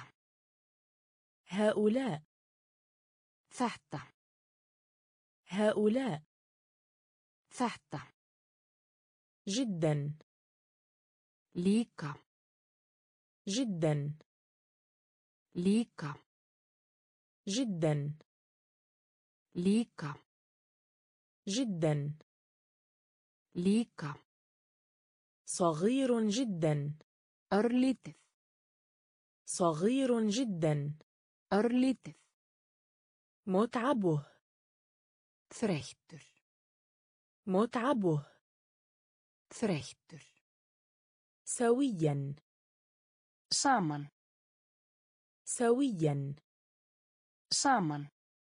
هؤلاء. Þetta. هؤلاء. Þetta. جدا. Líka. جدا. Líka. جدا. Líka. جدا. Líka. صغير جدا. Örlítið. صغير جدا. Örlítið. متعبه. Þreyttur. متعبه. Þreyttur. سويا. Saman. سويا. Saman.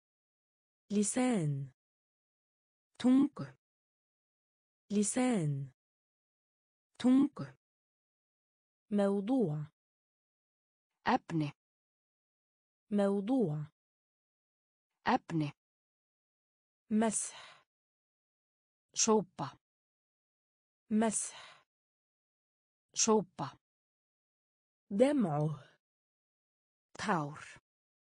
لسان. Tungu. لسان. Tungu. موضوع. Efni. موضوع. Efni. مسح. Sópa. مسح. Sópa. دمعه. Tár.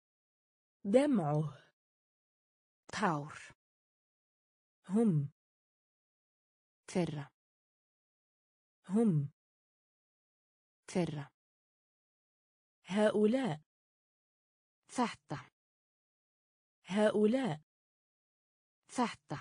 دمعه. Tár. هم. Þeirra. هم. Þeirra. هؤلاء. Þetta. هؤلاء. Þetta.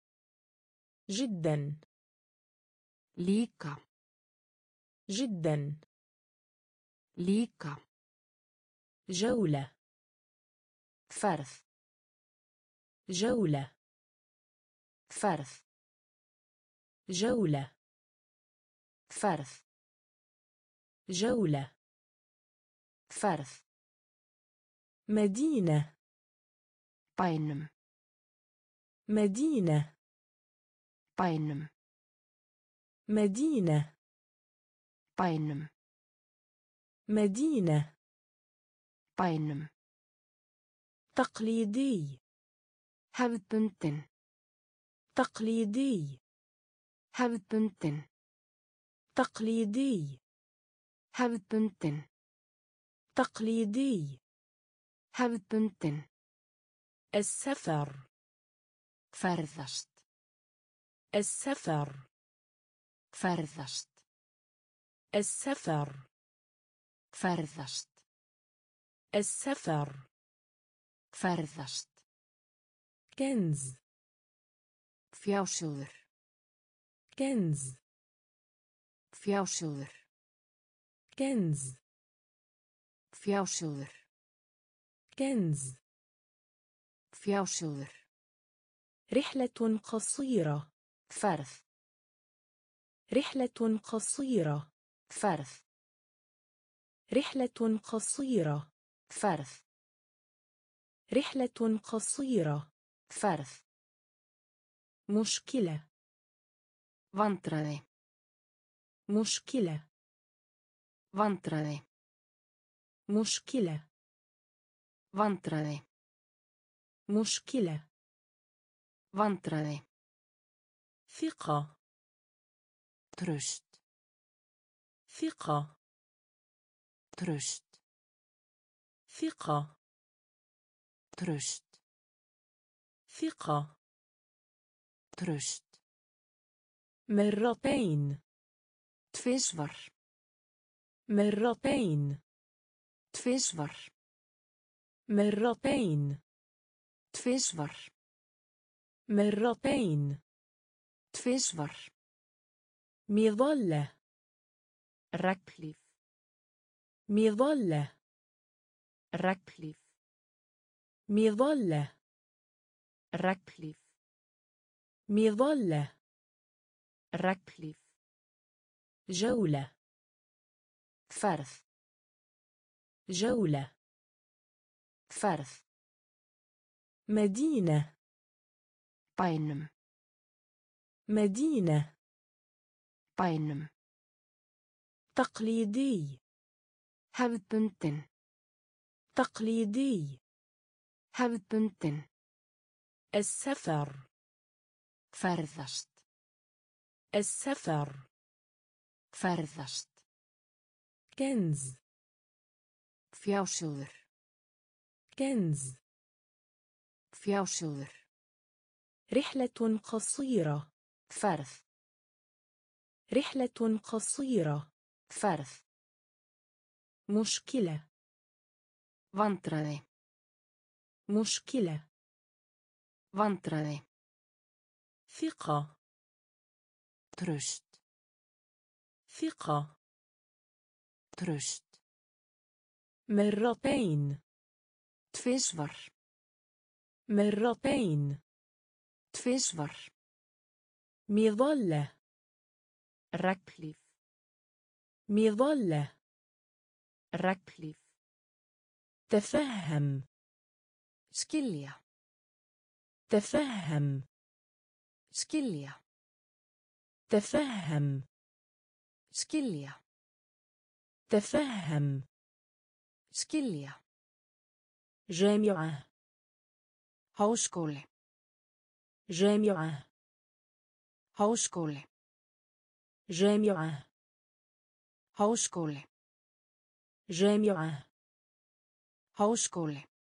جدا. Líka. جدا. Líka. جولة. Ferð. جولة. Ferð. جولة. Ferð. جولة. Ferð. مدينة. Bænum. مدينة. Bænum. مدينة. Bænum. مدينة. Bænum. تقليدي. Hefðbundin. تقليدي. Hefðbundin. تقليدي. Hefðbundin. تقليدي. Hefðbundin. السفر. Ferðast. السفر. Ferðast. السفر. Ferðast. السفر. Ferðast. كنز. Fjársjóður. كنز. Fjársjóður. كنز. Fjársjóður. كنز. Fjársjóður. رحلة قصيرة. Ferð. رحلة قصيرة. Ferð. رحلة قصيرة. Ferð. رحلة قصيرة. Ferð. مشكلة. Vandræði. مشكلة. Vandræði. مشكلة. Vandræði. مشكلة. Vandræði. ثقة. Traust. ثقة. Traust. ثقة. Traust. ثقة. Traust. مرتين. Tvisvar. مرتين. Tvisvar. مرتين. Tvisvar. مرتين. Tvisvar. مظلة. Regnhlíf. مظلة. Regnhlíf. مظلة. Regnhlíf. مظلة. Regnhlíf. جولة. Ferð. جولة. Ferð. مدينة. Bænum. مدينة. Bænum. تقليدي. Hefðbundin. تقليدي. Hefðbundin. السفر. Ferðast. السفر. Ferðast. كنز. Fjársjóður. كنز. Fjársjóður. رحلة قصيرة. Ferð. رحلة قصيرة. Ferð. مشكلة. Vandræði. مشكلة. Vandræði. ثقة. Traust. ثقة. Traust. مرتين. Tvisvar. مرتين. Tvisvar. مظلة. Regnhlíf. مظلة. Regnhlíf. تفهم. Skilja. تفهم. Skilja. تفهم. Skilja. تفهم. Skilja. جامعة. Háskóli. جامعة. Háskóli. جامعة. Háskóli. جامعة. Háskóli.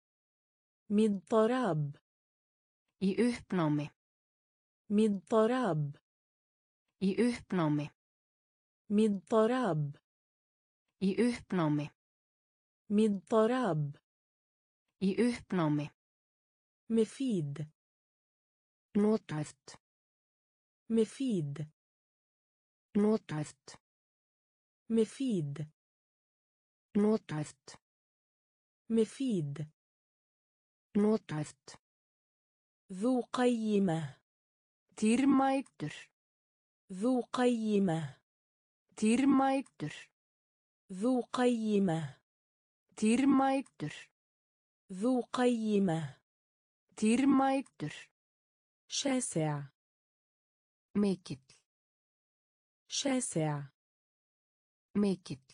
مضطراب. Í uppnámi. مضطراب. Í uppnámi. مضطراب. Í uppnámi. مضطراب. Í uppnámi. مفيد. Nothæft. مفيد. Nothæft. مفيد. Nothæft. مفيد. Nothæft. ذو قيمة. Dýrmætur. ذو قيمة. Dýrmætur. ذو قيمة. Dýrmætur. ذو قيمة. Dýrmætur. شاسع. Mikill. شاسع. Mikill.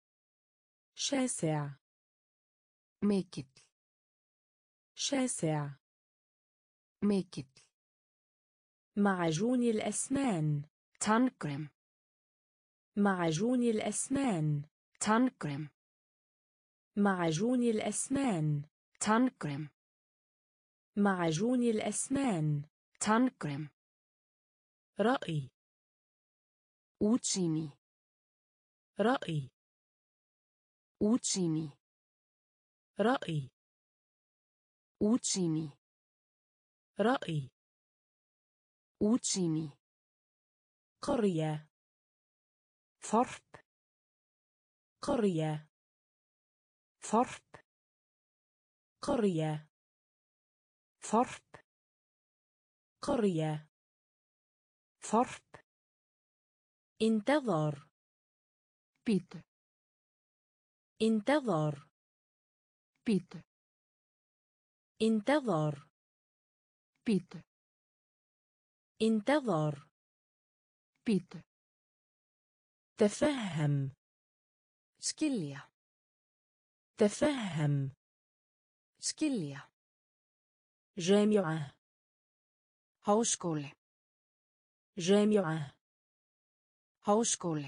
شاسع. Mikill. شاسع. Mikill. معجون الأسنان. Tannkrem. معجون الأسنان. Tannkrem. معجون الأسنان. Tannkrem. معجون الأسنان. Tannkrem. رأي. Útsýni. رأي. Útsýni. رأي. Útsýni. رأي. Útsýni. قرية. Þorp. قرية. Þorp. قرية. Þorp. قرية. Þorp. انتظر. Bíddu. انتظر. Bíddu. انتظر. Bíddu. انتظر. Bíddu. تفهم. Skilja. تفهم. Skilja. جامعة. Háskóli. جامعة. Háskóli.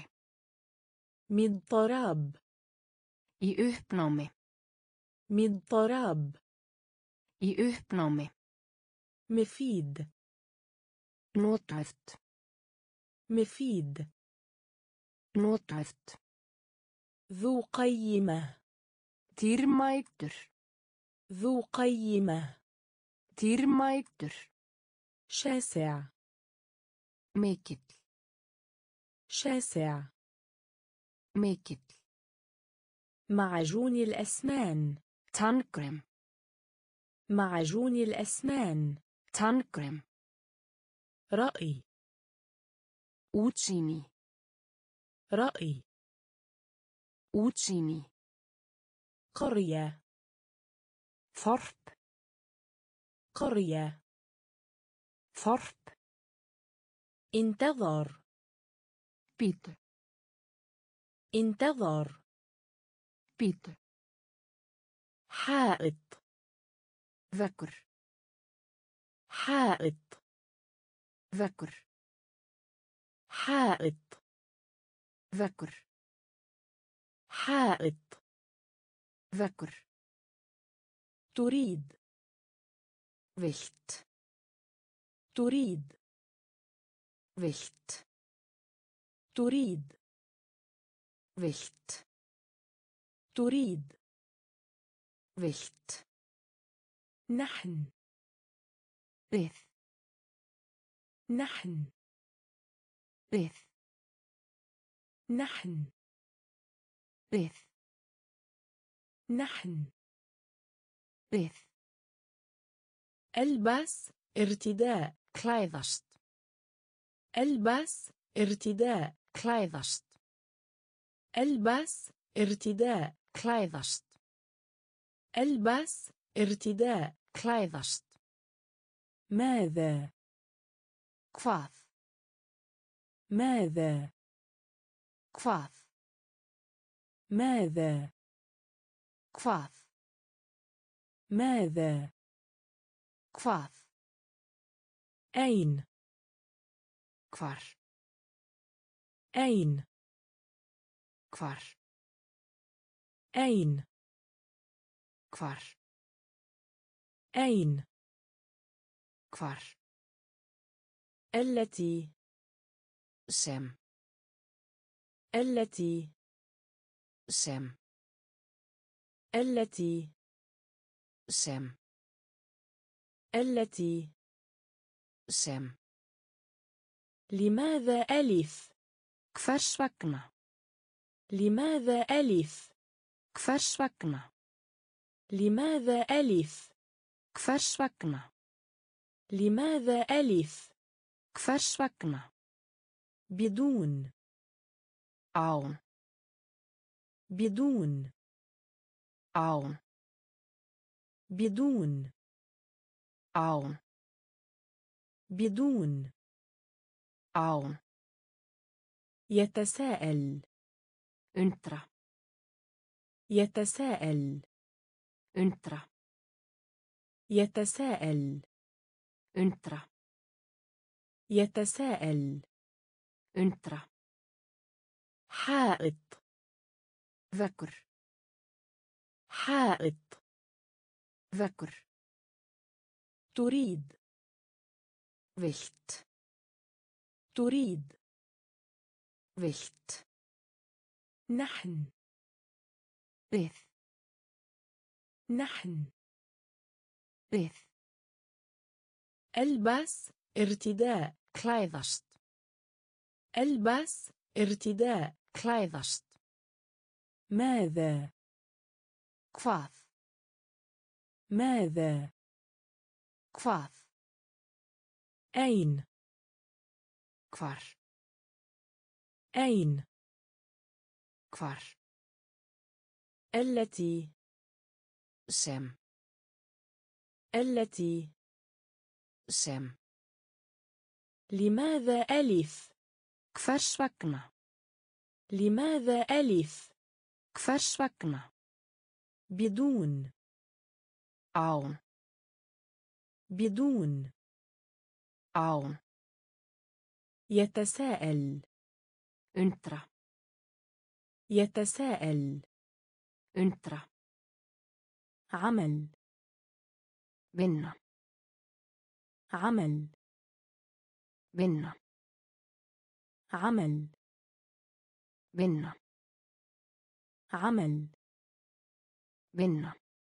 مضطراب. Í uppnámi. مضطراب. Í uppnámi. مفيد. Nothæft. مفيد. Nothæft. ذو قيمة. Dýrmætur. ذو قيمة. Dýrmætur. شاسع. Mikill. شاسع. Mikill. معجون الأسنان. Tannkrem. معجون الأسنان. Tannkrem. رأي. Útsýni. رأي. Útsýni. قرية. Þorp. قرية. Þorp. انتظر. Bíddu. انتظر. Bíddu. حائط veggur حائط veggur حائط veggur حائط veggur تريد vilt تريد vilt تريد vilt تريد vilt نحن við نحن við نحن við نحن við البس ارتداء klæðast البس ارتداء klæðast البس ارتداء klæðast البس ارتداء klæðast ماذا hvað ماذا hvað ماذا hvað ماذا hvað أين hvar أين hvar أين hvar أين hvar التي sem التي sem التي sem التي sem لماذا ألف hvers vegna لماذا ألف hvers vegna لماذا ألف hvers vegna لماذا ألف hvers vegna بدون án بدون án بدون án بدون án يتساءل undra يتساءل undra يتساءل undra يتساءل undra حائط veggur حائط veggur تريد vilt تريد vilt نحن við نحن við البس ارتداء klæðast البس ارتداء klæðast ماذا hvað ماذا hvað أين hvar أين hvar التي sem التي sem لماذا ألف hvers vegna لماذا ألف hvers vegna بدون án بدون án يتساءل undra يتساءل undra عمل vinna عمل vinna عمل vinna عمل vinna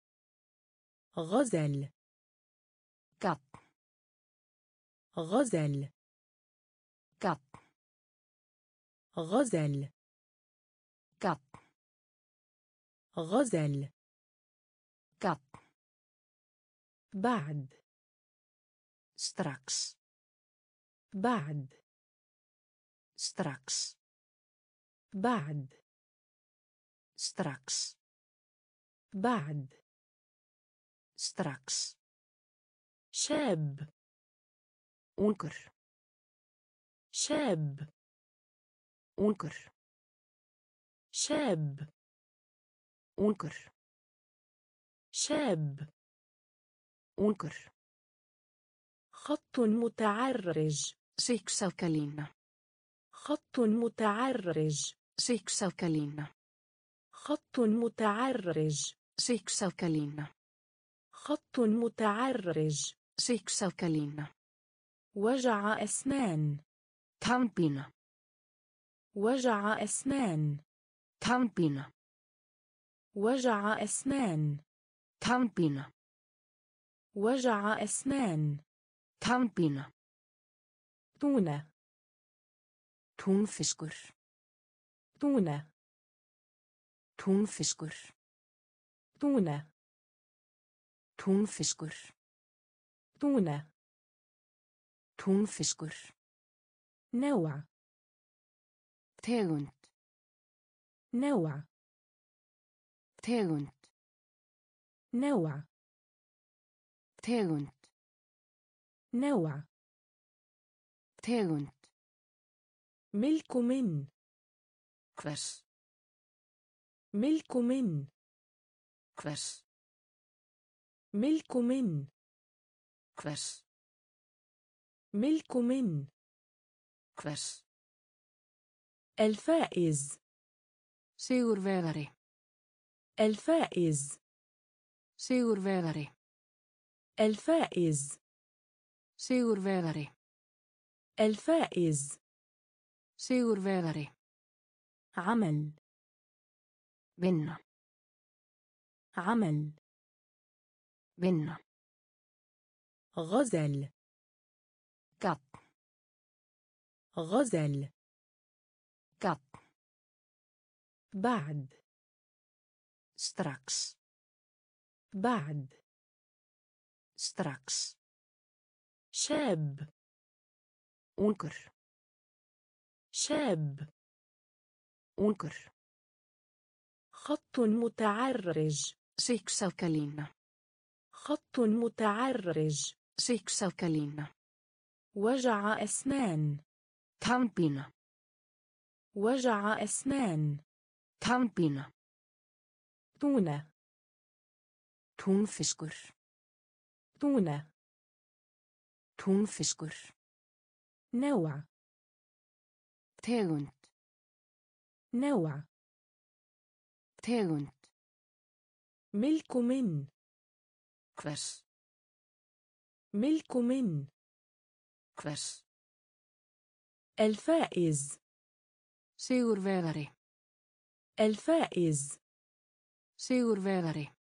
غزل gatt غزل gatt غزل gatt غزل gatt بعد strax بعد strax بعد strax بعد strax شاب ungur شاب ungur شاب ungur شاب. ungur. خط متعرج. Sigsalkalína. خط متعرج. Sigsalkalína. خط متعرج. Sigsalkalína. خط متعرج. Sigsalkalína. وجع أسنان. Tannpína. وجع أسنان. Tannpína. وجع أسنان. Tannpína. وجع أسنان. Tannpína. تونة. Túnfiskur. تونة. Túnfiskur. تونة. Túnfiskur. تونة. Túnfiskur. نوع. Tegund. نوع. Tegund. نوع. Tegund. نوع. Tegund. ملك من. Hvers. ملك من. Hvers. ملك من. Hvers. ملك من. Hvers. الفائز. Sigurvegari. الفائز. Sigurvegari. الفائز. Sigurvegari. الفائز. Sigurvegari. عمل. Vinna. عمل. Vinna. غزل. Gatt. غزل. Gatt. بعد. Strax. بعد. Strax. شاب. Ungur. شاب. Ungur. خط متعرج. Sigsalkalína. خط متعرج. Sigsalkalína. وجع أسنان. Tannpína. وجع أسنان. Tannpína. تونة. Túnfiskur. تونة. Túnfiskur. نوع. Tegund. نوع. Tegund. ملك من. Hvers. ملك من. Hvers. الفائز. Sigurvegari. الفائز. Sigurvegari.